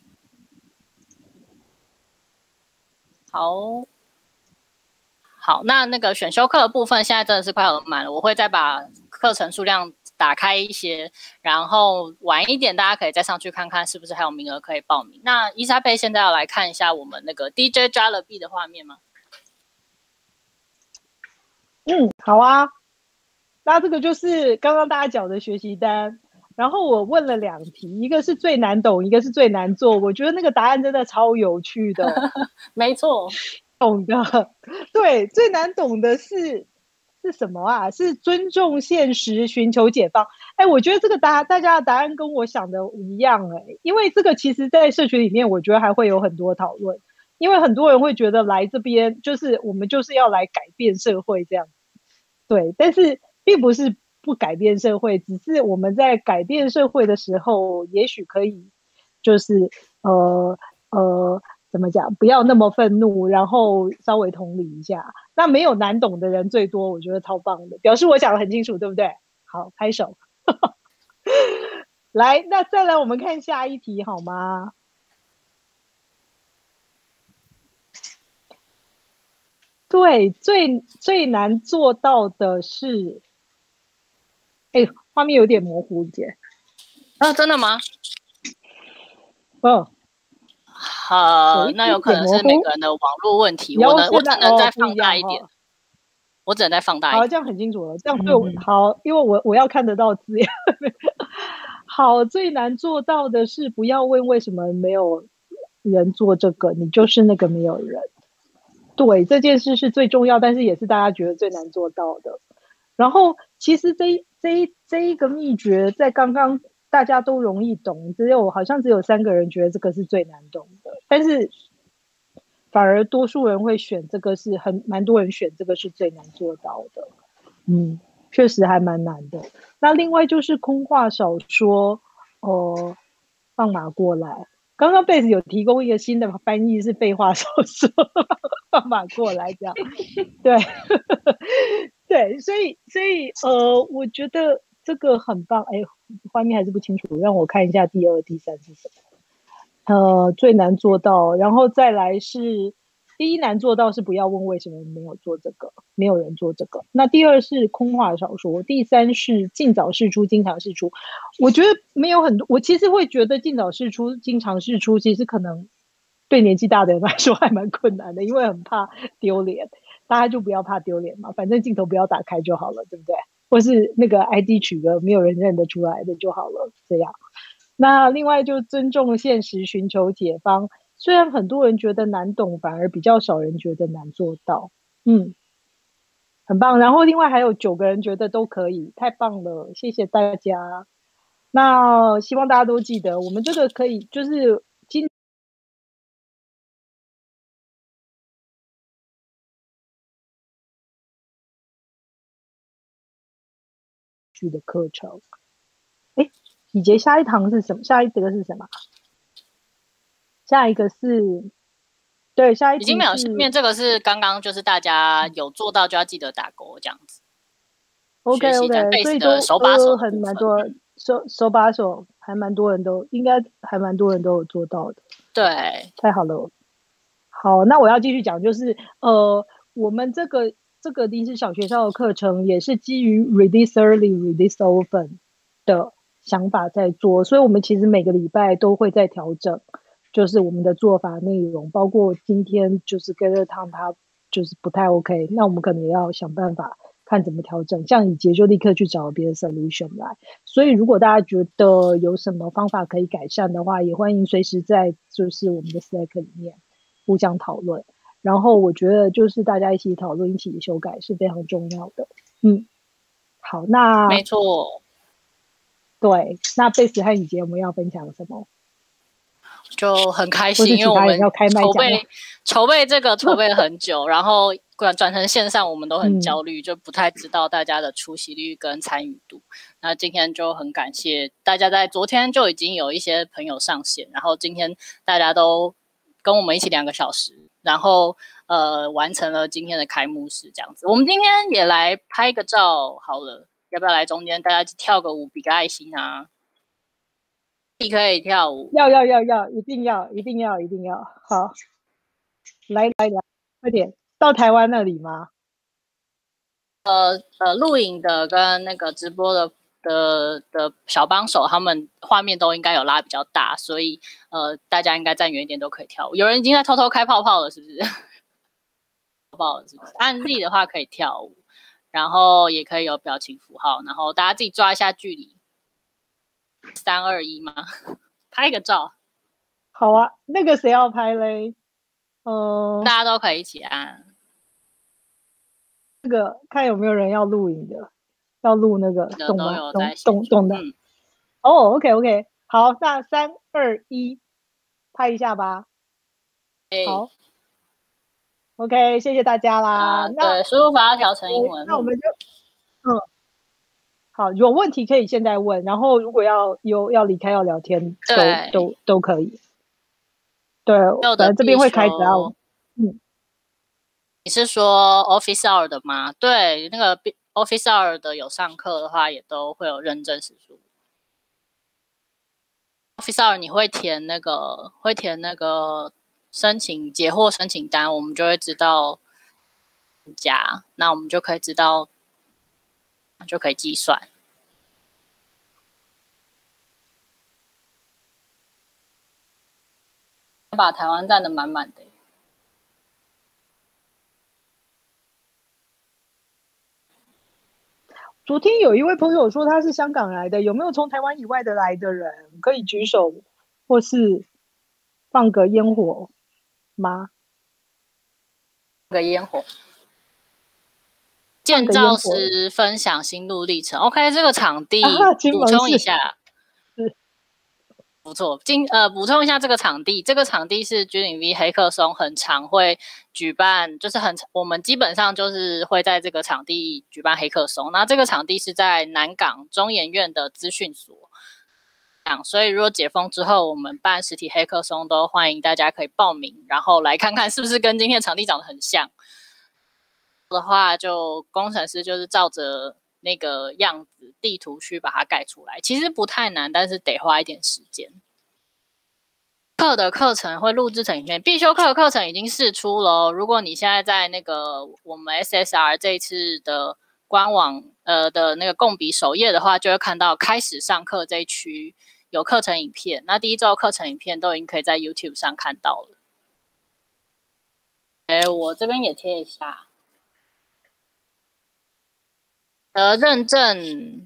好，那个选修课的部分现在真的是快很满了，我会再把课程数量打开一些，然后晚一点大家可以再上去看看是不是还有名额可以报名。那伊莎贝现在要来看一下我们那个 DJ Jollibee 的画面吗？ 好啊。那这个就是刚刚大家讲的学习单，然后我问了2题，一个是最难懂，一个是最难做。我觉得那个答案真的超有趣的。 没错， 懂的。对，最难懂的是什么啊？是尊重现实，寻求解放。我觉得这个大家的答案跟我想的一样。因为这个其实在社群里面我觉得还会有很多讨论，因为很多人会觉得来这边就是我们就是要来改变社会这样。对，但是并不是不改变社会，只是我们在改变社会的时候也许可以就是怎么讲，不要那么愤怒，然后稍微同理一下。那没有难懂的人最多，我觉得超棒的，表示我讲得很清楚，对不对？好，拍手。来，那再来我们看下一题好吗？对，最难做到的是，画面有点模糊，姐。 真的吗？那有可能是每个人的网络问题，我只能再放大一点。我只能再放大一点。 好，这样很清楚了，这样对我好，因为我要看得到字。好，最难做到的是不要问为什么没有人做这个，你就是那个没有人。对，这件事是最重要，但是也是大家觉得最难做到的。然后其实这一个秘诀在刚刚大家都容易懂，好像只有3个人觉得这个是最难懂的，但是反而多数人会选这个是蛮多人选这个是最难做到的。确实还蛮难的。那另外就是空话少说，放马过来。刚刚贝斯有提供一个新的翻译是废话少说。 办法过来这样。对对，所以我觉得这个很棒。哎，画面还是不清楚，让我看一下第二、第三是什么。最难做到，然后再来是第一难做到是不要问为什么没有做这个，没有人做这个。那第二是空话少说，第三是尽早释出，经常释出。我觉得没有很多，我其实会觉得尽早释出、经常释出，其实可能对年纪大的人来说还蛮困难的，因为很怕丢脸。大家就不要怕丢脸嘛，反正镜头不要打开就好了，对不对？或是那个 ID 取个没有人认得出来的就好了，这样。那另外就尊重现实，寻求解方。虽然很多人觉得难懂，反而比较少人觉得难做到。很棒。然后另外还有9个人觉得都可以，太棒了，谢谢大家。那希望大家都记得，我们这个可以就是今去的课程。哎，以杰下一堂是什么？下一个是什么？下一个是，对，下一已经没有，因为这个是刚刚就是大家有做到就要记得打勾这样子。 OK， 所以都手把手很蛮多手把手，还蛮多人都应该还蛮多人都有做到的。 对， 太好了。好，那我要继续讲，就是我们这个临时小学校的课程也是基于 release early, release often 的想法在做，所以我们其实每个礼拜都会在调整，就是我们的做法内容，包括今天就是跟热汤他就是不太 OK， 那我们可能也要想办法看怎么调整，像以杰就立刻去找别的 solution 来。所以如果大家觉得有什么方法可以改善的话，也欢迎随时在就是我们的 Slack 里面互相讨论。然后我觉得就是大家一起讨论、一起修改是非常重要的。好，那没错。 对，那贝斯和以杰我们要分享什么？ 就很开心，因为我们筹备这个筹备了很久，然后转成线上，我们都很焦虑，就不太知道大家的出席率跟参与度。那今天就很感谢大家，在昨天就已经有一些朋友上线，然后今天大家都跟我们一起2个小时，然后完成了今天的开幕式这样子。我们今天也来拍个照好了，要不要来中间大家跳个舞，比个爱心啊？你可以跳舞， 要，一定要。好，来，快点，到台湾那里吗？ 录影的跟那个直播的小帮手，他们画面都应该有拉比较大，所以大家应该站远一点都可以跳舞。有人已经在偷偷开泡泡了，是不是？泡泡了是不是？案例的话可以跳舞，然后也可以有表情符号，然后大家自己抓一下距离。3、2、1吗？拍个照。 好啊，那个谁要拍嘞？ 大家都可以一起按。 这个看有没有人要录影的，要录那个动的。OK， 好，那3、2、1，拍一下吧。好 ，OK， 谢谢大家啦。 对，输入法要调成英文。 那我们就好，有问题可以现在问，然后如果要离开要聊天，都可以。对，反正这边会开始啊。 你是说 Office Hour 的吗？对，那个 Office Hour 的有上课的话，也都会有认证时数。Office Hour 你会填那个解惑申请单，我们就会知道加，那我们就可以知道，就可以计算。把台湾占得满满的。 昨天有一位朋友说他是香港来的，有没有从台湾以外的来的人可以举手，或是放个烟火吗？ 放个烟火。建造师分享心路历程。OK， 这个场地补充一下。不错，补充一下这个场地，是 G0V 黑客松很常会举办，就是我们基本上就是会在这个场地举办黑客松。那这个场地是在南港中研院的资讯所。 所以如果解封之后，我们办实体黑客松都欢迎大家可以报名，然后来看看是不是跟今天场地长得很像。的话，就工程师就是照着那个样子地图去把它盖出来，其实不太难，但是得花一点时间。课的课程会录制成影片，必修课的课程已经释出了。如果你现在在那个我们 SSR 这一次的官网的那个共笔首页的话，就会看到开始上课这一区有课程影片。那第一周课程影片都已经可以在 YouTube 上看到了。我这边也贴一下。认证。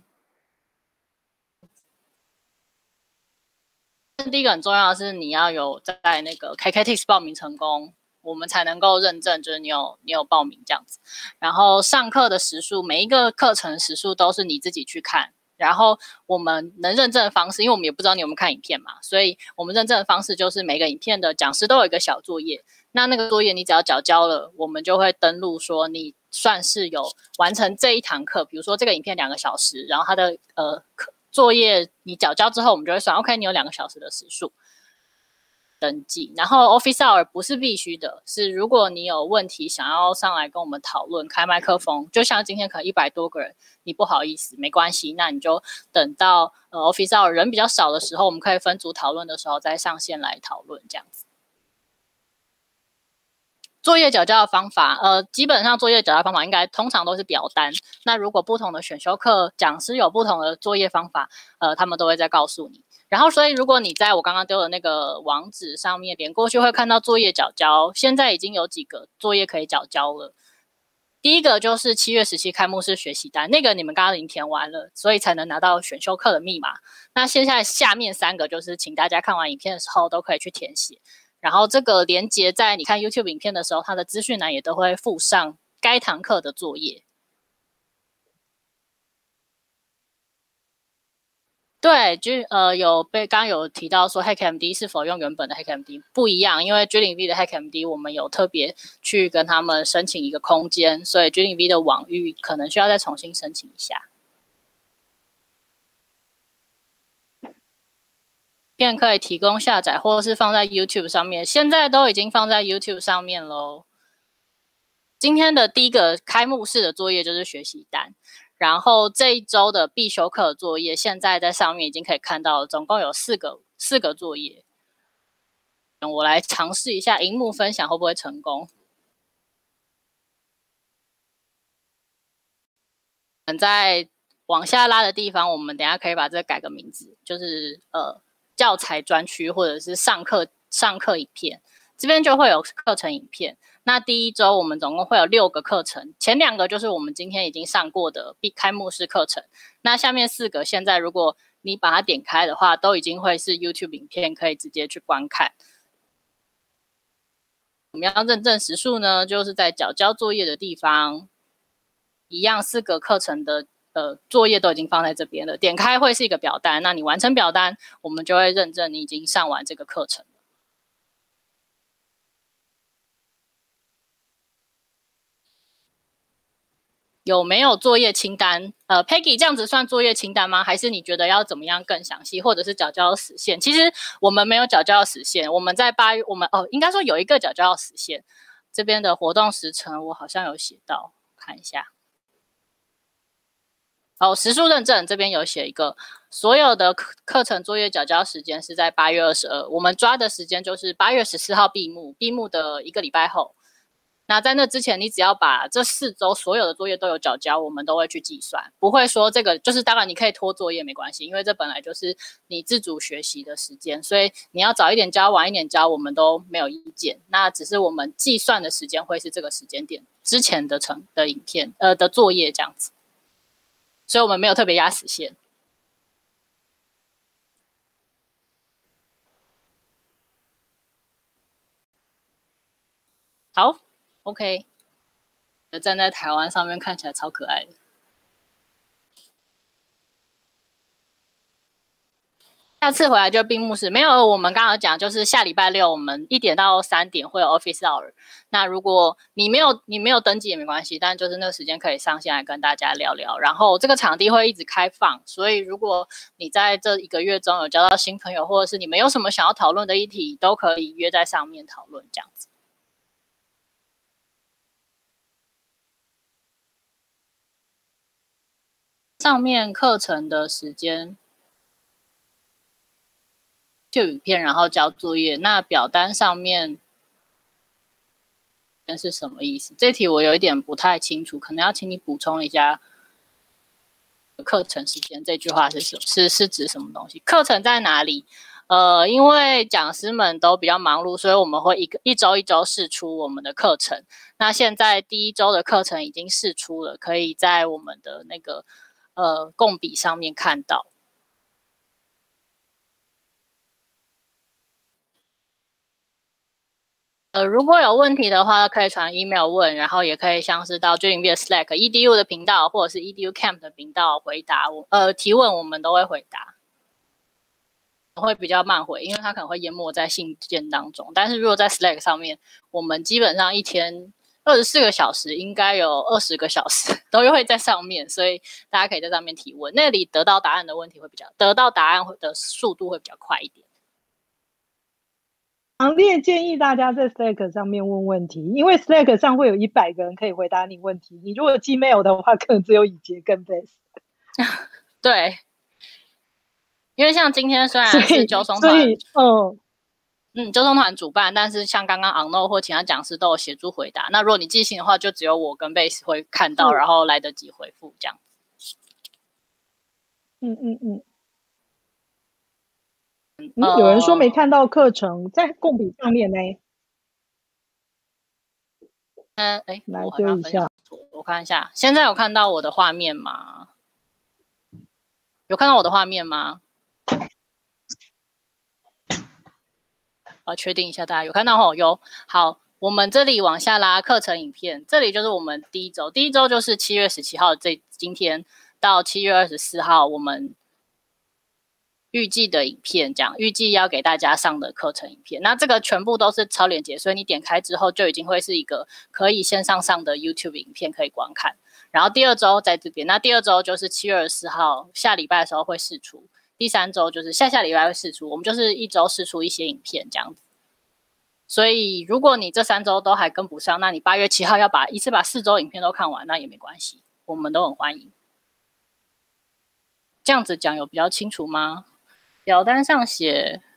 第一个很重要的是，你要有在那个 KKTIX 报名成功，我们才能够认证，就是你有报名这样子。然后上课的时数，每一个课程时数都是你自己去看。然后我们能认证的方式，因为我们也不知道你有没有看影片嘛，所以我们认证的方式就是每个影片的讲师都有一个小作业。那个作业你只要缴交了，我们就会登录说你算是有完成这一堂课。比如说这个影片2个小时，然后它的作业你缴交之后，我们就会算 OK， 你有2个小时的时数登记。然后 Office Hour 不是必须的，是如果你有问题想要上来跟我们讨论，开麦克风，就像今天可能100多个人，你不好意思没关系，那你就等到Office Hour 人比较少的时候，我们可以分组讨论的时候再上线来讨论这样子。作业缴交的方法，基本上作业缴交方法应该通常都是表单。那如果不同的选修课讲师有不同的作业方法，他们都会再告诉你。然后，所以如果你在我刚刚丢的那个网址上面连过去，会看到作业缴交。现在已经有几个作业可以缴交了。第一个就是7月17开幕式学习单，那个你们刚刚已经填完了，所以才能拿到选修课的密码。那现在下面3个就是请大家看完影片的时候都可以去填写。然后这个连结在你看 YouTube 影片的时候，它的资讯栏也都会附上该堂课的作业。对，就刚刚有提到说 HackMD 是否用原本的 HackMD 不一样，因为 G0V 的 HackMD 我们有特别去跟他们申请一个空间，所以 G0V 的网域可能需要再重新申请一下。片可以提供下载，或是放在 YouTube 上面，现在都已经放在 YouTube 上面咯。今天的第一个开幕式的作业就是学习单，然后这一周的必修课的作业，现在在上面已经可以看到了，总共有4个作业。我来尝试一下荧幕分享会不会成功。在往下拉的地方，我们等一下可以把这个改个名字，就是教材专区或者是上课影片，这边就会有课程影片。那第一周我们总共会有6个课程，前2个就是我们今天已经上过的开幕式课程。那下面4个现在如果你把它点开的话，都已经会是 YouTube 影片，可以直接去观看。我们要认证时数呢，就是在缴交作业的地方，一样4个课程的作业都已经放在这边了，点开会是一个表单，那你完成表单，我们就会认证你已经上完这个课程了。有没有作业清单？Peggy 这样子算作业清单吗？还是你觉得要怎么样更详细，或者是缴交时限？其实我们没有缴交时限，我们在8月，应该说有一个缴交时限。这边的活动时程我好像有写到，看一下。时数认证这边有写一个，所有的课程作业缴交时间是在8月22，我们抓的时间就是8月14号闭幕的1个礼拜后。那在那之前，你只要把这4周所有的作业都有缴交，我们都会去计算，不会说这个就是当然你可以拖作业没关系，因为这本来就是你自主学习的时间，所以你要早一点交晚一点交我们都没有意见。那只是我们计算的时间会是这个时间点之前的影片的作业这样子，所以我们没有特别压死线。好。OK， 站在台湾上面看起来超可爱的。 下次回来就闭幕式，没有我们刚刚讲，就是下礼拜六我们1点到3点会有 office hour。那如果你没有登记也没关系，但就是那个时间可以上线来跟大家聊聊。然后这个场地会一直开放，所以如果你在这1个月中有交到新朋友，或者是你们有什么想要讨论的议题，都可以约在上面讨论这样子。上面课程的时间。就影片，然后交作业。那表单上面是什么意思？这题我有一点不太清楚，可能要请你补充一下。课程时间这句话是指什么东西？课程在哪里？因为讲师们都比较忙碌，所以我们会一周一周释出我们的课程。那现在第1周的课程已经释出了，可以在我们的那个共笔上面看到。如果有问题的话，可以传 email 问，然后也可以像是到 Dreamv 的 Slack EDU 的频道，或者是 EDU Camp 的频道回答提问，我们都会回答。会比较慢回，因为它可能会淹没在信件当中。但是如果在 Slack 上面，我们基本上一天24个小时，应该有20个小时都会在上面，所以大家可以在上面提问。那里得到答案的问题会得到答案的速度会比较快一点。 强烈建议大家在 Slack 上面问问题，因为 Slack 上会有100个人可以回答你问题。你如果寄 mail 的话，可能只有以杰跟 Bess。 对，因为像今天虽然是纠松团，纠松团主办，但是像刚刚 Arno 或其他讲师都有协助回答。那如果你寄信的话，就只有我跟 Bess 会看到，然后来得及回复这样。 有人说没看到课程，在共笔上面呢。来丢一下， 我看一下，现在有看到我的画面吗？有看到我的画面吗？确定一下，大家有看到吼？有。好，我们这里往下拉课程影片，这里就是我们第一周就是7月17号今天到7月24号我们预计的影片，这样预计要给大家上的课程影片。那这个全部都是超连结，所以你点开之后就已经会是一个可以线上上的 YouTube 影片可以观看。然后第2周在这边，那第2周就是7月24号下礼拜的时候会释出，第3周就是下礼拜会释出，我们就是1周释出一些影片这样子。所以如果你这3周都还跟不上，那你8月7号要一次把4周影片都看完，那也没关系，我们都很欢迎。这样子讲有比较清楚吗？表单上写